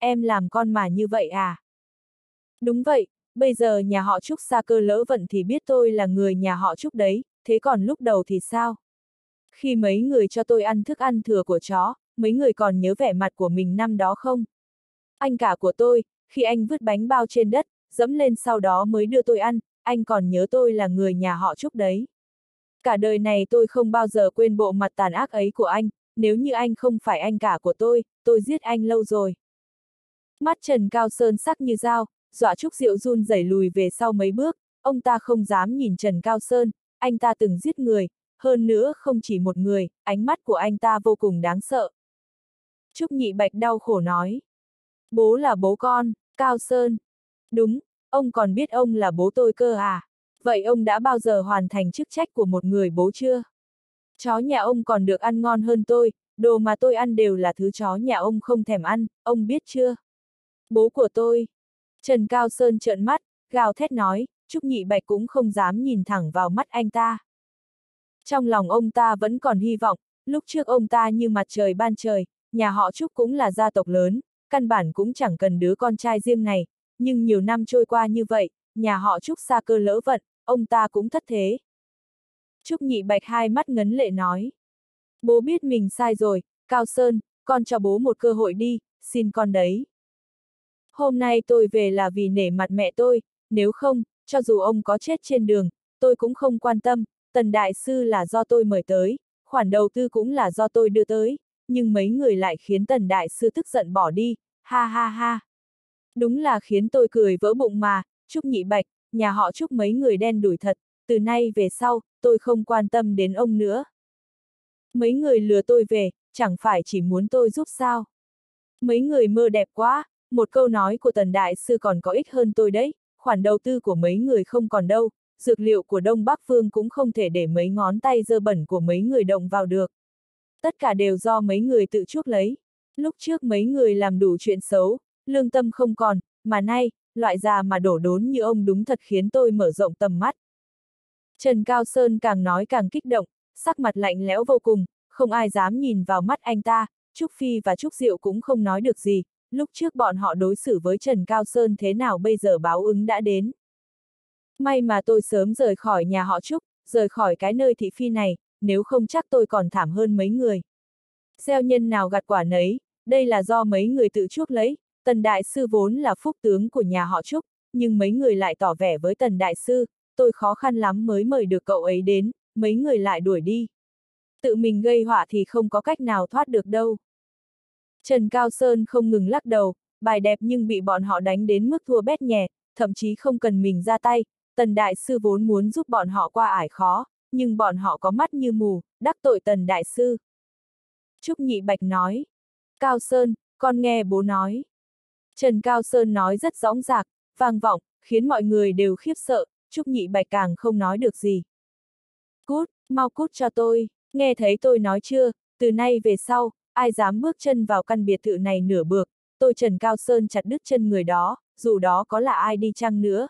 S1: em làm con mà như vậy à? Đúng vậy, bây giờ nhà họ Trúc sa cơ lỡ vận thì biết tôi là người nhà họ Trúc đấy, thế còn lúc đầu thì sao? Khi mấy người cho tôi ăn thức ăn thừa của chó, mấy người còn nhớ vẻ mặt của mình năm đó không? Anh cả của tôi, khi anh vứt bánh bao trên đất, dẫm lên sau đó mới đưa tôi ăn, anh còn nhớ tôi là người nhà họ Trúc đấy. Cả đời này tôi không bao giờ quên bộ mặt tàn ác ấy của anh, nếu như anh không phải anh cả của tôi, tôi giết anh lâu rồi. Mắt Trần Cao Sơn sắc như dao, dọa Trúc Diệu run rẩy lùi về sau mấy bước, ông ta không dám nhìn Trần Cao Sơn, anh ta từng giết người, hơn nữa không chỉ một người, ánh mắt của anh ta vô cùng đáng sợ. Trúc Nhị Bạch đau khổ nói. Bố là bố con, Cao Sơn. Đúng, ông còn biết ông là bố tôi cơ à? Vậy ông đã bao giờ hoàn thành chức trách của một người bố chưa? Chó nhà ông còn được ăn ngon hơn tôi, đồ mà tôi ăn đều là thứ chó nhà ông không thèm ăn, ông biết chưa? Bố của tôi. Trần Cao Sơn trợn mắt, gào thét nói, Trúc Nhị Bạch cũng không dám nhìn thẳng vào mắt anh ta. Trong lòng ông ta vẫn còn hy vọng, lúc trước ông ta như mặt trời ban trời, nhà họ Trúc cũng là gia tộc lớn, căn bản cũng chẳng cần đứa con trai riêng này, nhưng nhiều năm trôi qua như vậy, nhà họ Trúc sa cơ lỡ vận, ông ta cũng thất thế. Trúc Nhị Bạch hai mắt ngấn lệ nói. Bố biết mình sai rồi, Cao Sơn, con cho bố một cơ hội đi, xin con đấy. Hôm nay tôi về là vì nể mặt mẹ tôi, nếu không, cho dù ông có chết trên đường, tôi cũng không quan tâm, Tần Đại Sư là do tôi mời tới, khoản đầu tư cũng là do tôi đưa tới, nhưng mấy người lại khiến Tần Đại Sư tức giận bỏ đi, ha ha ha. Đúng là khiến tôi cười vỡ bụng mà, Trúc Nhị Bạch, nhà họ Trúc mấy người đen đủi thật, từ nay về sau, tôi không quan tâm đến ông nữa. Mấy người lừa tôi về, chẳng phải chỉ muốn tôi giúp sao. Mấy người mơ đẹp quá, một câu nói của Tần Đại Sư còn có ích hơn tôi đấy, khoản đầu tư của mấy người không còn đâu, dược liệu của Đông Bắc Phương cũng không thể để mấy ngón tay dơ bẩn của mấy người động vào được. Tất cả đều do mấy người tự chuốc lấy. Lúc trước mấy người làm đủ chuyện xấu, lương tâm không còn, mà nay, loại già mà đổ đốn như ông đúng thật khiến tôi mở rộng tầm mắt. Trần Cao Sơn càng nói càng kích động, sắc mặt lạnh lẽo vô cùng, không ai dám nhìn vào mắt anh ta, Trúc Phi và Trúc Diệu cũng không nói được gì, lúc trước bọn họ đối xử với Trần Cao Sơn thế nào bây giờ báo ứng đã đến. May mà tôi sớm rời khỏi nhà họ Trúc, rời khỏi cái nơi thị phi này, nếu không chắc tôi còn thảm hơn mấy người. Gieo nhân nào gặt quả nấy, đây là do mấy người tự chuốc lấy, Tần Đại Sư vốn là phúc tướng của nhà họ Trúc, nhưng mấy người lại tỏ vẻ với Tần Đại Sư, tôi khó khăn lắm mới mời được cậu ấy đến, mấy người lại đuổi đi. Tự mình gây họa thì không có cách nào thoát được đâu. Trần Cao Sơn không ngừng lắc đầu, bài đẹp nhưng bị bọn họ đánh đến mức thua bét nhè, thậm chí không cần mình ra tay, Tần Đại Sư vốn muốn giúp bọn họ qua ải khó, nhưng bọn họ có mắt như mù, đắc tội Tần Đại Sư. Trúc Nhị Bạch nói, Cao Sơn, con nghe bố nói. Trần Cao Sơn nói rất dõng dạc, vang vọng, khiến mọi người đều khiếp sợ, Trúc Nhị Bạch càng không nói được gì. Cút, mau cút cho tôi, nghe thấy tôi nói chưa, từ nay về sau, ai dám bước chân vào căn biệt thự này nửa bước, tôi Trần Cao Sơn chặt đứt chân người đó, dù đó có là ai đi chăng nữa.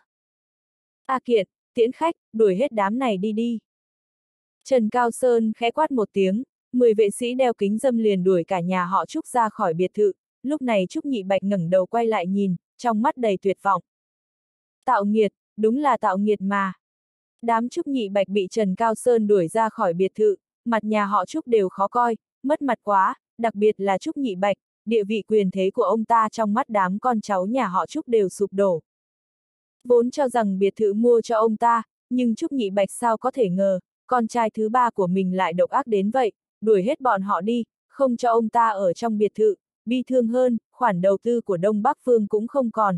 S1: A Kiệt, tiễn khách, đuổi hết đám này đi đi. Trần Cao Sơn khẽ quát một tiếng, mười vệ sĩ đeo kính dâm liền đuổi cả nhà họ Trúc ra khỏi biệt thự, lúc này Trúc Nhị Bạch ngẩng đầu quay lại nhìn, trong mắt đầy tuyệt vọng. Tạo nghiệt, đúng là tạo nghiệt mà. Đám Trúc Nhị Bạch bị Trần Cao Sơn đuổi ra khỏi biệt thự, mặt nhà họ Trúc đều khó coi, mất mặt quá, đặc biệt là Trúc Nhị Bạch, địa vị quyền thế của ông ta trong mắt đám con cháu nhà họ Trúc đều sụp đổ. Vốn cho rằng biệt thự mua cho ông ta, nhưng Trúc Nhị Bạch sao có thể ngờ, con trai thứ ba của mình lại độc ác đến vậy, đuổi hết bọn họ đi, không cho ông ta ở trong biệt thự, bi thương hơn, khoản đầu tư của Đông Bắc Phương cũng không còn.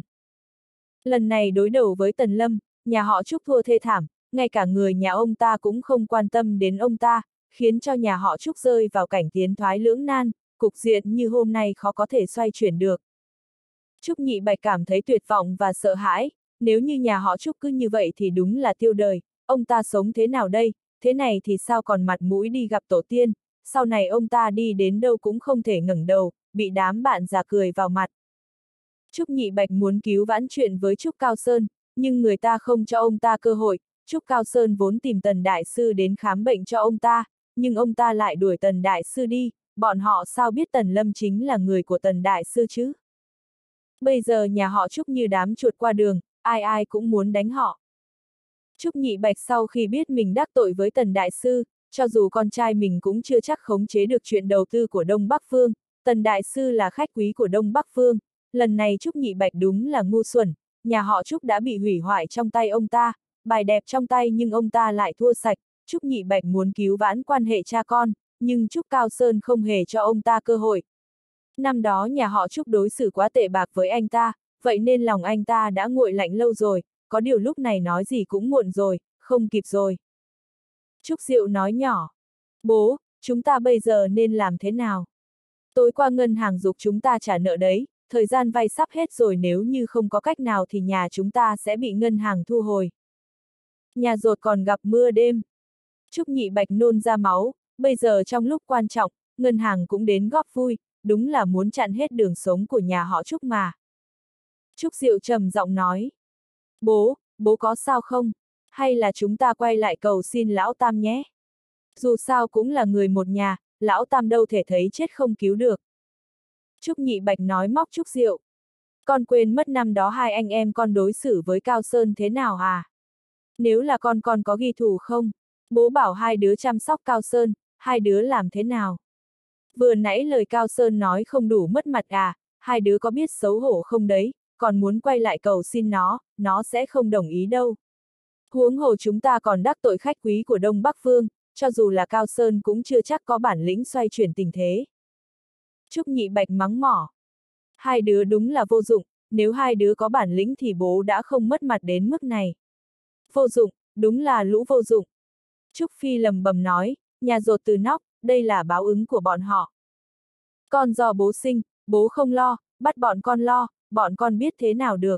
S1: Lần này đối đầu với Tần Lâm, nhà họ Trúc thua thê thảm, ngay cả người nhà ông ta cũng không quan tâm đến ông ta, khiến cho nhà họ Trúc rơi vào cảnh tiến thoái lưỡng nan, cục diện như hôm nay khó có thể xoay chuyển được. Trúc Nhị Bạch cảm thấy tuyệt vọng và sợ hãi, nếu như nhà họ Trúc cứ như vậy thì đúng là tiêu đời, ông ta sống thế nào đây, thế này thì sao còn mặt mũi đi gặp tổ tiên, sau này ông ta đi đến đâu cũng không thể ngẩng đầu, bị đám bạn già cười vào mặt. Trúc Nhị Bạch muốn cứu vãn chuyện với Trúc Cao Sơn, nhưng người ta không cho ông ta cơ hội, Trúc Cao Sơn vốn tìm Tần Đại Sư đến khám bệnh cho ông ta, nhưng ông ta lại đuổi Tần Đại Sư đi, bọn họ sao biết Tần Lâm chính là người của Tần Đại Sư chứ? Bây giờ nhà họ Trúc như đám chuột qua đường, ai ai cũng muốn đánh họ. Trúc Nhị Bạch sau khi biết mình đắc tội với Tần Đại Sư, cho dù con trai mình cũng chưa chắc khống chế được chuyện đầu tư của Đông Bắc Phương, Tần Đại Sư là khách quý của Đông Bắc Phương, lần này Trúc Nhị Bạch đúng là ngu xuẩn, nhà họ Trúc đã bị hủy hoại trong tay ông ta, bài đẹp trong tay nhưng ông ta lại thua sạch, Trúc Nhị Bạch muốn cứu vãn quan hệ cha con, nhưng Trúc Cao Sơn không hề cho ông ta cơ hội. Năm đó nhà họ Trúc đối xử quá tệ bạc với anh ta, vậy nên lòng anh ta đã nguội lạnh lâu rồi, có điều lúc này nói gì cũng muộn rồi, không kịp rồi. Trúc Diệu nói nhỏ, bố, chúng ta bây giờ nên làm thế nào? Tối qua ngân hàng giục chúng ta trả nợ đấy, thời gian vay sắp hết rồi, nếu như không có cách nào thì nhà chúng ta sẽ bị ngân hàng thu hồi. Nhà dột còn gặp mưa đêm. Trúc Nhị Bạch nôn ra máu, bây giờ trong lúc quan trọng, ngân hàng cũng đến góp vui, đúng là muốn chặn hết đường sống của nhà họ Trúc mà. Trúc Diệu trầm giọng nói, bố, bố có sao không? Hay là chúng ta quay lại cầu xin lão Tam nhé? Dù sao cũng là người một nhà, lão Tam đâu thể thấy chết không cứu được. Trúc Nhị Bạch nói móc Trúc Diệu. Con quên mất năm đó hai anh em con đối xử với Cao Sơn thế nào à? Nếu là con con có ghi thù không? Bố bảo hai đứa chăm sóc Cao Sơn, hai đứa làm thế nào? Vừa nãy lời Cao Sơn nói không đủ mất mặt à, hai đứa có biết xấu hổ không đấy, còn muốn quay lại cầu xin nó, nó sẽ không đồng ý đâu. Huống hồ chúng ta còn đắc tội khách quý của Đông Bắc Phương, cho dù là Cao Sơn cũng chưa chắc có bản lĩnh xoay chuyển tình thế. Trúc Nhị Bạch mắng mỏ. Hai đứa đúng là vô dụng, nếu hai đứa có bản lĩnh thì bố đã không mất mặt đến mức này. Vô dụng, đúng là lũ vô dụng. Trúc Phi lầm bầm nói, nhà dột từ nóc, đây là báo ứng của bọn họ. Con do bố sinh, bố không lo, bắt bọn con lo, bọn con biết thế nào được.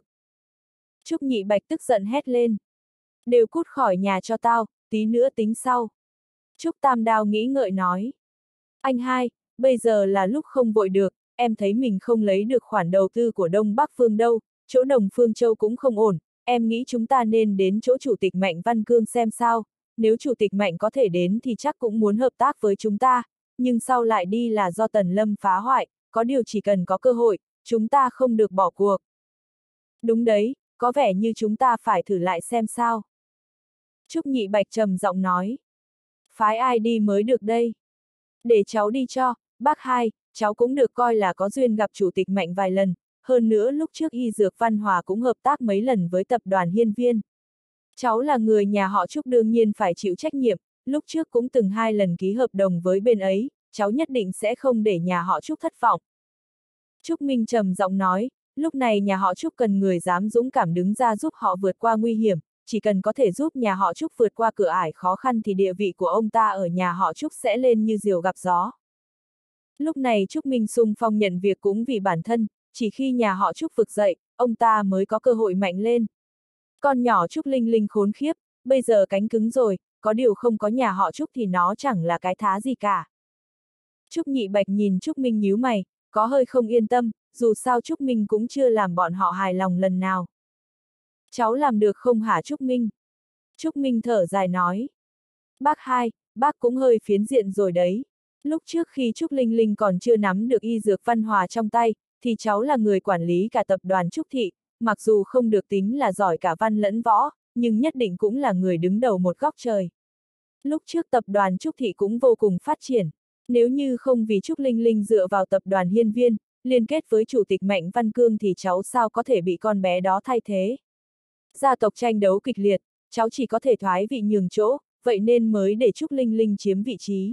S1: Trúc Nhị Bạch tức giận hét lên. Đều cút khỏi nhà cho tao, tí nữa tính sau. Trúc Tam Đao nghĩ ngợi nói. Anh hai, bây giờ là lúc không vội được, em thấy mình không lấy được khoản đầu tư của Đông Bắc Phương đâu, chỗ Đồng Phương Châu cũng không ổn, em nghĩ chúng ta nên đến chỗ Chủ tịch Mạnh Văn Cương xem sao, nếu Chủ tịch Mạnh có thể đến thì chắc cũng muốn hợp tác với chúng ta, nhưng sau lại đi là do Tần Lâm phá hoại, có điều chỉ cần có cơ hội, chúng ta không được bỏ cuộc. Đúng đấy, có vẻ như chúng ta phải thử lại xem sao. Trúc Nhị Bạch trầm giọng nói. Phái ai đi mới được đây? Để cháu đi cho, bác hai, cháu cũng được coi là có duyên gặp Chủ tịch Mạnh vài lần, hơn nữa lúc trước Y Dược Văn Hòa cũng hợp tác mấy lần với tập đoàn Hiên Viên. Cháu là người nhà họ Trúc đương nhiên phải chịu trách nhiệm, lúc trước cũng từng hai lần ký hợp đồng với bên ấy, cháu nhất định sẽ không để nhà họ Trúc thất vọng. Trúc Minh trầm giọng nói, lúc này nhà họ Trúc cần người dám dũng cảm đứng ra giúp họ vượt qua nguy hiểm, chỉ cần có thể giúp nhà họ Trúc vượt qua cửa ải khó khăn thì địa vị của ông ta ở nhà họ Trúc sẽ lên như diều gặp gió. Lúc này Trúc Minh xung phong nhận việc cũng vì bản thân, chỉ khi nhà họ Trúc vực dậy, ông ta mới có cơ hội mạnh lên. Con nhỏ Trúc Linh Linh khốn khiếp, bây giờ cánh cứng rồi, có điều không có nhà họ Trúc thì nó chẳng là cái thá gì cả. Trúc Nhị Bạch nhìn Trúc Minh nhíu mày, có hơi không yên tâm, dù sao Trúc Minh cũng chưa làm bọn họ hài lòng lần nào. Cháu làm được không hả Trúc Minh? Trúc Minh thở dài nói. Bác hai, bác cũng hơi phiến diện rồi đấy. Lúc trước khi Trúc Linh Linh còn chưa nắm được Y Dược Văn Hòa trong tay, thì cháu là người quản lý cả tập đoàn Trúc Thị, mặc dù không được tính là giỏi cả văn lẫn võ, nhưng nhất định cũng là người đứng đầu một góc trời. Lúc trước tập đoàn Trúc Thị cũng vô cùng phát triển, nếu như không vì Trúc Linh Linh dựa vào tập đoàn Hiên Viên, liên kết với Chủ tịch Mạnh Văn Cương thì cháu sao có thể bị con bé đó thay thế. Gia tộc tranh đấu kịch liệt, cháu chỉ có thể thoái vị nhường chỗ, vậy nên mới để Trúc Linh Linh chiếm vị trí.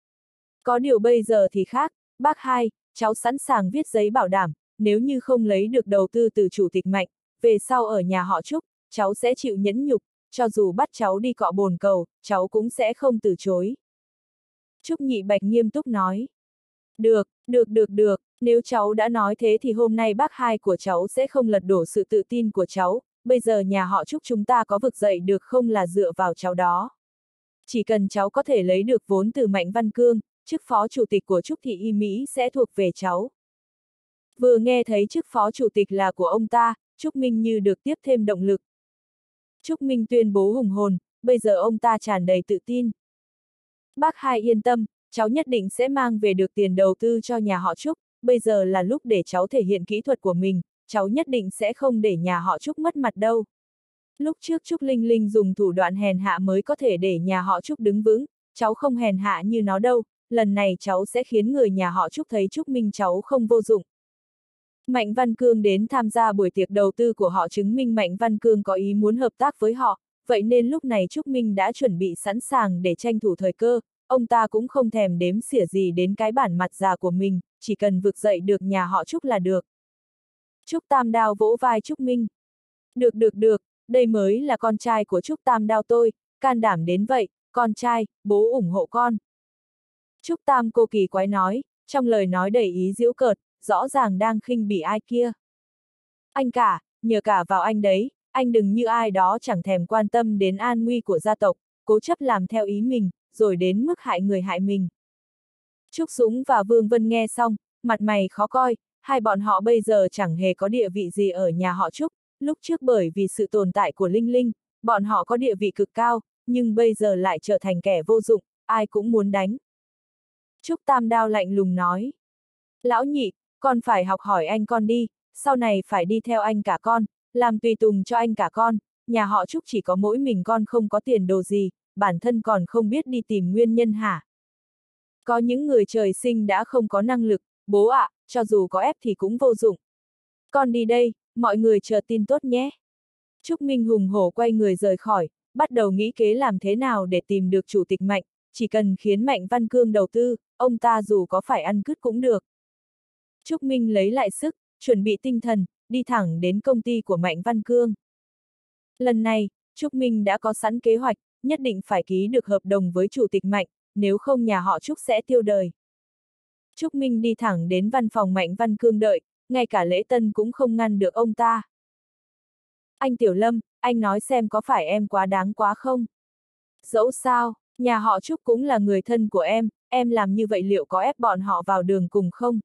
S1: Có điều bây giờ thì khác, bác hai, cháu sẵn sàng viết giấy bảo đảm, nếu như không lấy được đầu tư từ Chủ tịch Mạnh, về sau ở nhà họ Trúc, cháu sẽ chịu nhẫn nhục, cho dù bắt cháu đi cọ bồn cầu, cháu cũng sẽ không từ chối. Trúc Nhị Bạch nghiêm túc nói. Được, được được được, nếu cháu đã nói thế thì hôm nay bác hai của cháu sẽ không lật đổ sự tự tin của cháu, bây giờ nhà họ Trúc chúng ta có vực dậy được không là dựa vào cháu đó. Chỉ cần cháu có thể lấy được vốn từ Mạnh Văn Cương, chức phó chủ tịch của Trúc Thị Y Mỹ sẽ thuộc về cháu. Vừa nghe thấy chức phó chủ tịch là của ông ta, Trúc Minh như được tiếp thêm động lực. Trúc Minh tuyên bố hùng hồn, bây giờ ông ta tràn đầy tự tin. Bác hai yên tâm, cháu nhất định sẽ mang về được tiền đầu tư cho nhà họ Trúc, bây giờ là lúc để cháu thể hiện kỹ thuật của mình, cháu nhất định sẽ không để nhà họ Trúc mất mặt đâu. Lúc trước Trúc Linh Linh dùng thủ đoạn hèn hạ mới có thể để nhà họ Trúc đứng vững, cháu không hèn hạ như nó đâu, lần này cháu sẽ khiến người nhà họ Trúc thấy Trúc Minh cháu không vô dụng. Mạnh Văn Cương đến tham gia buổi tiệc đầu tư của họ chứng minh Mạnh Văn Cương có ý muốn hợp tác với họ, vậy nên lúc này Trúc Minh đã chuẩn bị sẵn sàng để tranh thủ thời cơ, ông ta cũng không thèm đếm xỉa gì đến cái bản mặt già của mình, chỉ cần vực dậy được nhà họ Trúc là được. Trúc Tam Đao vỗ vai Trúc Minh. Được được được, đây mới là con trai của Trúc Tam Đao tôi, can đảm đến vậy, con trai, bố ủng hộ con. Trúc Tam cô kỳ quái nói, trong lời nói đầy ý giễu cợt, rõ ràng đang khinh bỉ ai kia. Anh cả, nhờ cả vào anh đấy, anh đừng như ai đó chẳng thèm quan tâm đến an nguy của gia tộc, cố chấp làm theo ý mình, rồi đến mức hại người hại mình. Trúc Dũng và Vương Vân nghe xong, mặt mày khó coi, hai bọn họ bây giờ chẳng hề có địa vị gì ở nhà họ Trúc, lúc trước bởi vì sự tồn tại của Linh Linh, bọn họ có địa vị cực cao, nhưng bây giờ lại trở thành kẻ vô dụng, ai cũng muốn đánh. Trúc Tam Đao lạnh lùng nói. Lão nhị, con phải học hỏi anh con đi, sau này phải đi theo anh cả con, làm tùy tùng cho anh cả con, nhà họ Trúc chỉ có mỗi mình con không có tiền đồ gì, bản thân còn không biết đi tìm nguyên nhân hả? Có những người trời sinh đã không có năng lực, bố ạ, à, cho dù có ép thì cũng vô dụng. Con đi đây, mọi người chờ tin tốt nhé. Trúc Minh hùng hổ quay người rời khỏi, bắt đầu nghĩ kế làm thế nào để tìm được chủ tịch Mạnh, chỉ cần khiến Mạnh Văn Cương đầu tư, ông ta dù có phải ăn cứt cũng được. Trúc Minh lấy lại sức, chuẩn bị tinh thần, đi thẳng đến công ty của Mạnh Văn Cương. Lần này, Trúc Minh đã có sẵn kế hoạch, nhất định phải ký được hợp đồng với chủ tịch Mạnh, nếu không nhà họ Trúc sẽ tiêu đời. Trúc Minh đi thẳng đến văn phòng Mạnh Văn Cương đợi, ngay cả Lễ Tân cũng không ngăn được ông ta. Anh Tiểu Lâm, anh nói xem có phải em quá đáng quá không? Dẫu sao, nhà họ Trúc cũng là người thân của em, em làm như vậy liệu có ép bọn họ vào đường cùng không?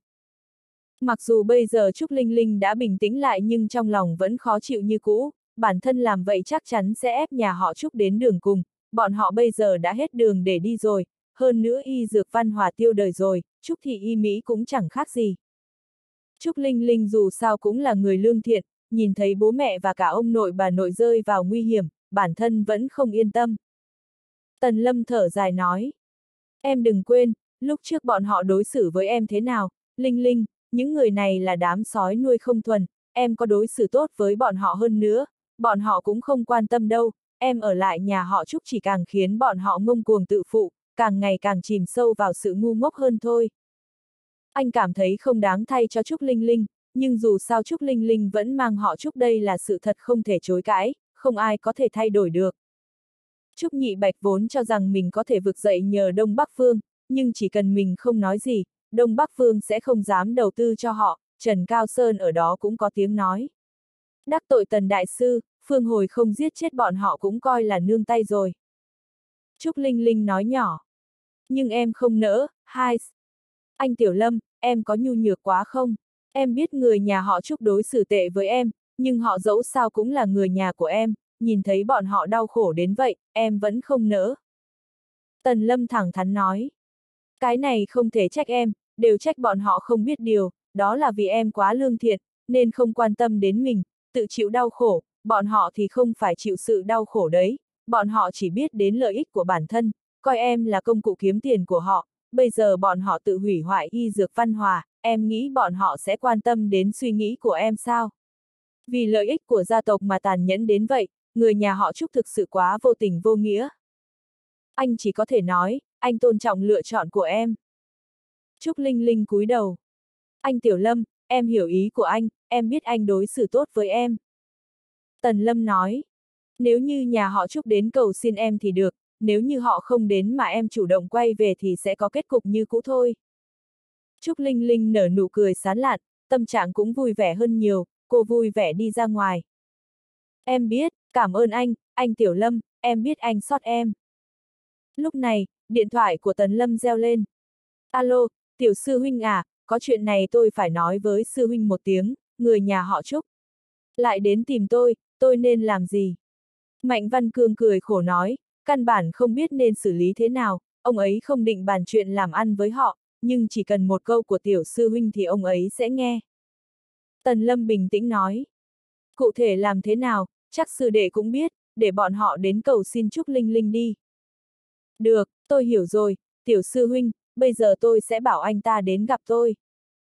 S1: Mặc dù bây giờ Trúc Linh Linh đã bình tĩnh lại nhưng trong lòng vẫn khó chịu như cũ, bản thân làm vậy chắc chắn sẽ ép nhà họ Trúc đến đường cùng, bọn họ bây giờ đã hết đường để đi rồi, hơn nữa y dược văn hòa tiêu đời rồi, Trúc Thị Y Mỹ cũng chẳng khác gì. Trúc Linh Linh dù sao cũng là người lương thiện, nhìn thấy bố mẹ và cả ông nội bà nội rơi vào nguy hiểm, bản thân vẫn không yên tâm. Tần Lâm thở dài nói, em đừng quên, lúc trước bọn họ đối xử với em thế nào, Linh Linh, những người này là đám sói nuôi không thuần, em có đối xử tốt với bọn họ hơn nữa, bọn họ cũng không quan tâm đâu, em ở lại nhà họ Trúc chỉ càng khiến bọn họ ngông cuồng tự phụ, càng ngày càng chìm sâu vào sự ngu ngốc hơn thôi. Anh cảm thấy không đáng thay cho Trúc Linh Linh, nhưng dù sao Trúc Linh Linh vẫn mang họ Trúc, đây là sự thật không thể chối cãi, không ai có thể thay đổi được. Trúc Nhị Bạch vốn cho rằng mình có thể vực dậy nhờ Đông Bắc Phương, nhưng chỉ cần mình không nói gì, Đông Bắc Phương sẽ không dám đầu tư cho họ, Trần Cao Sơn ở đó cũng có tiếng nói. Đắc tội Tần Đại Sư, Phương hồi không giết chết bọn họ cũng coi là nương tay rồi. Trúc Linh Linh nói nhỏ. Nhưng em không nỡ, hai. Anh Tiểu Lâm, em có nhu nhược quá không? Em biết người nhà họ Trúc đối xử tệ với em, nhưng họ dẫu sao cũng là người nhà của em, nhìn thấy bọn họ đau khổ đến vậy, em vẫn không nỡ. Tần Lâm thẳng thắn nói. Cái này không thể trách em, đều trách bọn họ không biết điều, đó là vì em quá lương thiện, nên không quan tâm đến mình, tự chịu đau khổ, bọn họ thì không phải chịu sự đau khổ đấy, bọn họ chỉ biết đến lợi ích của bản thân, coi em là công cụ kiếm tiền của họ, bây giờ bọn họ tự hủy hoại y dược văn hòa, em nghĩ bọn họ sẽ quan tâm đến suy nghĩ của em sao? Vì lợi ích của gia tộc mà tàn nhẫn đến vậy, người nhà họ Trúc thực sự quá vô tình vô nghĩa. Anh chỉ có thể nói, anh tôn trọng lựa chọn của em. Trúc Linh Linh cúi đầu. Anh Tiểu Lâm, em hiểu ý của anh, em biết anh đối xử tốt với em. Tần Lâm nói, nếu như nhà họ Trúc đến cầu xin em thì được, nếu như họ không đến mà em chủ động quay về thì sẽ có kết cục như cũ thôi. Trúc Linh Linh nở nụ cười sán lạn, tâm trạng cũng vui vẻ hơn nhiều, cô vui vẻ đi ra ngoài. Em biết, cảm ơn anh, anh Tiểu Lâm, em biết anh sót em. Lúc này, điện thoại của Tần Lâm reo lên. Alo, Tiểu sư huynh à, có chuyện này tôi phải nói với sư huynh một tiếng, người nhà họ Trúc. Lại đến tìm tôi, tôi nên làm gì? Mạnh Văn Cương cười khổ nói, căn bản không biết nên xử lý thế nào, ông ấy không định bàn chuyện làm ăn với họ, nhưng chỉ cần một câu của tiểu sư huynh thì ông ấy sẽ nghe. Tần Lâm bình tĩnh nói. Cụ thể làm thế nào, chắc sư đệ cũng biết, để bọn họ đến cầu xin Trúc Linh Linh đi. Được, tôi hiểu rồi, tiểu sư huynh, bây giờ tôi sẽ bảo anh ta đến gặp tôi.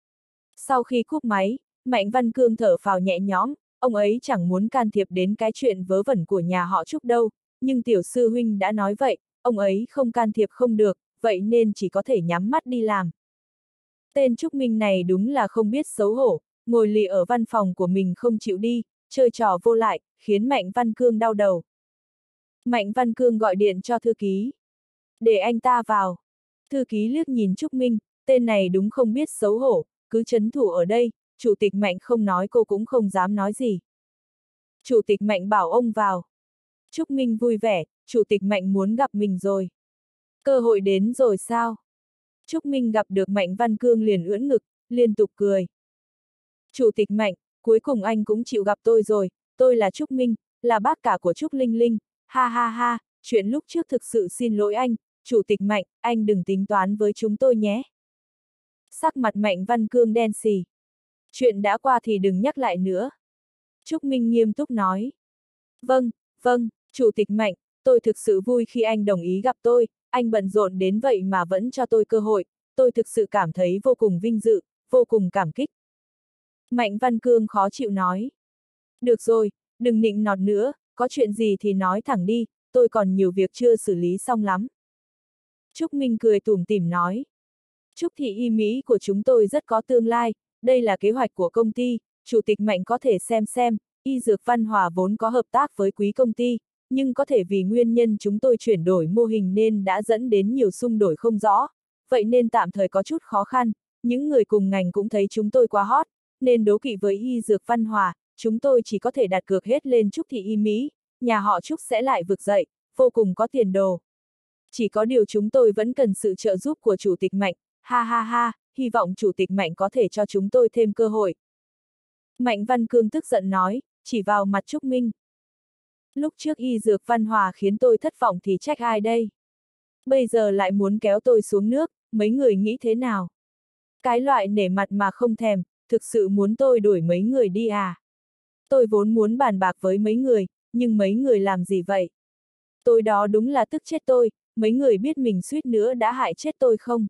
S1: Sau khi cúp máy, Mạnh Văn Cương thở phào nhẹ nhõm, ông ấy chẳng muốn can thiệp đến cái chuyện vớ vẩn của nhà họ Trúc đâu, nhưng tiểu sư huynh đã nói vậy, ông ấy không can thiệp không được, vậy nên chỉ có thể nhắm mắt đi làm. Tên Trúc Minh này đúng là không biết xấu hổ, ngồi lì ở văn phòng của mình không chịu đi, chơi trò vô lại, khiến Mạnh Văn Cương đau đầu. Mạnh Văn Cương gọi điện cho thư ký. Để anh ta vào. Thư ký liếc nhìn Trúc Minh, tên này đúng không biết xấu hổ, cứ trấn thủ ở đây, chủ tịch Mạnh không nói cô cũng không dám nói gì. Chủ tịch Mạnh bảo ông vào. Trúc Minh vui vẻ, chủ tịch Mạnh muốn gặp mình rồi. Cơ hội đến rồi sao? Trúc Minh gặp được Mạnh Văn Cương liền ưỡn ngực, liên tục cười. Chủ tịch Mạnh, cuối cùng anh cũng chịu gặp tôi rồi, tôi là Trúc Minh, là bác cả của Trúc Linh Linh, ha ha ha, chuyện lúc trước thực sự xin lỗi anh, chủ tịch Mạnh, anh đừng tính toán với chúng tôi nhé. Sắc mặt Mạnh Văn Cương đen xì. Chuyện đã qua thì đừng nhắc lại nữa. Trúc Minh nghiêm túc nói. Vâng, vâng, chủ tịch Mạnh, tôi thực sự vui khi anh đồng ý gặp tôi, anh bận rộn đến vậy mà vẫn cho tôi cơ hội, tôi thực sự cảm thấy vô cùng vinh dự, vô cùng cảm kích. Mạnh Văn Cương khó chịu nói. Được rồi, đừng nịnh nọt nữa, có chuyện gì thì nói thẳng đi, tôi còn nhiều việc chưa xử lý xong lắm. Trúc Minh cười tủm tỉm nói. Trúc thị y Mỹ của chúng tôi rất có tương lai, đây là kế hoạch của công ty, chủ tịch Mạnh có thể xem xem, y dược Văn Hòa vốn có hợp tác với quý công ty, nhưng có thể vì nguyên nhân chúng tôi chuyển đổi mô hình nên đã dẫn đến nhiều xung đột không rõ, vậy nên tạm thời có chút khó khăn, những người cùng ngành cũng thấy chúng tôi quá hot, nên đố kỵ với y dược Văn Hòa, chúng tôi chỉ có thể đặt cược hết lên Trúc thị y Mỹ, nhà họ Trúc sẽ lại vực dậy, vô cùng có tiền đồ. Chỉ có điều chúng tôi vẫn cần sự trợ giúp của chủ tịch Mạnh, ha ha ha, hy vọng chủ tịch Mạnh có thể cho chúng tôi thêm cơ hội. Mạnh Văn Cương tức giận nói, chỉ vào mặt Trúc Minh. Lúc trước y dược Văn Hòa khiến tôi thất vọng thì trách ai đây? Bây giờ lại muốn kéo tôi xuống nước, mấy người nghĩ thế nào? Cái loại nể mặt mà không thèm, thực sự muốn tôi đuổi mấy người đi à? Tôi vốn muốn bàn bạc với mấy người, nhưng mấy người làm gì vậy? Tôi đó đúng là tức chết tôi, mấy người biết mình suýt nữa đã hại chết tôi không?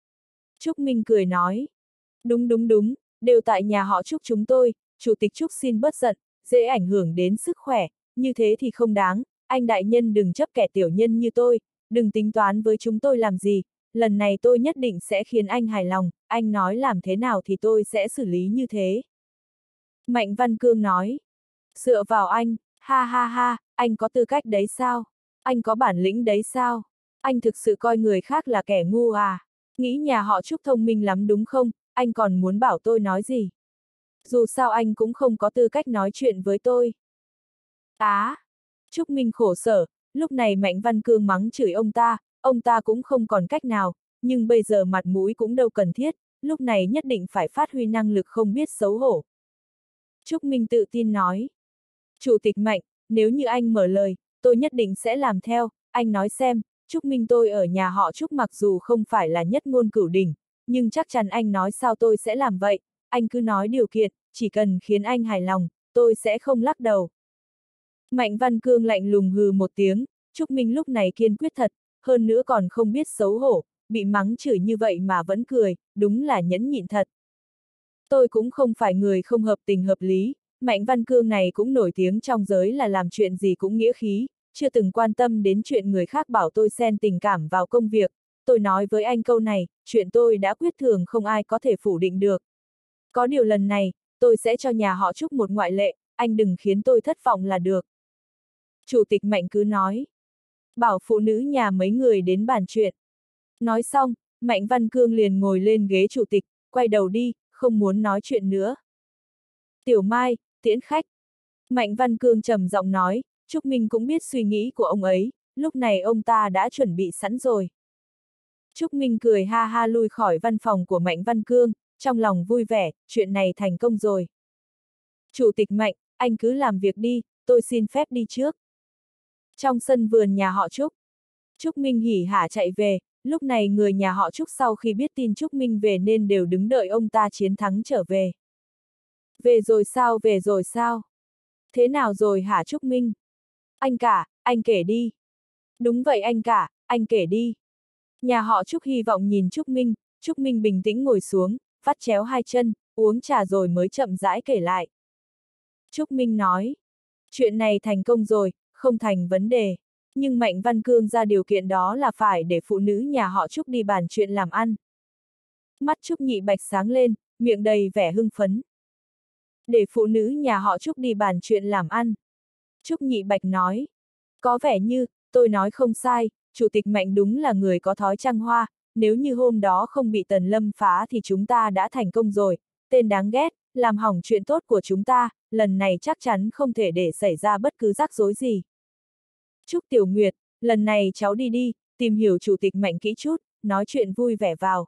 S1: Trúc Minh cười nói. Đúng đúng đúng, đều tại nhà họ Trúc chúng tôi, chủ tịch Trúc xin bớt giận, dễ ảnh hưởng đến sức khỏe, như thế thì không đáng, anh đại nhân đừng chấp kẻ tiểu nhân như tôi, đừng tính toán với chúng tôi làm gì, lần này tôi nhất định sẽ khiến anh hài lòng, anh nói làm thế nào thì tôi sẽ xử lý như thế. Mạnh Văn Cương nói. Dựa vào anh, ha ha ha, anh có tư cách đấy sao? Anh có bản lĩnh đấy sao? Anh thực sự coi người khác là kẻ ngu à? Nghĩ nhà họ Trúc thông minh lắm đúng không? Anh còn muốn bảo tôi nói gì? Dù sao anh cũng không có tư cách nói chuyện với tôi. Á! À, Trúc Minh khổ sở, lúc này Mạnh Văn Cương mắng chửi ông ta, ông ta cũng không còn cách nào, nhưng bây giờ mặt mũi cũng đâu cần thiết, lúc này nhất định phải phát huy năng lực không biết xấu hổ. Trúc Minh tự tin nói. Chủ tịch Mạnh, nếu như anh mở lời, tôi nhất định sẽ làm theo, anh nói xem, Trúc Minh tôi ở nhà họ Trúc mặc dù không phải là nhất ngôn cửu đỉnh, nhưng chắc chắn anh nói sao tôi sẽ làm vậy, anh cứ nói điều kiện, chỉ cần khiến anh hài lòng, tôi sẽ không lắc đầu. Mạnh Văn Cương lạnh lùng hừ một tiếng, Trúc Minh lúc này kiên quyết thật, hơn nữa còn không biết xấu hổ, bị mắng chửi như vậy mà vẫn cười, đúng là nhẫn nhịn thật. Tôi cũng không phải người không hợp tình hợp lý, Mạnh Văn Cương này cũng nổi tiếng trong giới là làm chuyện gì cũng nghĩa khí, chưa từng quan tâm đến chuyện người khác bảo tôi xen tình cảm vào công việc, tôi nói với anh câu này, chuyện tôi đã quyết thường không ai có thể phủ định được. Có điều lần này, tôi sẽ cho nhà họ Trúc một ngoại lệ, anh đừng khiến tôi thất vọng là được. Chủ tịch Mạnh cứ nói. Bảo phụ nữ nhà mấy người đến bàn chuyện. Nói xong, Mạnh Văn Cương liền ngồi lên ghế chủ tịch, quay đầu đi, không muốn nói chuyện nữa. Tiểu Mai, tiễn khách. Mạnh Văn Cương trầm giọng nói, Trúc Minh cũng biết suy nghĩ của ông ấy, lúc này ông ta đã chuẩn bị sẵn rồi. Trúc Minh cười ha ha lui khỏi văn phòng của Mạnh Văn Cương, trong lòng vui vẻ, chuyện này thành công rồi. Chủ tịch Mạnh, anh cứ làm việc đi, tôi xin phép đi trước. Trong sân vườn nhà họ Trúc, Trúc Minh hỉ hả chạy về, lúc này người nhà họ Trúc sau khi biết tin Trúc Minh về nên đều đứng đợi ông ta chiến thắng trở về. Về rồi sao, về rồi sao? Thế nào rồi hả Trúc Minh? Anh cả, anh kể đi. Đúng vậy anh cả, anh kể đi. Nhà họ Trúc hy vọng nhìn Trúc Minh, Trúc Minh bình tĩnh ngồi xuống, vắt chéo hai chân, uống trà rồi mới chậm rãi kể lại. Trúc Minh nói, chuyện này thành công rồi, không thành vấn đề. Nhưng Mạnh Văn Cương ra điều kiện đó là phải để phụ nữ nhà họ Trúc đi bàn chuyện làm ăn. Mắt Trúc Nhị Bạch sáng lên, miệng đầy vẻ hưng phấn. Để phụ nữ nhà họ Trúc đi bàn chuyện làm ăn. Trúc Nhị Bạch nói, có vẻ như, tôi nói không sai, Chủ tịch Mạnh đúng là người có thói trăng hoa, nếu như hôm đó không bị Tần Lâm phá thì chúng ta đã thành công rồi, tên đáng ghét, làm hỏng chuyện tốt của chúng ta, lần này chắc chắn không thể để xảy ra bất cứ rắc rối gì. Trúc Tiểu Nguyệt, lần này cháu đi đi, tìm hiểu Chủ tịch Mạnh kỹ chút, nói chuyện vui vẻ vào.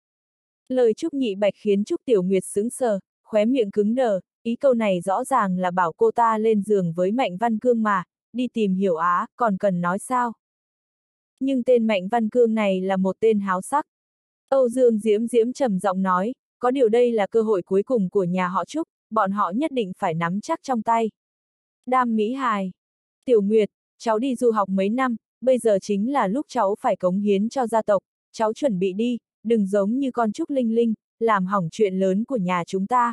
S1: Lời Trúc Nhị Bạch khiến Trúc Tiểu Nguyệt sững sờ, khóe miệng cứng đờ, ý câu này rõ ràng là bảo cô ta lên giường với Mạnh Văn Cương mà, đi tìm hiểu á, còn cần nói sao? Nhưng tên Mạnh Văn Cương này là một tên háo sắc. Âu Dương Diễm Diễm trầm giọng nói, có điều đây là cơ hội cuối cùng của nhà họ Trúc, bọn họ nhất định phải nắm chắc trong tay. Đam Mỹ Hài, Tiểu Nguyệt, cháu đi du học mấy năm, bây giờ chính là lúc cháu phải cống hiến cho gia tộc, cháu chuẩn bị đi, đừng giống như con Trúc Linh Linh, làm hỏng chuyện lớn của nhà chúng ta.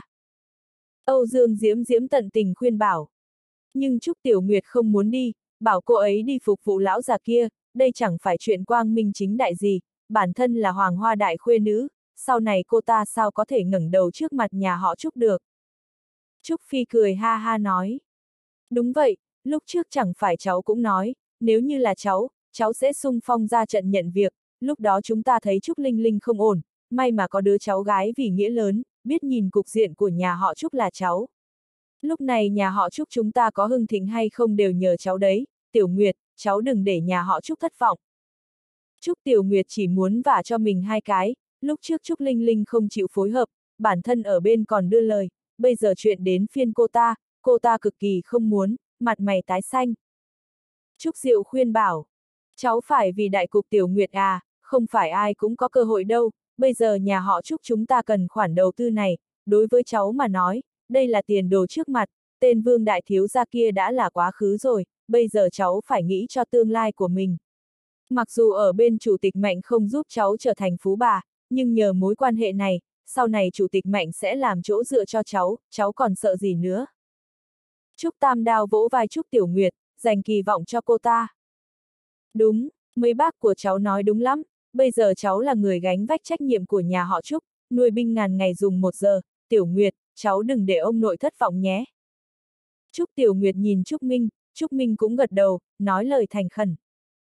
S1: Âu Dương Diễm Diễm tận tình khuyên bảo. Nhưng Trúc Tiểu Nguyệt không muốn đi, bảo cô ấy đi phục vụ lão già kia, đây chẳng phải chuyện quang minh chính đại gì, bản thân là hoàng hoa đại khuê nữ, sau này cô ta sao có thể ngẩng đầu trước mặt nhà họ Trúc được. Trúc Phi cười ha ha nói. Đúng vậy, lúc trước chẳng phải cháu cũng nói, nếu như là cháu, cháu sẽ xung phong ra trận nhận việc, lúc đó chúng ta thấy Trúc Linh Linh không ổn, may mà có đứa cháu gái vì nghĩa lớn, biết nhìn cục diện của nhà họ Trúc là cháu. Lúc này nhà họ Trúc chúng ta có hưng thịnh hay không đều nhờ cháu đấy, Tiểu Nguyệt, cháu đừng để nhà họ Trúc thất vọng. Trúc Tiểu Nguyệt chỉ muốn vả cho mình hai cái, lúc trước Trúc Linh Linh không chịu phối hợp, bản thân ở bên còn đưa lời, bây giờ chuyện đến phiên cô ta, cô ta cực kỳ không muốn, mặt mày tái xanh. Trúc Diệu khuyên bảo, cháu phải vì đại cục Tiểu Nguyệt à, không phải ai cũng có cơ hội đâu, bây giờ nhà họ Trúc chúng ta cần khoản đầu tư này, đối với cháu mà nói, đây là tiền đồ trước mặt, tên Vương đại thiếu gia kia đã là quá khứ rồi, bây giờ cháu phải nghĩ cho tương lai của mình. Mặc dù ở bên Chủ tịch Mạnh không giúp cháu trở thành phú bà, nhưng nhờ mối quan hệ này, sau này Chủ tịch Mạnh sẽ làm chỗ dựa cho cháu, cháu còn sợ gì nữa. Trúc Tam Đao vỗ vai Trúc Tiểu Nguyệt, dành kỳ vọng cho cô ta. Đúng, mấy bác của cháu nói đúng lắm, bây giờ cháu là người gánh vác trách nhiệm của nhà họ Trúc, nuôi binh ngàn ngày dùng một giờ, Tiểu Nguyệt, cháu đừng để ông nội thất vọng nhé. Trúc Tiểu Nguyệt nhìn Trúc Minh, Trúc Minh cũng gật đầu, nói lời thành khẩn.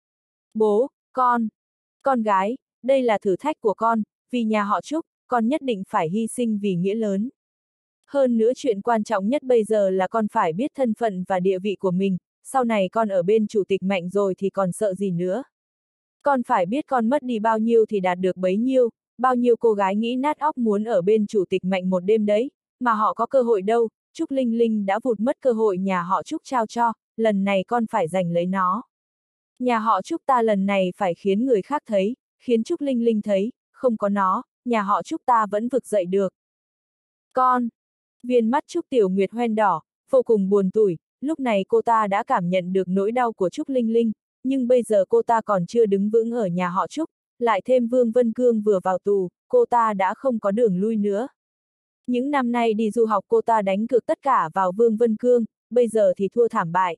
S1: Bố, con, con gái, đây là thử thách của con, vì nhà họ Trúc, con nhất định phải hy sinh vì nghĩa lớn. Hơn nữa chuyện quan trọng nhất bây giờ là con phải biết thân phận và địa vị của mình, sau này con ở bên Chủ tịch Mạnh rồi thì còn sợ gì nữa. Con phải biết con mất đi bao nhiêu thì đạt được bấy nhiêu, bao nhiêu cô gái nghĩ nát óc muốn ở bên Chủ tịch Mạnh một đêm đấy, mà họ có cơ hội đâu, Trúc Linh Linh đã vụt mất cơ hội nhà họ Trúc trao cho, lần này con phải giành lấy nó. Nhà họ Trúc ta lần này phải khiến người khác thấy, khiến Trúc Linh Linh thấy, không có nó, nhà họ Trúc ta vẫn vực dậy được. Con! Viên mắt Trúc Tiểu Nguyệt hoen đỏ, vô cùng buồn tủi, lúc này cô ta đã cảm nhận được nỗi đau của Trúc Linh Linh, nhưng bây giờ cô ta còn chưa đứng vững ở nhà họ Trúc, lại thêm Vương Vân Cương vừa vào tù, cô ta đã không có đường lui nữa. Những năm nay đi du học cô ta đánh cược tất cả vào Vương Vân Cương, bây giờ thì thua thảm bại.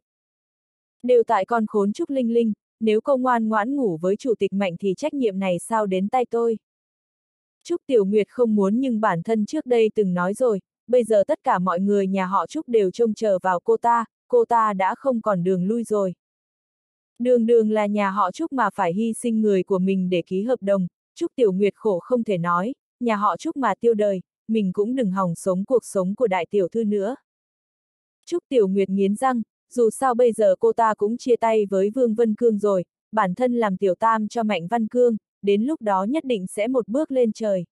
S1: Đều tại con khốn Trúc Linh Linh, nếu cô ngoan ngoãn ngủ với Chủ tịch Mạnh thì trách nhiệm này sao đến tay tôi. Trúc Tiểu Nguyệt không muốn nhưng bản thân trước đây từng nói rồi, bây giờ tất cả mọi người nhà họ Trúc đều trông chờ vào cô ta, cô ta đã không còn đường lui rồi. Đường đường là nhà họ Trúc mà phải hy sinh người của mình để ký hợp đồng, Trúc Tiểu Nguyệt khổ không thể nói, nhà họ Trúc mà tiêu đời, mình cũng đừng hòng sống cuộc sống của đại tiểu thư nữa. Trúc Tiểu Nguyệt nghiến răng, dù sao bây giờ cô ta cũng chia tay với Vương Vân Cương rồi, bản thân làm tiểu tam cho Mạnh Văn Cương, đến lúc đó nhất định sẽ một bước lên trời.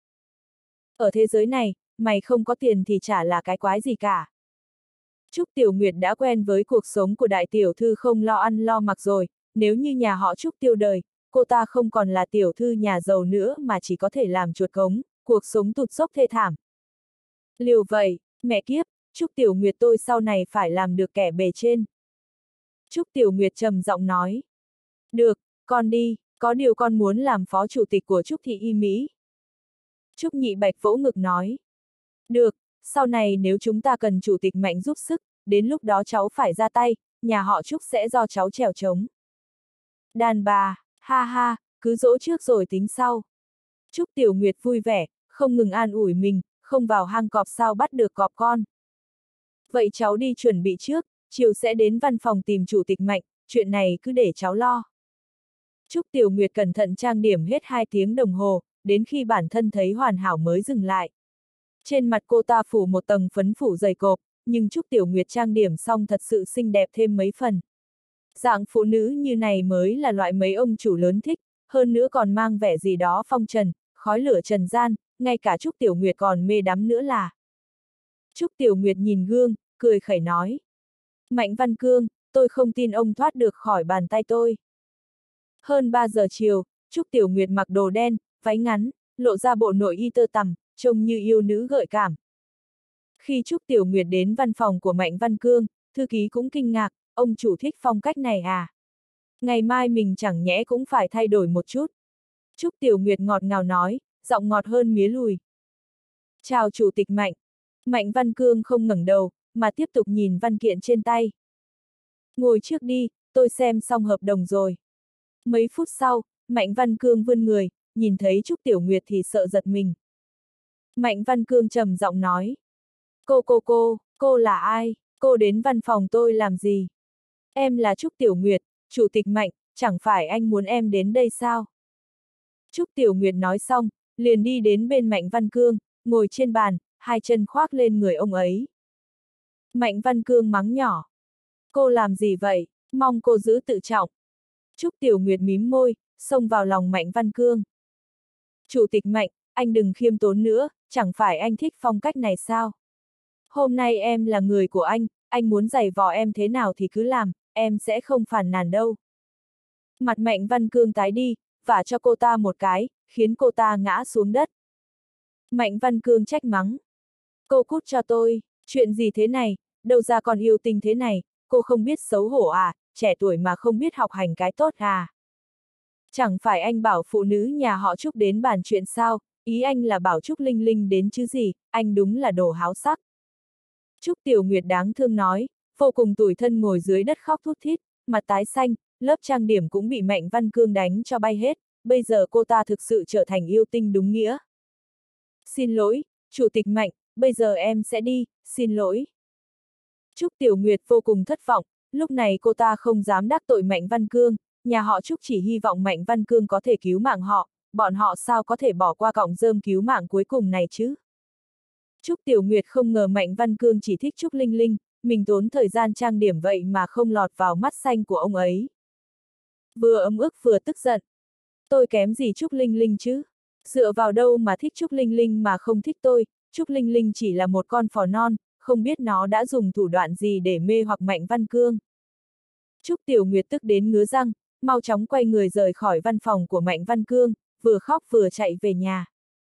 S1: Ở thế giới này, mày không có tiền thì chả là cái quái gì cả. Trúc Tiểu Nguyệt đã quen với cuộc sống của đại tiểu thư không lo ăn lo mặc rồi, nếu như nhà họ Trúc tiêu đời, cô ta không còn là tiểu thư nhà giàu nữa mà chỉ có thể làm chuột cống, cuộc sống tụt dốc thê thảm. Liều vậy, mẹ kiếp, Trúc Tiểu Nguyệt tôi sau này phải làm được kẻ bề trên. Trúc Tiểu Nguyệt trầm giọng nói. Được, con đi, có điều con muốn làm phó chủ tịch của Trúc Thị Y Mỹ. Trúc Nhị Bạch vỗ ngực nói. Được, sau này nếu chúng ta cần chủ tịch mạnh giúp sức, đến lúc đó cháu phải ra tay, nhà họ Trúc sẽ do cháu trèo trống. Đàn bà, ha ha, cứ dỗ trước rồi tính sau. Trúc Tiểu Nguyệt vui vẻ, không ngừng an ủi mình, không vào hang cọp sao bắt được cọp con. Vậy cháu đi chuẩn bị trước, chiều sẽ đến văn phòng tìm chủ tịch Mạnh, chuyện này cứ để cháu lo. Trúc Tiểu Nguyệt cẩn thận trang điểm hết hai tiếng đồng hồ, đến khi bản thân thấy hoàn hảo mới dừng lại. Trên mặt cô ta phủ một tầng phấn phủ dày cộp, nhưng Trúc Tiểu Nguyệt trang điểm xong thật sự xinh đẹp thêm mấy phần. Dạng phụ nữ như này mới là loại mấy ông chủ lớn thích, hơn nữa còn mang vẻ gì đó phong trần, khói lửa trần gian, ngay cả Trúc Tiểu Nguyệt còn mê đắm nữa là. Trúc Tiểu Nguyệt nhìn gương, cười khẩy nói. Mạnh Văn Cương, tôi không tin ông thoát được khỏi bàn tay tôi. Hơn ba giờ chiều, Trúc Tiểu Nguyệt mặc đồ đen, váy ngắn, lộ ra bộ nội y tơ tằm, trông như yêu nữ gợi cảm. Khi Trúc Tiểu Nguyệt đến văn phòng của Mạnh Văn Cương, thư ký cũng kinh ngạc, ông chủ thích phong cách này à? Ngày mai mình chẳng nhẽ cũng phải thay đổi một chút. Trúc Tiểu Nguyệt ngọt ngào nói, giọng ngọt hơn mía lùi. Chào chủ tịch Mạnh. Mạnh Văn Cương không ngẩng đầu, mà tiếp tục nhìn văn kiện trên tay. Ngồi trước đi, tôi xem xong hợp đồng rồi. Mấy phút sau, Mạnh Văn Cương vươn người, nhìn thấy Trúc Tiểu Nguyệt thì sợ giật mình. Mạnh Văn Cương trầm giọng nói. Cô cô cô, cô là ai? Cô đến văn phòng tôi làm gì? Em là Trúc Tiểu Nguyệt, chủ tịch Mạnh, chẳng phải anh muốn em đến đây sao? Trúc Tiểu Nguyệt nói xong, liền đi đến bên Mạnh Văn Cương, ngồi trên bàn, hai chân khoác lên người ông ấy. Mạnh Văn Cương mắng nhỏ. Cô làm gì vậy? Mong cô giữ tự trọng. Trúc Tiểu Nguyệt mím môi, xông vào lòng Mạnh Văn Cương. Chủ tịch Mạnh, anh đừng khiêm tốn nữa, chẳng phải anh thích phong cách này sao? Hôm nay em là người của anh, anh muốn giày vò em thế nào thì cứ làm, em sẽ không phàn nàn đâu. Mặt Mạnh Văn Cương tái đi, vả cho cô ta một cái, khiến cô ta ngã xuống đất. Mạnh Văn Cương trách mắng. Cô cút cho tôi, chuyện gì thế này, đâu ra còn yêu tinh thế này, cô không biết xấu hổ à, trẻ tuổi mà không biết học hành cái tốt à. Chẳng phải anh bảo phụ nữ nhà họ Trúc đến bàn chuyện sao, ý anh là bảo Trúc Linh Linh đến chứ gì, anh đúng là đồ háo sắc. Trúc Tiểu Nguyệt đáng thương nói, vô cùng tủi thân ngồi dưới đất khóc thút thít, mặt tái xanh, lớp trang điểm cũng bị Mạnh Văn Cương đánh cho bay hết, bây giờ cô ta thực sự trở thành yêu tinh đúng nghĩa. Xin lỗi, Chủ tịch Mạnh, bây giờ em sẽ đi, xin lỗi. Trúc Tiểu Nguyệt vô cùng thất vọng, lúc này cô ta không dám đắc tội Mạnh Văn Cương, nhà họ Trúc chỉ hy vọng Mạnh Văn Cương có thể cứu mạng họ, bọn họ sao có thể bỏ qua cọng rơm cứu mạng cuối cùng này chứ. Trúc Tiểu Nguyệt không ngờ Mạnh Văn Cương chỉ thích Trúc Linh Linh, mình tốn thời gian trang điểm vậy mà không lọt vào mắt xanh của ông ấy. Vừa ấm ức vừa tức giận. Tôi kém gì Trúc Linh Linh chứ? Dựa vào đâu mà thích Trúc Linh Linh mà không thích tôi, Trúc Linh Linh chỉ là một con phò non, không biết nó đã dùng thủ đoạn gì để mê hoặc Mạnh Văn Cương. Trúc Tiểu Nguyệt tức đến ngứa răng, mau chóng quay người rời khỏi văn phòng của Mạnh Văn Cương, vừa khóc vừa chạy về nhà.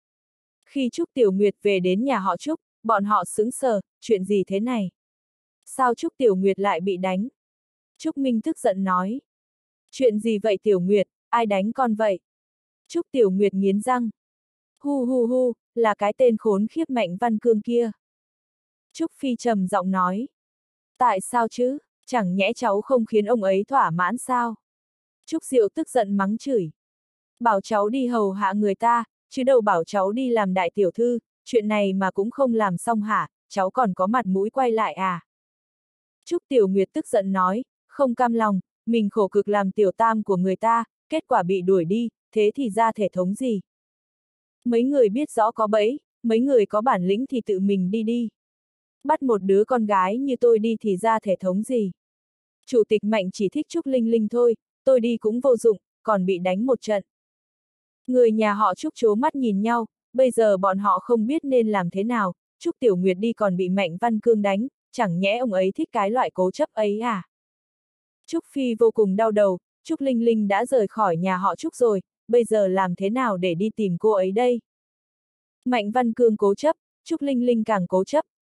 S1: Khi Trúc Tiểu Nguyệt về đến nhà họ Trúc, bọn họ sững sờ, chuyện gì thế này? Sao Trúc Tiểu Nguyệt lại bị đánh? Trúc Minh tức giận nói. Chuyện gì vậy Tiểu Nguyệt, ai đánh con vậy? Trúc Tiểu Nguyệt nghiến răng. Hu hu hu, là cái tên khốn khiếp Mạnh Văn Cương kia. Trúc Phi trầm giọng nói. Tại sao chứ, chẳng nhẽ cháu không khiến ông ấy thỏa mãn sao? Trúc Diệu tức giận mắng chửi. Bảo cháu đi hầu hạ người ta, chứ đâu bảo cháu đi làm đại tiểu thư, chuyện này mà cũng không làm xong hả, cháu còn có mặt mũi quay lại à? Trúc Tiểu Nguyệt tức giận nói, không cam lòng, mình khổ cực làm tiểu tam của người ta, kết quả bị đuổi đi, thế thì ra thể thống gì? Mấy người biết rõ có bẫy, mấy người có bản lĩnh thì tự mình đi đi. Bắt một đứa con gái như tôi đi thì ra thể thống gì? Chủ tịch Mạnh chỉ thích Trúc Linh Linh thôi, tôi đi cũng vô dụng, còn bị đánh một trận. Người nhà họ Trúc trố mắt nhìn nhau, bây giờ bọn họ không biết nên làm thế nào, Trúc Tiểu Nguyệt đi còn bị Mạnh Văn Cương đánh, chẳng nhẽ ông ấy thích cái loại cố chấp ấy à? Trúc Phi vô cùng đau đầu, Trúc Linh Linh đã rời khỏi nhà họ Trúc rồi, bây giờ làm thế nào để đi tìm cô ấy đây? Mạnh Văn Cương cố chấp, Trúc Linh Linh càng cố chấp,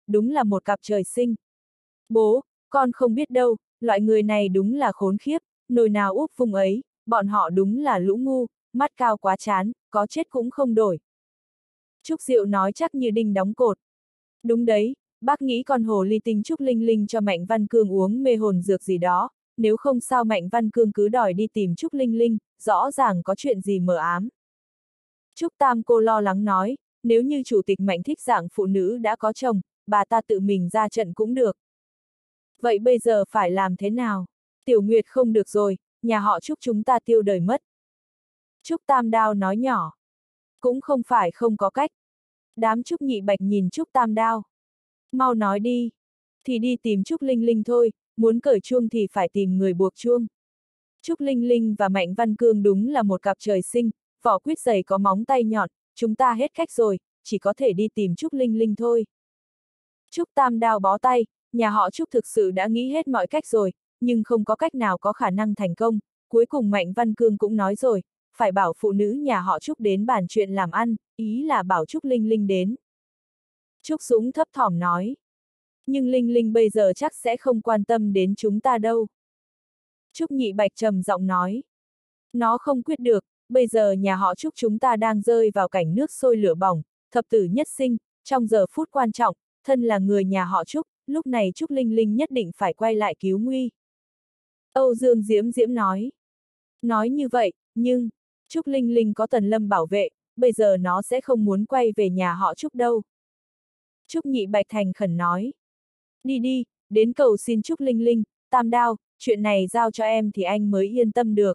S1: đúng là một cặp trời sinh. Bố, con không biết đâu, loại người này đúng là khốn khiếp, nồi nào úp vùng ấy, bọn họ đúng là lũ ngu, mắt cao quá chán, có chết cũng không đổi. Trúc Diệu nói chắc như đinh đóng cột. Đúng đấy, bác nghĩ con hồ ly tinh Trúc Linh Linh cho Mạnh Văn Cương uống mê hồn dược gì đó, nếu không sao Mạnh Văn Cương cứ đòi đi tìm Trúc Linh Linh, rõ ràng có chuyện gì mờ ám. Trúc Tam cô lo lắng nói, nếu như chủ tịch Mạnh thích dạng phụ nữ đã có chồng, bà ta tự mình ra trận cũng được. Vậy bây giờ phải làm thế nào? Tiểu Nguyệt không được rồi, nhà họ Trúc chúng ta tiêu đời mất. Trúc Tam Đao nói nhỏ. Cũng không phải không có cách. Đám Trúc Nhị Bạch nhìn Trúc Tam Đao. Mau nói đi. Thì đi tìm Trúc Linh Linh thôi, muốn cởi chuông thì phải tìm người buộc chuông. Trúc Linh Linh và Mạnh Văn Cương đúng là một cặp trời sinh, vỏ quýt dày có móng tay nhọn, chúng ta hết cách rồi, chỉ có thể đi tìm Trúc Linh Linh thôi. Trúc Tam Đao bó tay, nhà họ Trúc thực sự đã nghĩ hết mọi cách rồi, nhưng không có cách nào có khả năng thành công, cuối cùng Mạnh Văn Cương cũng nói rồi, phải bảo phụ nữ nhà họ Trúc đến bàn chuyện làm ăn, ý là bảo Trúc Linh Linh đến. Trúc Dũng thấp thỏm nói. Nhưng Linh Linh bây giờ chắc sẽ không quan tâm đến chúng ta đâu. Trúc Nhị Bạch trầm giọng nói. Nó không quyết được, bây giờ nhà họ Trúc chúng ta đang rơi vào cảnh nước sôi lửa bỏng, thập tử nhất sinh, trong giờ phút quan trọng, thân là người nhà họ Trúc, lúc này Trúc Linh Linh nhất định phải quay lại cứu nguy. Âu Dương Diễm Diễm nói. Nói như vậy, nhưng, Trúc Linh Linh có Tần Lâm bảo vệ, bây giờ nó sẽ không muốn quay về nhà họ Trúc đâu. Trúc Nhị Bạch thành khẩn nói. Đi đi, đến cầu xin Trúc Linh Linh, Tam Đao, chuyện này giao cho em thì anh mới yên tâm được.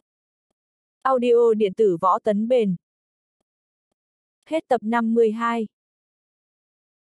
S1: Audio điện tử Võ Tấn Bền. Hết tập năm mươi hai.